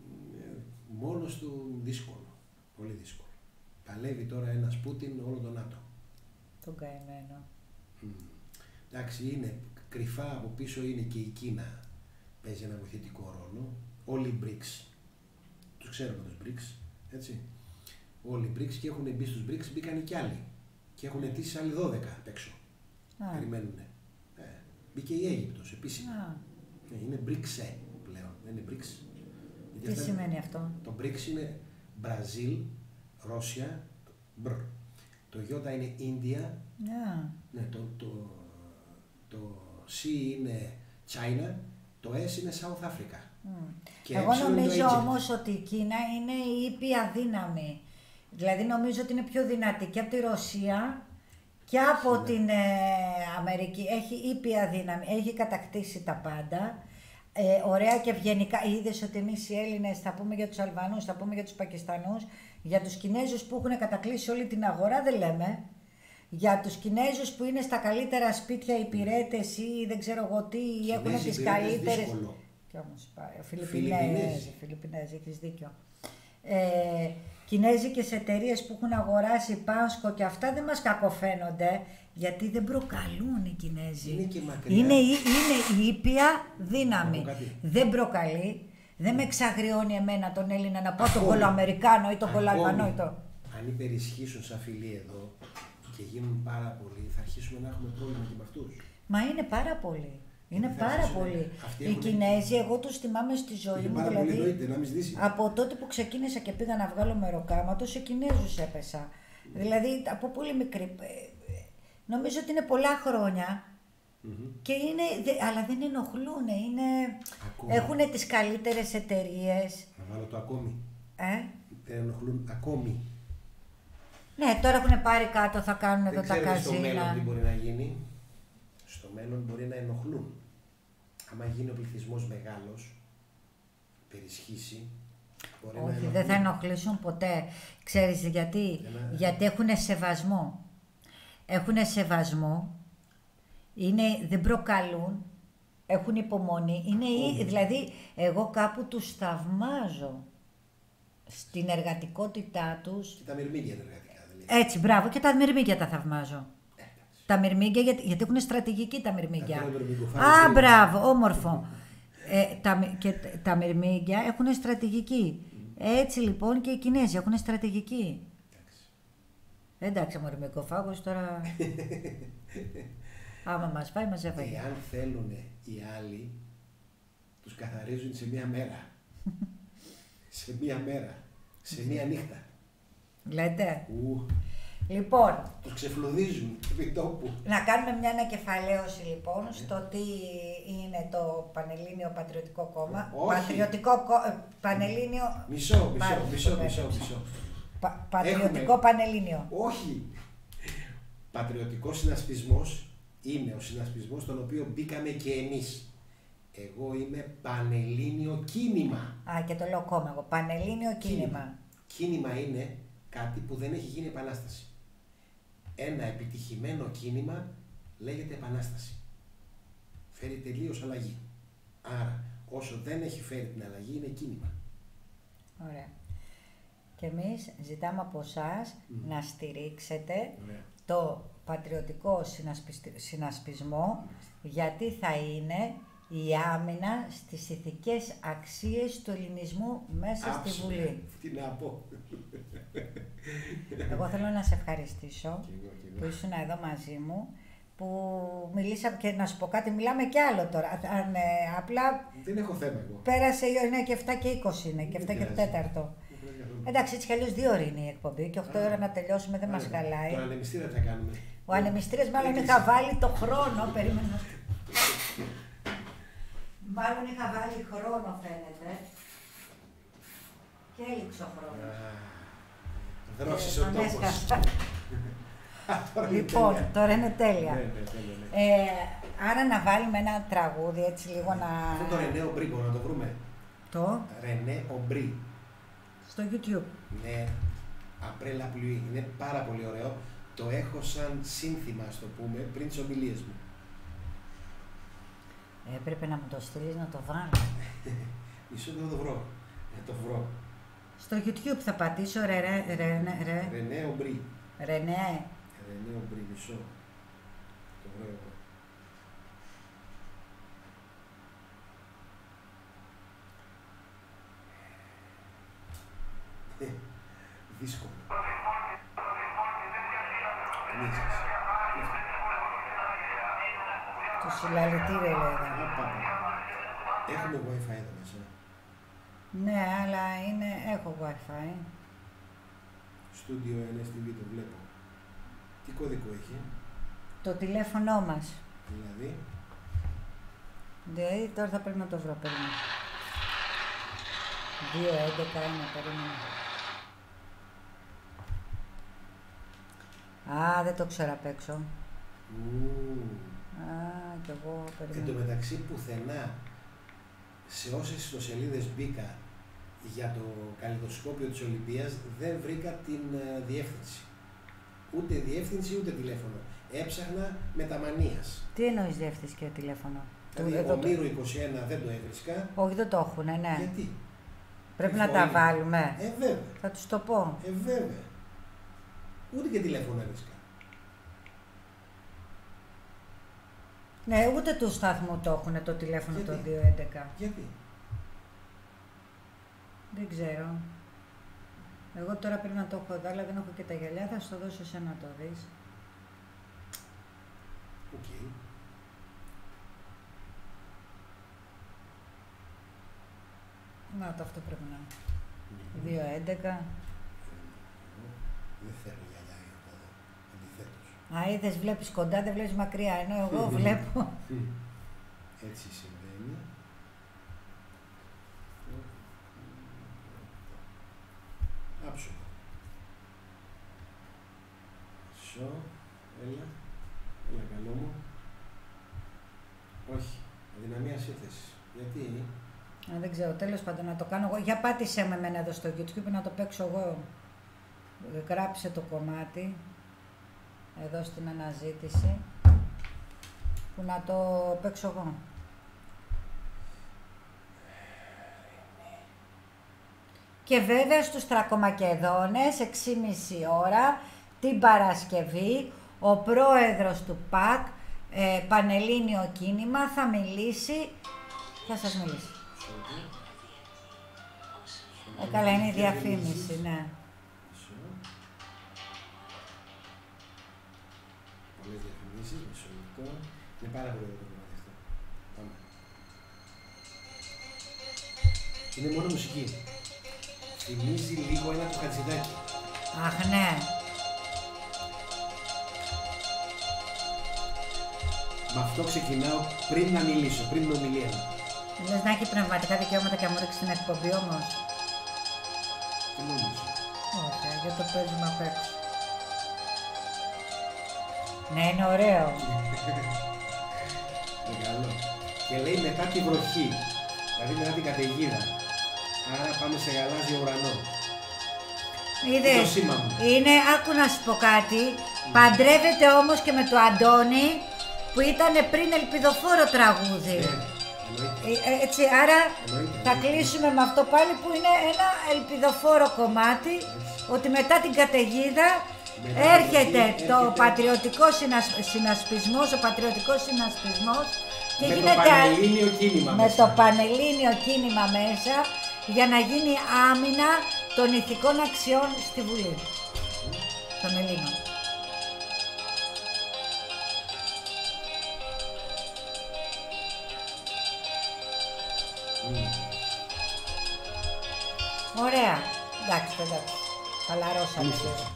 Μόνος του δύσκολο. Πολύ δύσκολο. Παλεύει τώρα ένας Πούτιν όλο τον ΝΑΤΟ. Τον καημένο. Mm. Εντάξει, είναι κρυφά από πίσω είναι και η Κίνα. Παίζει ένα βοηθητικό ρόλο. Όλοι οι μπρικς. Τους ξέρουμε τους μπρικς, έτσι. Όλοι οι μπρικς και έχουν μπει στους μπρικς, μπήκαν και άλλοι. Και έχουν αιτήσει άλλοι δώδεκα απ' έξω. Α. Περιμένουνε. Ε, μπήκε η Αίγυπτος επίσημα. Α. Ε, είναι μπριξε πλέον, δεν είναι μπρικς. Τι σημαίνει αυτό? Το μπρικς είναι Μπραζίλ, Ρώσια, μπρ. Το Ι είναι Ίνδια. Yeah. Ναι, το, το, το C είναι China, το S είναι South Africa. Mm. Και Εγώ νομίζω το όμως ότι η Κίνα είναι η ήπια δύναμη. Δηλαδή νομίζω ότι είναι πιο δυνατή και από τη Ρωσία και από ναι. την ε, Αμερική. Έχει ήπια δύναμη, έχει κατακτήσει τα πάντα. Ε, ωραία και ευγενικά. Είδες ότι εμείς οι Έλληνες θα πούμε για τους Αλβανούς, θα πούμε για τους Πακιστανούς, για τους Κινέζους που έχουν κατακλείσει όλη την αγορά δεν λέμε. Για τους Κινέζους που είναι στα καλύτερα σπίτια υπηρέτες ή δεν ξέρω εγώ τι, ή έχουν τις καλύτερες. Κι όμως πάει. Φιλιππινέζοι, Φιλιππινέζοι, έχεις δίκιο. Ε, Κινέζικες εταιρείες που έχουν αγοράσει Πάνσκο και αυτά δεν μας κακοφαίνονται, γιατί δεν προκαλούν οι Κινέζοι. Είναι και μακριά. Είναι, είναι η ήπια δύναμη. Δεν προκαλεί, δεν με εξαγριώνει εμένα τον Έλληνα να πω τον Κολοαμερικάνο ή τον Κολοαλβανό ή το. Αν υπερισχύσουν σαν φιλοί εδώ και γίνουν πάρα πολλοί, θα αρχίσουμε να έχουμε πρόβλημα και με αυτούς. Μα είναι πάρα πολλοί. Είναι πάρα πολύ. Οι Κινέζοι, εγώ τους θυμάμαι στη ζωή μου, δηλαδή, πολύ, να από τότε που ξεκίνησα και πήγα να βγάλω μεροκάματο, σε Κινέζους έπεσα. Mm. Δηλαδή, από πολύ μικρή, νομίζω ότι είναι πολλά χρόνια mm-hmm. και είναι, αλλά δεν ενοχλούν, είναι, έχουν τις καλύτερες εταιρείες. Να βάλω το ακόμη. Ε? Δεν ενοχλούν ακόμη. Ναι, τώρα έχουν πάρει κάτω, θα κάνουν δεν εδώ τα καζίνα. Στο μέλλον τι μπορεί να γίνει. Στο μέλλον μπορεί να ενοχλούν. Άμα γίνει ο πληθυσμός μεγάλος, περισχύσει, μπορεί όχι, να ενοχλούν. δεν θα ενοχλήσουν ποτέ. Ξέρεις γιατί? Να... Γιατί έχουν σεβασμό. Έχουν σεβασμό, είναι, δεν προκαλούν, έχουν υπομονή. Είναι, oh. Δηλαδή, εγώ κάπου τους θαυμάζω στην εργατικότητά τους. Και τα μυρμήγκια είναι εργατικά. Δηλαδή. Έτσι, μπράβο, και τα μυρμήγκια τα θαυμάζω. Τα μυρμήγκια, γιατί, γιατί έχουν στρατηγική τα μυρμήγκια. Α, μπράβο, όμορφο. ε, τα, και τα μυρμήγκια έχουν στρατηγική. Έτσι λοιπόν και οι Κινέζοι έχουν στρατηγική. Εντάξει, μυρμικοφάγος τώρα. Άμα μας πάει, μας έφαγε. Εάν θέλουν οι άλλοι, τους καθαρίζουν σε μία μέρα. σε μία μέρα. Σε μία νύχτα. Λέτε. Ου. Λοιπόν, τους ξεφλουδίζουν επί τόπου. Να κάνουμε μια ανακεφαλαίωση λοιπόν στο τι είναι το Πανελλήνιο Πατριωτικό Κόμμα. Όχι. Πατριωτικό κο... Πανελλήνιο... Μισό, μισό, Πα... μισό, μισό, μισό. Πα... Πατριωτικό Έχουμε... Πανελλήνιο. Όχι. Πατριωτικός συνασπισμός είναι ο συνασπισμός στον οποίο μπήκαμε και εμείς. Εγώ είμαι Πανελλήνιο Κίνημα. Α, και το λέω κόμμα εγώ. Πανελλήνιο Κίνημα. Κίνημα, Κίνημα είναι κάτι που δεν έχει γίνει επανάσταση. Ένα επιτυχημένο κίνημα λέγεται επανάσταση. Φέρει τελείως αλλαγή. Άρα, όσο δεν έχει φέρει την αλλαγή, είναι κίνημα. Ωραία. Και εμείς ζητάμε από εσάς mm. να στηρίξετε Ωραία. το πατριωτικό συνασπισμό, mm. γιατί θα είναι η άμυνα στις ηθικές αξίες του ελληνισμού μέσα Άψε. στη Βουλή. Τι να πω. Εγώ θέλω να σε ευχαριστήσω και εγώ, και εγώ. που ήσουν εδώ μαζί μου, που μιλήσαμε και να σου πω κάτι, μιλάμε κι άλλο τώρα. Αν, ε, απλά δεν έχω θέμα εγώ. Πέρασε, είναι και εφτά και είκοσι είναι, και εφτά και τέταρτο. Εντάξει, έτσι κι αλλιώς δύο ώρες είναι η εκπομπή και οκτώ ώρα να τελειώσουμε δεν μας χαλάει. Το ανεμιστήρα θα κάνουμε. Ο ανεμιστήρας μάλλον είχα βάλει το χρόνο, περίμενα. Μάλλον είχα βάλει χρόνο φαίνεται. Και έλειξε ο χρόνος. Δρόσες ο τόπος. Λοιπόν, τώρα είναι τέλεια. Ναι, ναι, τέλεια, ναι. Ε, άρα να βάλουμε ένα τραγούδι έτσι λίγο να... Αυτό το Ρενέ Ομπρί μπορούμε να το βρούμε. Το? Ρενέ Ομπρί. Στο YouTube. Ναι, Après la pluie. Είναι πάρα πολύ ωραίο. το έχω σαν σύνθημα, ας το πούμε, πριν τις ομιλίες μου. Έπρεπε να μου το στείλεις να το βάλω. Μισό να το βρω. Να το βρω. Στο YouTube θα πατήσω ρε, ρε, ρε, ρε, ρε. Ρενέ Ομπρί. Ρενέ. Ρενέ Ομπρί, μισό. Το βρω εγώ. Ε, δύσκολο. Το συλλαλητήρι έλεγα. Έχουμε Wi-Fi εδώ μέσα. Ναι, αλλά είναι... έχω Wi-Fi. Studio εν ες τι βι το βλέπω. Τι κωδικό έχει? Το τηλέφωνό μας. Δηλαδή. Δηλαδή τώρα θα πρέπει να το βρω, περίμενα. δύο έντεκα είναι, περίμενα. Α, δεν το ξέρω απ' έξω. Mm. Α, κι εγώ περίμενα. Εν τω μεταξύ, πουθενά, σε όσες ιστοσελίδες μπήκα για το καλλιδοσκόπιο της Ολυμπίας, δεν βρήκα την uh, διεύθυνση. Ούτε διεύθυνση, ούτε τηλέφωνο. Έψαχνα μεταμανίας. Τι εννοείς διεύθυνση και τηλέφωνο? Δηλαδή, ο Μύρου είκοσι ένα δεν το έβρισκα. Όχι, δεν το έχουνε, ναι. Γιατί? Πρέπει Τι να φωνή. τα βάλουμε. Ε, βέβαια. Θα τους το πω. Ε, βέβαια. Ούτε και τηλέφωνο έβρισκα. Ναι, ούτε του σταθμού το έχουνε το τηλέφωνο. Γιατί? Το δύο έντεκα. Γιατί? Δεν ξέρω. Εγώ τώρα πρέπει να το έχω εδώ, αλλά δεν έχω και τα γυαλιά. Θα σου το δώσω εσένα να το δεις. Οκ. Okay. Να το, αυτό πρέπει να είναι. Mm-hmm. δύο έντεκα. Δεν θέλω γυαλιά για το δω. Αντιθέτως. Α, είδες, βλέπεις κοντά, δεν βλέπεις μακριά, ενώ εγώ βλέπω. Έτσι συμβαίνει. Άψογο. Σο, έλα. Έλα καλό μου. Όχι, αδυναμία σύνθεσης. Γιατί? Α, δεν ξέρω, τέλος πάντων να το κάνω εγώ. Για πάτησέ με εμένα εδώ στο YouTube να το παίξω εγώ. Γράψε το κομμάτι. Εδώ στην αναζήτηση. Που να το παίξω εγώ. Και βέβαια στους Τρακομακεδόνες, έξι και μισή ώρα, την Παρασκευή, ο πρόεδρος του ΠΑΚ, ε, Πανελλήνιο Κίνημα, θα μιλήσει, θα σας μιλήσει. Ε, καλά, είναι η διαφήμιση, ναι. Πολλές διαφημίσεις, μισό λεπτό. Είναι πάρα πολύ ωραίο το κομμάτι αυτό. Πάμε. Είναι μόνο μουσική. Θυμίζει λίγο ένα του Χατζηδάκη. Αχ, ναι. Με αυτό ξεκινάω πριν να μιλήσω, πριν την ομιλία μου. Λες να έχει πνευματικά δικαιώματα και να μου ρίξει την εκπομπή όμως. Τι νομίζω. Όχι, για το παίζουμε απ' έξω. Ναι, είναι ωραίο. Μεγάλο. Και λέει μετά τη βροχή, δηλαδή μετά την καταιγίδα. Άρα πάμε σε γαλάζιο ουρανό. Είδες, το σήμα μου. είναι, άκου να σου πω κάτι, παντρεύεται όμως και με το Αντώνη που ήταν πριν ελπιδοφόρο τραγούδι. Ναι, εννοείται. Ε, ε, έτσι, άρα Εννοείται, θα εννοείται. κλείσουμε με αυτό πάλι που είναι ένα ελπιδοφόρο κομμάτι, Έτσι. ότι μετά την καταιγίδα Μετά έρχεται την το έρχεται- πατριωτικό συνασ... συνασπισμός, ο πατριωτικός συνασπισμός και Με το γίνεται α- πανελλήνιο κίνημα με μέσα. το πανελλήνιο κίνημα μέσα για να γίνει άμυνα των ηθικών αξιών στη Βουλή των Ελλήνων. Mm. Ωραία. Εντάξει, εντάξει. Χαλαρώσαμε.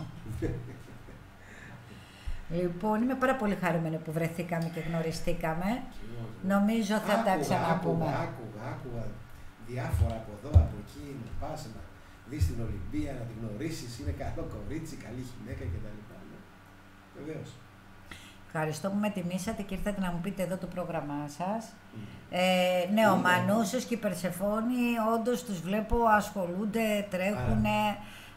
Λοιπόν, είμαι πάρα πολύ χαρούμενη που βρεθήκαμε και γνωριστήκαμε. Νομίζω θα τα Άκουγα, ξαναπούμε. Άκουγα, άκουγα, άκουγα διάφορα από εδώ, από εκεί, να πας να δεις την Ολυμπία, να την γνωρίσεις, είναι καλό κορίτσι, καλή γυναίκα κτλ. Βεβαίως. Ευχαριστώ που με τιμήσατε και ήρθατε να μου πείτε εδώ το πρόγραμμά σας. Mm. Ε, ναι, ο Mm. Μανούσος και η Περσεφόνη όντως τους βλέπω ασχολούνται, τρέχουνε,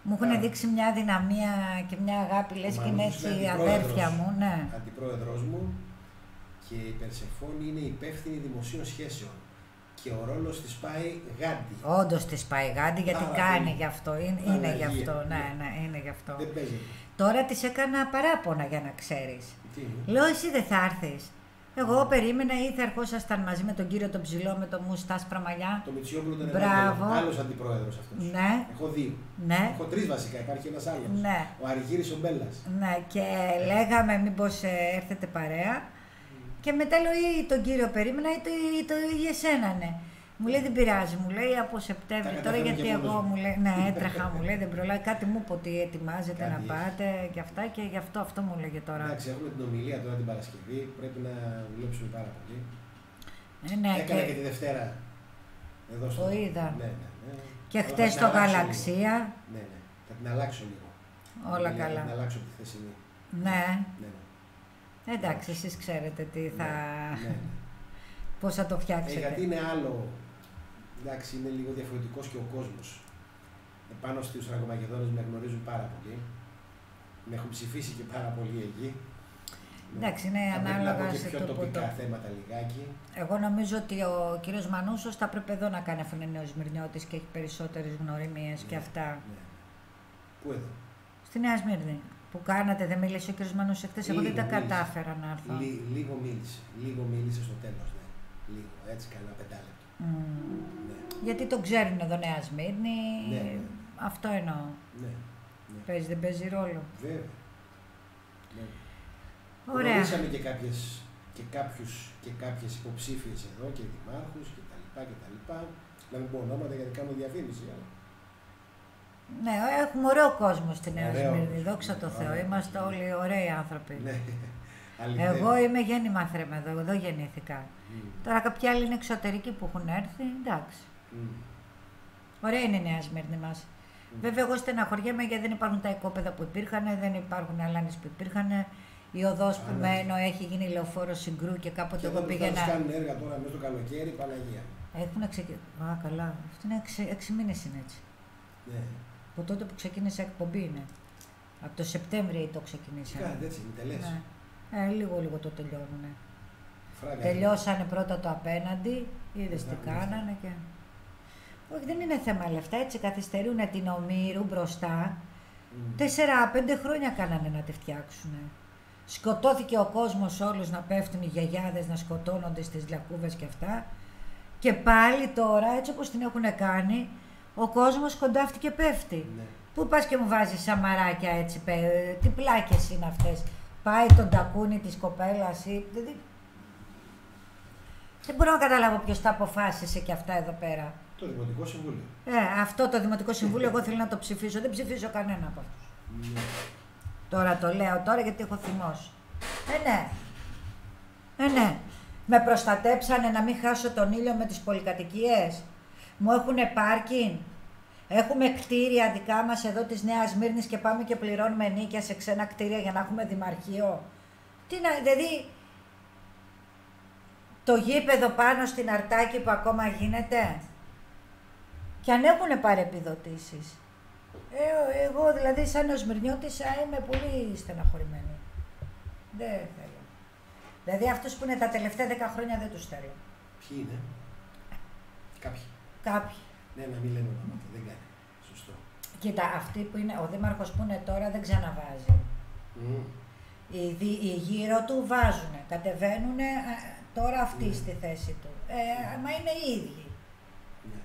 Μου έχουν Άρα. δείξει μια δυναμία και μια αγάπη, λες και είναι έτσι η αδέρφια μου. Ναι. Αντιπρόεδρος μου και η Περσεφόνη είναι υπεύθυνη δημοσίων σχέσεων. Και ο ρόλος της πάει γάντι. Όντως της πάει γάντι, γιατί Άρα, κάνει είναι. γι' αυτό. Είναι, είναι γι' αυτό. Ναι, ναι, είναι γι' αυτό. Δεν παίζει. Τώρα της έκανα παράπονα για να ξέρεις. Τι είναι. Λέω, εσύ δεν θα έρθεις. Εγώ περίμενα ή θα ερχόσασταν μαζί με τον κύριο τον ψηλό με το μουσ, άσπρα μαλλιά. Το Μητσιόπουλο τον Μπράβο. Άλλος αντιπρόεδρος αυτός. Ναι. Έχω δύο. Ναι. Έχω τρεις βασικά, υπάρχει ένας άλλος. Ναι. Ο Αργύρης ο Μπέλλας. Ναι, και λέγαμε μήπως ε, έρθετε παρέα. Και μετά λέω ή τον κύριο περίμενα ή το, ή το ή εσένα, ναι. Μου λέει δεν πειράζει, μου λέει από Σεπτέμβρη τώρα γιατί εγώ μου λέει, ναι έτρεχα μου λέει δεν προλάβει, κάτι μου είπε ότι ετοιμάζετε Κάτι να έχει. πάτε και αυτά και γι' αυτό αυτό μου λέγε τώρα. Εντάξει, έχουμε την ομιλία τώρα την Παρασκευή, πρέπει να δουλέψουμε πάρα πολύ. Ε, ναι, Έκανα και, και τη Δευτέρα εδώ στο... Το είδα. Ναι, ναι, ναι. και Αλλά χτες θα στο την αλλάξω Γαλαξία, λίγο. Ναι, ναι. Θα την αλλάξω λίγο. όλα Την καλά. Θα την αλλάξω από τη χθεσινή. Ναι, Ναι, ναι. εντάξει εσείς ξέρετε τι θα, Ναι, ναι. πώς θα το Ε, φτιάξετε. γιατί είναι άλλο, εντάξει, είναι λίγο διαφορετικός και ο κόσμος. Επάνω στους Ραγκομακεδόνες με γνωρίζουν πάρα πολύ. Με έχουν ψηφίσει και πάρα πολύ εκεί. Εντάξει, είναι Θα πρέπει να ανάλογα πω και σε πιο το που τοπικά το... θέματα λιγάκι. Εγώ νομίζω ότι ο κύριος Μανούσος θα πρέπει εδώ να κάνει, αφού είναι νέος Μυρνιώτης και έχει περισσότερες γνωριμίες και Ναι, αυτά. ναι. Πού εδώ? Στη Νέα Σμύρνη. Που κάνατε, δεν μίλησε ο κύριος Μανούσος χτες, εγώ δεν Λίγο τα μίλησε. κατάφερα να έρθω. Λί, λίγο μίλησε. Λίγο μίλησε στο τέλος, ναι. Λίγο, έτσι κανένα πεντάλεπτο. Mm. Ναι, Γιατί το ξέρουν εδώ Νέα Σμύρνη, Ναι, ναι. αυτό εννοώ. ναι. ναι. Παίζει, δεν παίζει ρόλο. Βέβαια. Ναι. Ωραία. Γνωρίσαμε και, κάποιες, και, κάποιους, και κάποιες υποψήφιες εδώ και δημάρχους και τα λοιπά και τα λοιπά. Να μην πω ονόματα γιατί κάνω διαφήμιση. Αλλά... Ναι, έχουμε ωραίο κόσμο στη Νέα Ωραίο Σμύρνη, κόσμο. δόξα τω Θεώ. Ωραίο Είμαστε κόσμο. όλοι ωραίοι άνθρωποι. Ναι, αληθεύει. Εγώ είμαι γέννημα θρέμεδο, εδώ γεννήθηκα. Μμ, Τώρα κάποιοι άλλοι είναι εξωτερικοί που έχουν έρθει, εντάξει. μμ, Ωραία είναι η Νέα Σμύρνη μας. μμ. Βέβαια, εγώ στεναχωριέμαι γιατί δεν υπάρχουν τα οικόπεδα που υπήρχαν, δεν υπάρχουν αλάνες που υπήρχαν. Η οδός που Α, ναι. μένω έχει γίνει λεωφόρο συγκρού και κάποτε Και εγώ εδώ πήγαινα... πήγαινα. κάνουν έργα τώρα μέσα στο καλοκαίρι, Παναγία. Έχουν ξεκινήσει. Α, καλά. Αυτό είναι έξι, έξι μήνες είναι έτσι. Ναι. Από τότε που ξεκίνησε η εκπομπή είναι. Από το Σεπτέμβριο το Τι ξεκινήσαμε. κάνετε έτσι, μην τελές. Ναι. Ε, λίγο λίγο το τελειώνουνε. Φράγκα. Τελειώσανε πρώτα το απέναντι, είδες τι Ναι, κάνανε και... Όχι, δεν είναι θέμα λεφτά, έτσι καθυστερούν την Ομήρου μπροστά. Μμ. Τέσσερα-πέντε χρόνια κάνανε να τη φτιάξουνε. Σκοτώθηκε ο κόσμος όλους να πέφτουν οι γιαγιάδες, να σκοτώνονται στις λιακούβες και αυτά. Και πάλι τώρα, έτσι όπως την έχουν κάνει, ο κόσμος κοντάφτει και πέφτει. Ναι. Πού πας και μου βάζεις σαμαράκια έτσι, παι- τι πλάκες είναι αυτές. Πάει τον τακούνι της κοπέλας ή... Δηλαδή... Δεν μπορώ να καταλάβω ποιος τα αποφάσισε και αυτά εδώ πέρα. Το Δημοτικό Συμβούλιο. Ε, αυτό το Δημοτικό Συμβούλιο εγώ θέλω να το ψηφίσω. Δεν ψηφίζω κανένα από αυτούς. Ναι. Τώρα το λέω τώρα γιατί έχω θυμώσει. Ε, ναι. Ε, ναι. Με προστατέψανε να μην χάσω τον ήλιο με τις πολυκατοικίες. Μου έχουνε πάρκινγκ. Έχουμε κτίρια δικά μας εδώ της Νέας Σμύρνης και πάμε και πληρώνουμε νίκια σε ξένα κτίρια για να έχουμε δημαρχείο. Τι να, δηλαδή, το γήπεδο πάνω στην Αρτάκη που ακόμα γίνεται. Και αν έχουν πάρει επιδοτήσεις. Ε, εγώ δηλαδή σαν ο Σμυρνιώτης είμαι πολύ στεναχωρημένη. Δεν θέλω. Δηλαδή αυτούς που είναι τα τελευταία δέκα χρόνια δεν τους θέλω. Ποιοι είναι? Κάποιοι. Κάποιοι. Ναι, να μην λέμε ονόματα, δεν κάνει. Σωστό. Κοίτα, αυτοί που είναι, ο δήμαρχος που είναι τώρα δεν ξαναβάζει. Μμ. Οι, δι- οι γύρω του βάζουνε, κατεβαίνουνε α, τώρα αυτή Ναι. στη θέση του. Ε, μα είναι οι ίδιοι. Ναι.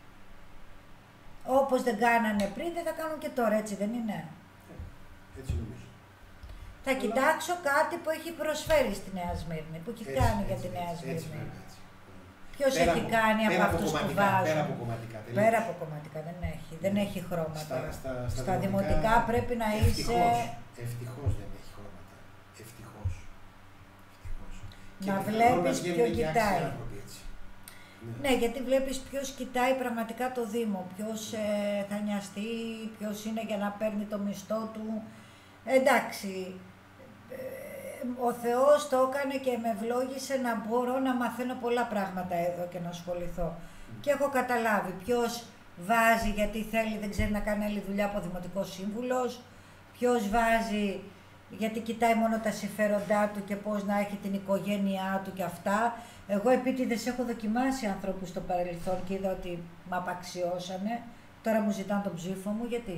Όπως δεν κάνανε πριν, δεν θα κάνουν και τώρα, έτσι δεν είναι. Ε, Έτσι νομίζω. Θα Αλλά- κοιτάξω κάτι που έχει προσφέρει στη Νέα Σμύρνη, που έχει Έτσι, κάνει για έτσι, τη Νέα έτσι, έτσι, Σμύρνη. βέβαια, έτσι. Ποιος Πέρα έχει από- κάνει από πέρα αυτούς που κομματικά, βάζουν. Πέρα από κομματικά. τελείως. Πέρα από κομματικά δεν έχει, δεν έχει χρώματα. Στα, στα, στα, Στα δημοτικά πρέπει να είσαι... Ευτυχώς, ευτυχώς δεν έχει χρώματα. Ευτυχώς. Ευτυχώς. Και Να πιθανόν βλέπεις βγαίνουν ποιο και άξιοι κοιτάει. άνθρωποι έτσι. Ναι, γιατί βλέπεις ποιος κοιτάει πραγματικά το Δήμο, ποιος ε, θα νοιαστεί, ποιος είναι για να παίρνει το μισθό του. Εντάξει, ε, ο Θεός το έκανε και με ευλόγησε να μπορώ να μαθαίνω πολλά πράγματα εδώ και να ασχοληθώ. Και έχω καταλάβει ποιος βάζει γιατί θέλει, δεν ξέρει να κάνει άλλη δουλειά από δημοτικός σύμβουλος, ποιος βάζει γιατί κοιτάει μόνο τα συμφέροντά του και πώς να έχει την οικογένειά του και αυτά. Εγώ επίτηδες έχω δοκιμάσει ανθρώπους στο παρελθόν και είδα ότι με απαξιώσανε. Τώρα μου ζητάνε τον ψήφο μου, γιατί.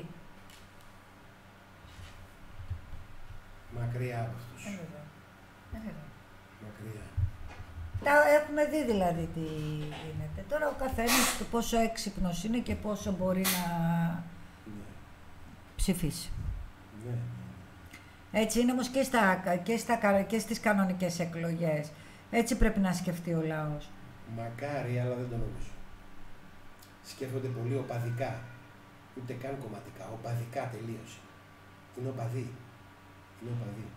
Μακριά από αυτούς. Ε, βέβαια. Ε, βέβαια. Μακριά. Τα έχουμε δει δηλαδή τι γίνεται. Τώρα ο καθένας του πόσο έξυπνος είναι και πόσο μπορεί να Ναι. ψηφίσει. Ναι. Έτσι είναι όμως και, στα, και, στα, και στις κανονικές εκλογές. Έτσι πρέπει να σκεφτεί ο λαός. Μακάρι, αλλά δεν το νομίζω. Σκέφτονται πολύ οπαδικά. Ούτε καν κομματικά. Οπαδικά τελείως. Είναι οπαδοί. Είναι οπαδοί.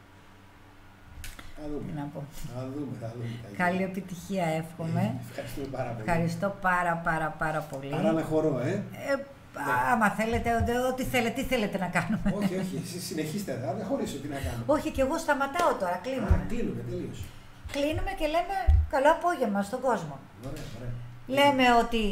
Θα δούμε. Να πω. Θα δούμε, θα δούμε. Θα Καλή γίνει. επιτυχία εύχομαι. Ε, Ευχαριστούμε πάρα πολύ. Ευχαριστώ πάρα πάρα πάρα πολύ. Άρα να χορώ, ε. Ε, άμα θέλετε, ό- ό,τι θέλετε, τι θέλετε να κάνουμε. όχι, όχι, εσείς συνεχίστε, θα δεν χωρίσω, τι να κάνω. Όχι, και εγώ σταματάω τώρα, Α, κλείνουμε. κλείνουμε, τελείως. Κλείνουμε και λέμε καλό απόγευμα στον κόσμο. Ωραία, ωραία. Λέμε ότι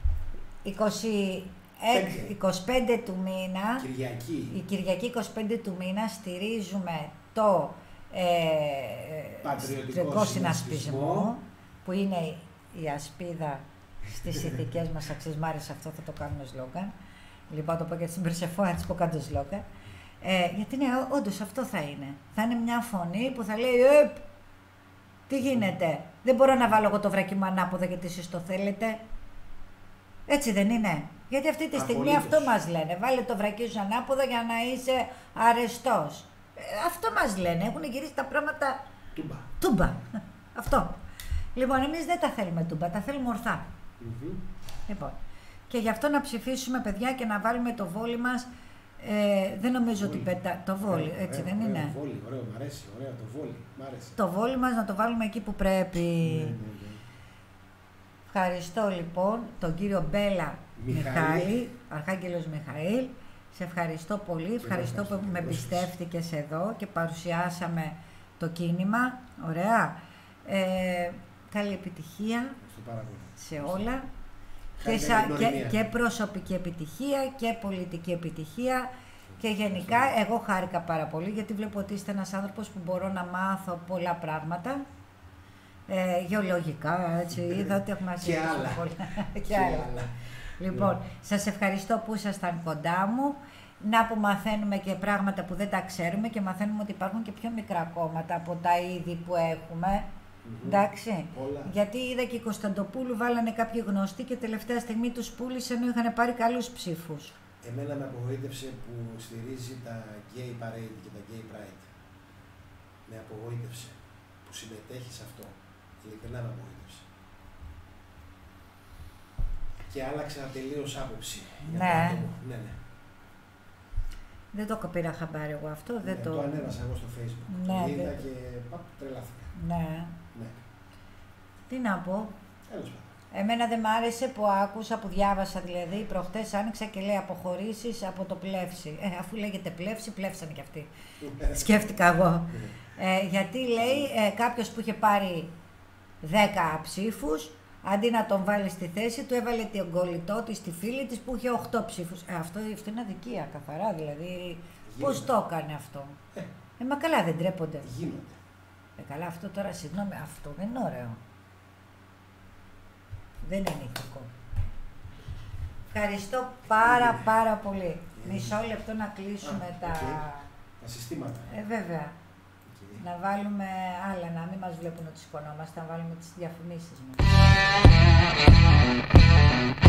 είκοσι έξι, είκοσι πέντε του μήνα, Κυριακή. η Κυριακή είκοσι πέντε του μήνα, στηρίζουμε το ε, Πατριωτικό συνασπισμό, που είναι η ασπίδα στις ηθικές μας αξίες. Μ' άρεσε αυτό, θα το κάνουμε σλόγγαν. Λοιπόν, το πω και στην Περσεφόνα, της πω κάτω σλόγγαν. Ε, γιατί ναι, όντως αυτό θα είναι. Θα είναι μια φωνή που θα λέει «Επ, τι γίνεται, δεν μπορώ να βάλω εγώ το βρακί μου ανάποδα γιατί εσείς το θέλετε». Έτσι δεν είναι. Γιατί αυτή τη στιγμή Απολύτως. αυτό μας λένε. Βάλε το βρακί σου ανάποδα για να είσαι αρεστός. Ε, αυτό μας λένε. Έχουν γυρίσει τα πράγματα Τούμπα. τούμπα. Αυτό. Λοιπόν, εμείς δεν τα θέλουμε τούμπα, τα θέλουμε ορθά. Μμμ. Λοιπόν, και γι' αυτό να ψηφίσουμε, παιδιά, και να βάλουμε το βόλι μας. Ε, δεν νομίζω ότι Βόλι. πετά... Το βόλι, Ωραίο, έτσι ωραίο, δεν ωραίο, είναι. Βόλι, ωραίο, μ' αρέσει, ωραίο το βόλι, μ' αρέσει. Το βόλι μας να το βάλουμε εκεί που πρέπει. Ναι, ναι, ναι. Ευχαριστώ λοιπόν τον κύριο Μπέλα Μιχαήλ. Μιχάλη, Αρχάγγελος Μιχαήλ. Σε ευχαριστώ πολύ. Ευχαριστώ που ευχαριστώ με πολύ. εμπιστεύτηκες εδώ και παρουσιάσαμε το κίνημα. Ωραία. Ε, καλή επιτυχία Ευχαριστώ πάρα πολύ. σε όλα. Και, Χάρηκα σα- για την και, ορεινία. και προσωπική επιτυχία και πολιτική επιτυχία. Και γενικά εγώ χάρηκα πάρα πολύ γιατί βλέπω ότι είστε ένας άνθρωπος που μπορώ να μάθω πολλά πράγματα. Ε, γεωλογικά, έτσι, είδα ότι έχουμε Και συζητήσει άλλα. πολλά. και Και άλλα. άλλα. Λοιπόν, Ναι. σας ευχαριστώ που ήσασταν κοντά μου. Να που μαθαίνουμε και πράγματα που δεν τα ξέρουμε και μαθαίνουμε ότι υπάρχουν και πιο μικρά κόμματα από τα είδη που έχουμε. Μμμ. Εντάξει. Πολλά. Γιατί είδα και η Κωνσταντοπούλου βάλανε κάποιοι γνωστοί και τελευταία στιγμή τους πούλησαν ενώ είχαν πάρει καλούς ψήφους. Εμένα με απογοήτευσε που στηρίζει τα Gay Parade και τα Gay Pride. Με απογοήτευσε που συμμετέχει σε αυτό. Ειλικρινά με απογοήτευσε. Και άλλαξα τελείως άποψη. για Ναι. το άτομο. Ναι, ναι. Δεν το πήρα χαμπάρι εγώ αυτό, δεν Ναι, το... το ανέβασα εγώ στο Facebook. Ναι, το είδα δεν- και παπ, τρελάθηκα. Ναι. Ναι. Τι να πω. Τέλος πάντων. Εμένα δεν μ' άρεσε που άκουσα, που διάβασα δηλαδή, προχτές άνοιξα και λέει αποχωρήσεις από το πλεύση. Ε, αφού λέγεται πλεύση, πλεύσανε κι αυτοί. Σκέφτηκα εγώ. Ε, γιατί λέει ε, κάποιος που είχε πάρει δέκα ψήφους, αντί να τον βάλει στη θέση του, έβαλε την κολλητό της, τη φίλη της που είχε οκτώ ψήφους. Ε, αυτό, αυτό είναι αδικία καθαρά, δηλαδή. Πώς Γίνεται. το έκανε αυτό. Ε, Ε, μα καλά δεν τρέπονται. Γίνονται. Ε, καλά αυτό τώρα, συγγνώμη, αυτό δεν είναι ωραίο. Δεν είναι ηθικό. Ευχαριστώ πάρα πάρα πολύ. Μισό λεπτό να κλείσουμε Α, τα... οκ. Τα συστήματα. Ε, βέβαια. Οκ. Να βάλουμε άλλα, να μην μας βλέπουν ότι σηκωνόμαστε, να βάλουμε τις διαφημίσεις μας.